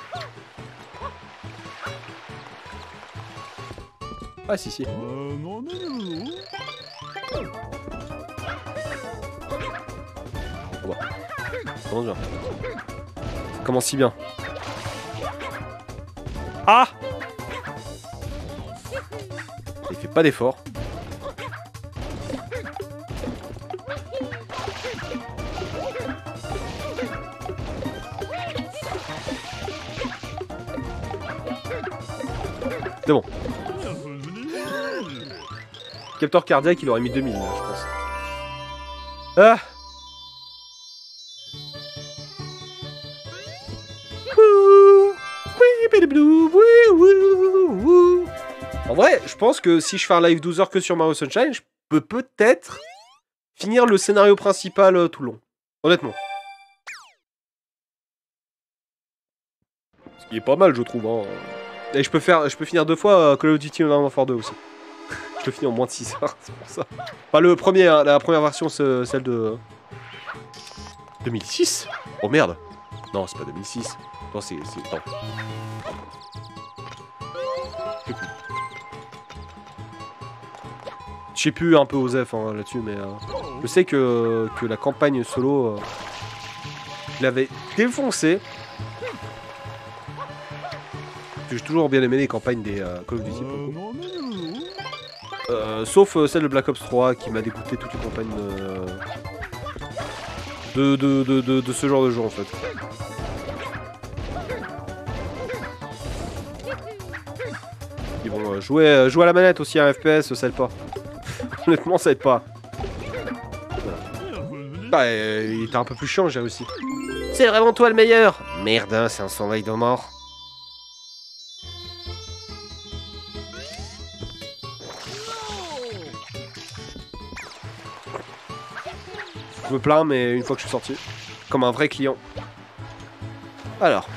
A: Ah, si, si. Oh bah. Ça commence bien. Ça commence si bien. Ah! Il fait pas d'effort. C'est bon. Capteur cardiaque, il aurait mis deux mille, là, je pense. Ah! En vrai, je pense que si je fais un live douze heures que sur Mario Sunshine, je peux peut-être finir le scénario principal euh, tout le long. Honnêtement. Ce qui est pas mal, je trouve. Hein. Et je peux, faire, je peux finir deux fois euh, Call of Duty Modern Warfare deux aussi. Je le finis en moins de six heures, c'est pour ça. Enfin, le premier, hein, la première version, c'est celle de... deux mille six? Oh merde. Non, c'est pas deux mille six. Non, c'est... Non. Je sais plus. Je sais plus un peu Osef hein, là-dessus, mais... Euh, je sais que, que la campagne solo... Euh, je l'avais défoncé. J'ai toujours bien aimé les campagnes des euh, Call of Duty. Euh, sauf euh, celle de Black Ops trois qui m'a dégoûté toutes les campagnes euh, de, de, de, de, de ce genre de jeu en fait. Et bon, euh, jouer, euh, jouer à la manette aussi à un F P S, ça aide pas. Honnêtement, ça aide pas. Bah, euh, il était un peu plus chiant, j'ai réussi. C'est vraiment toi le meilleur. Merde, hein, c'est un sommeil de mort. Je me plains, mais une fois que je suis sorti, comme un vrai client. Alors.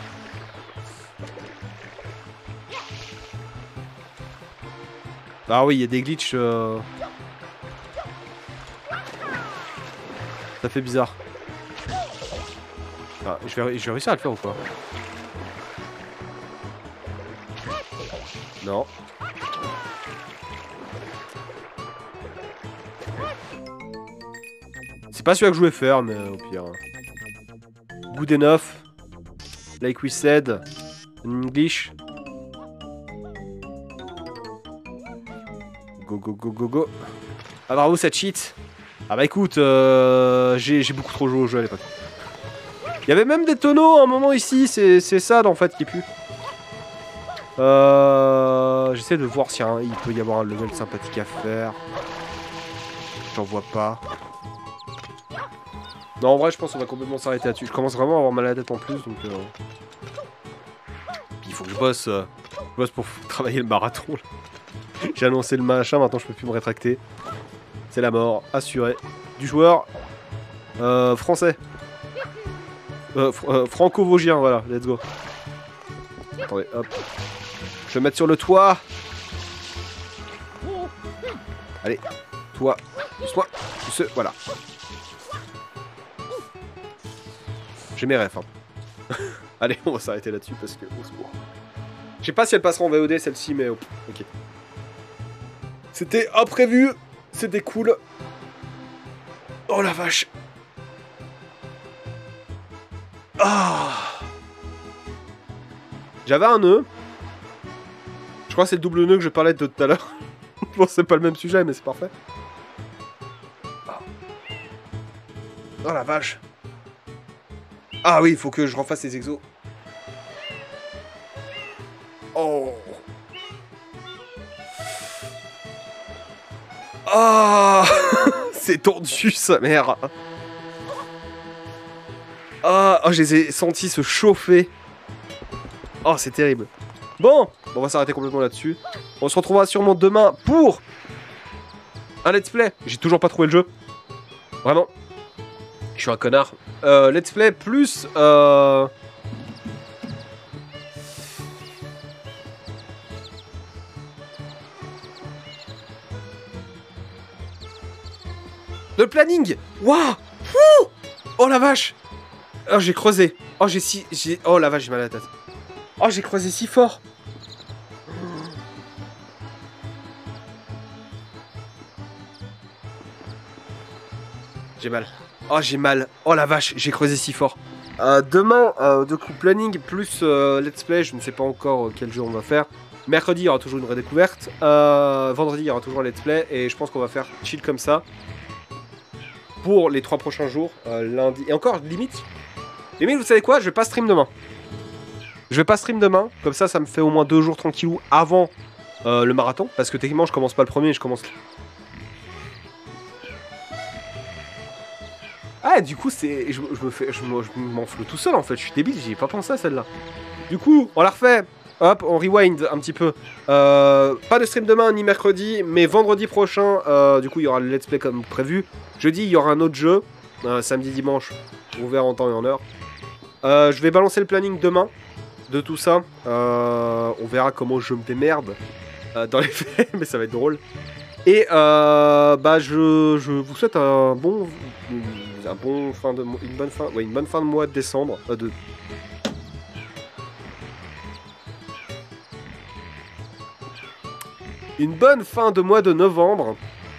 A: Ah oui, il y a des glitches. Euh... Ça fait bizarre. Ah, je, vais, je vais réussir à le faire ou pas? Non. C'est pas celui-là que je voulais faire, mais au pire. Good enough. Like we said. In English. Go, go, go, go, go. Ah bravo, ça cheat. Ah bah écoute, euh, j'ai beaucoup trop joué au jeu à l'époque. Il y avait même des tonneaux à un moment ici, c'est ça en fait qui pue. Euh, J'essaie de voir s'il il peut y avoir un level sympathique à faire. J'en vois pas. Non, en vrai, je pense qu'on va complètement s'arrêter là-dessus. Je commence vraiment à avoir mal à la tête en plus, donc... Euh... Puis il faut que je bosse, euh... je bosse pour travailler le marathon. J'ai annoncé le machin, maintenant je peux plus me rétracter. C'est la mort, assurée. Du joueur euh, français. Euh, fr euh, franco-vosgien, voilà, let's go. Attendez, hop. Je vais mettre sur le toit. Allez, toi, soit, ce, voilà. J'ai mes refs. Hein. Allez, on va s'arrêter là-dessus parce que... Au secours. Je sais pas si elle passera en V O D celle-ci, mais... Oh, ok. C'était imprévu. C'était cool. Oh la vache. Ah. J'avais un nœud. Je crois que c'est le double nœud que je parlais de tout à l'heure. Bon, c'est pas le même sujet, mais c'est parfait. Oh la vache. Ah oui, il faut que je refasse les exos. Oh. Ah. C'est tordu, sa mère. Ah, oh, je les ai sentis se chauffer. Oh, c'est terrible. Bon, on va s'arrêter complètement là-dessus. On se retrouvera sûrement demain pour un let's play. J'ai toujours pas trouvé le jeu. Vraiment. Je suis un connard. Euh, let's play plus... Euh... Le planning. Waouh. Oh la vache. Oh, j'ai creusé. Oh, j'ai si... Oh la vache, j'ai mal à la tête. Oh, j'ai creusé si fort. J'ai mal. Oh, j'ai mal. Oh la vache, j'ai creusé si fort. Euh, demain, euh, de coup, planning plus euh, let's play. Je ne sais pas encore euh, quel jeu on va faire. Mercredi, il y aura toujours une redécouverte. Euh, vendredi, il y aura toujours un let's play. Et je pense qu'on va faire chill comme ça. Pour les trois prochains jours. Euh, lundi. Et encore, limite. Limite, vous savez quoi? Je vais pas stream demain. Je vais pas stream demain. Comme ça, ça me fait au moins deux jours tranquillou avant euh, le marathon. Parce que techniquement, je commence pas le premier, je commence... Ah, du coup, c'est... Je, je me fais... Je m'enfle tout seul, en fait. Je suis débile, j'y ai pas pensé à celle-là. Du coup, on la refait. hop, on rewind un petit peu. Euh, pas de stream demain ni mercredi, mais vendredi prochain, euh, du coup, il y aura le let's play comme prévu. Jeudi, il y aura un autre jeu. Euh, samedi, dimanche, on verra en temps et en heure. Euh, je vais balancer le planning demain de tout ça. Euh, on verra comment je me démerde euh, dans les faits, mais ça va être drôle. Et euh, bah je, je vous souhaite un bon, un bon fin de, une bonne fin, ouais, une bonne fin de mois de décembre. Euh, de... Une bonne fin de mois de novembre.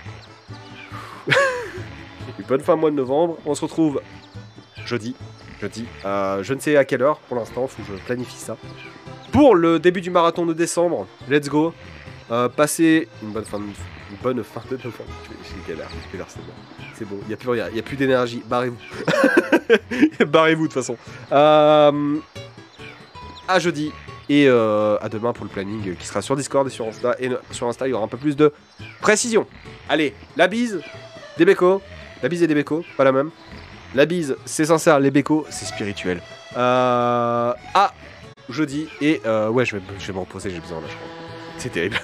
A: Une bonne fin de mois de novembre. On se retrouve jeudi. Jeudi. Euh, je ne sais à quelle heure pour l'instant. Faut que je planifie ça. Pour le début du marathon de décembre. Let's go. Euh, passez une bonne fin de, une bonne fin de novembre. J'ai galère. J'ai galère, c'est bon. C'est bon. Il n'y a plus rien. Il n'y a plus d'énergie. Barrez-vous. Barrez-vous de toute façon. Euh, à jeudi. Et euh, à demain pour le planning qui sera sur Discord et sur Insta. Et sur Insta, il y aura un peu plus de précision. Allez, la bise des bécos. La bise et des bécos, pas la même. La bise, c'est sincère. Les bécos, c'est spirituel. Euh, à jeudi. Et euh, ouais, je vais, je vais me reposer, j'ai besoin là, je crois. C'est terrible.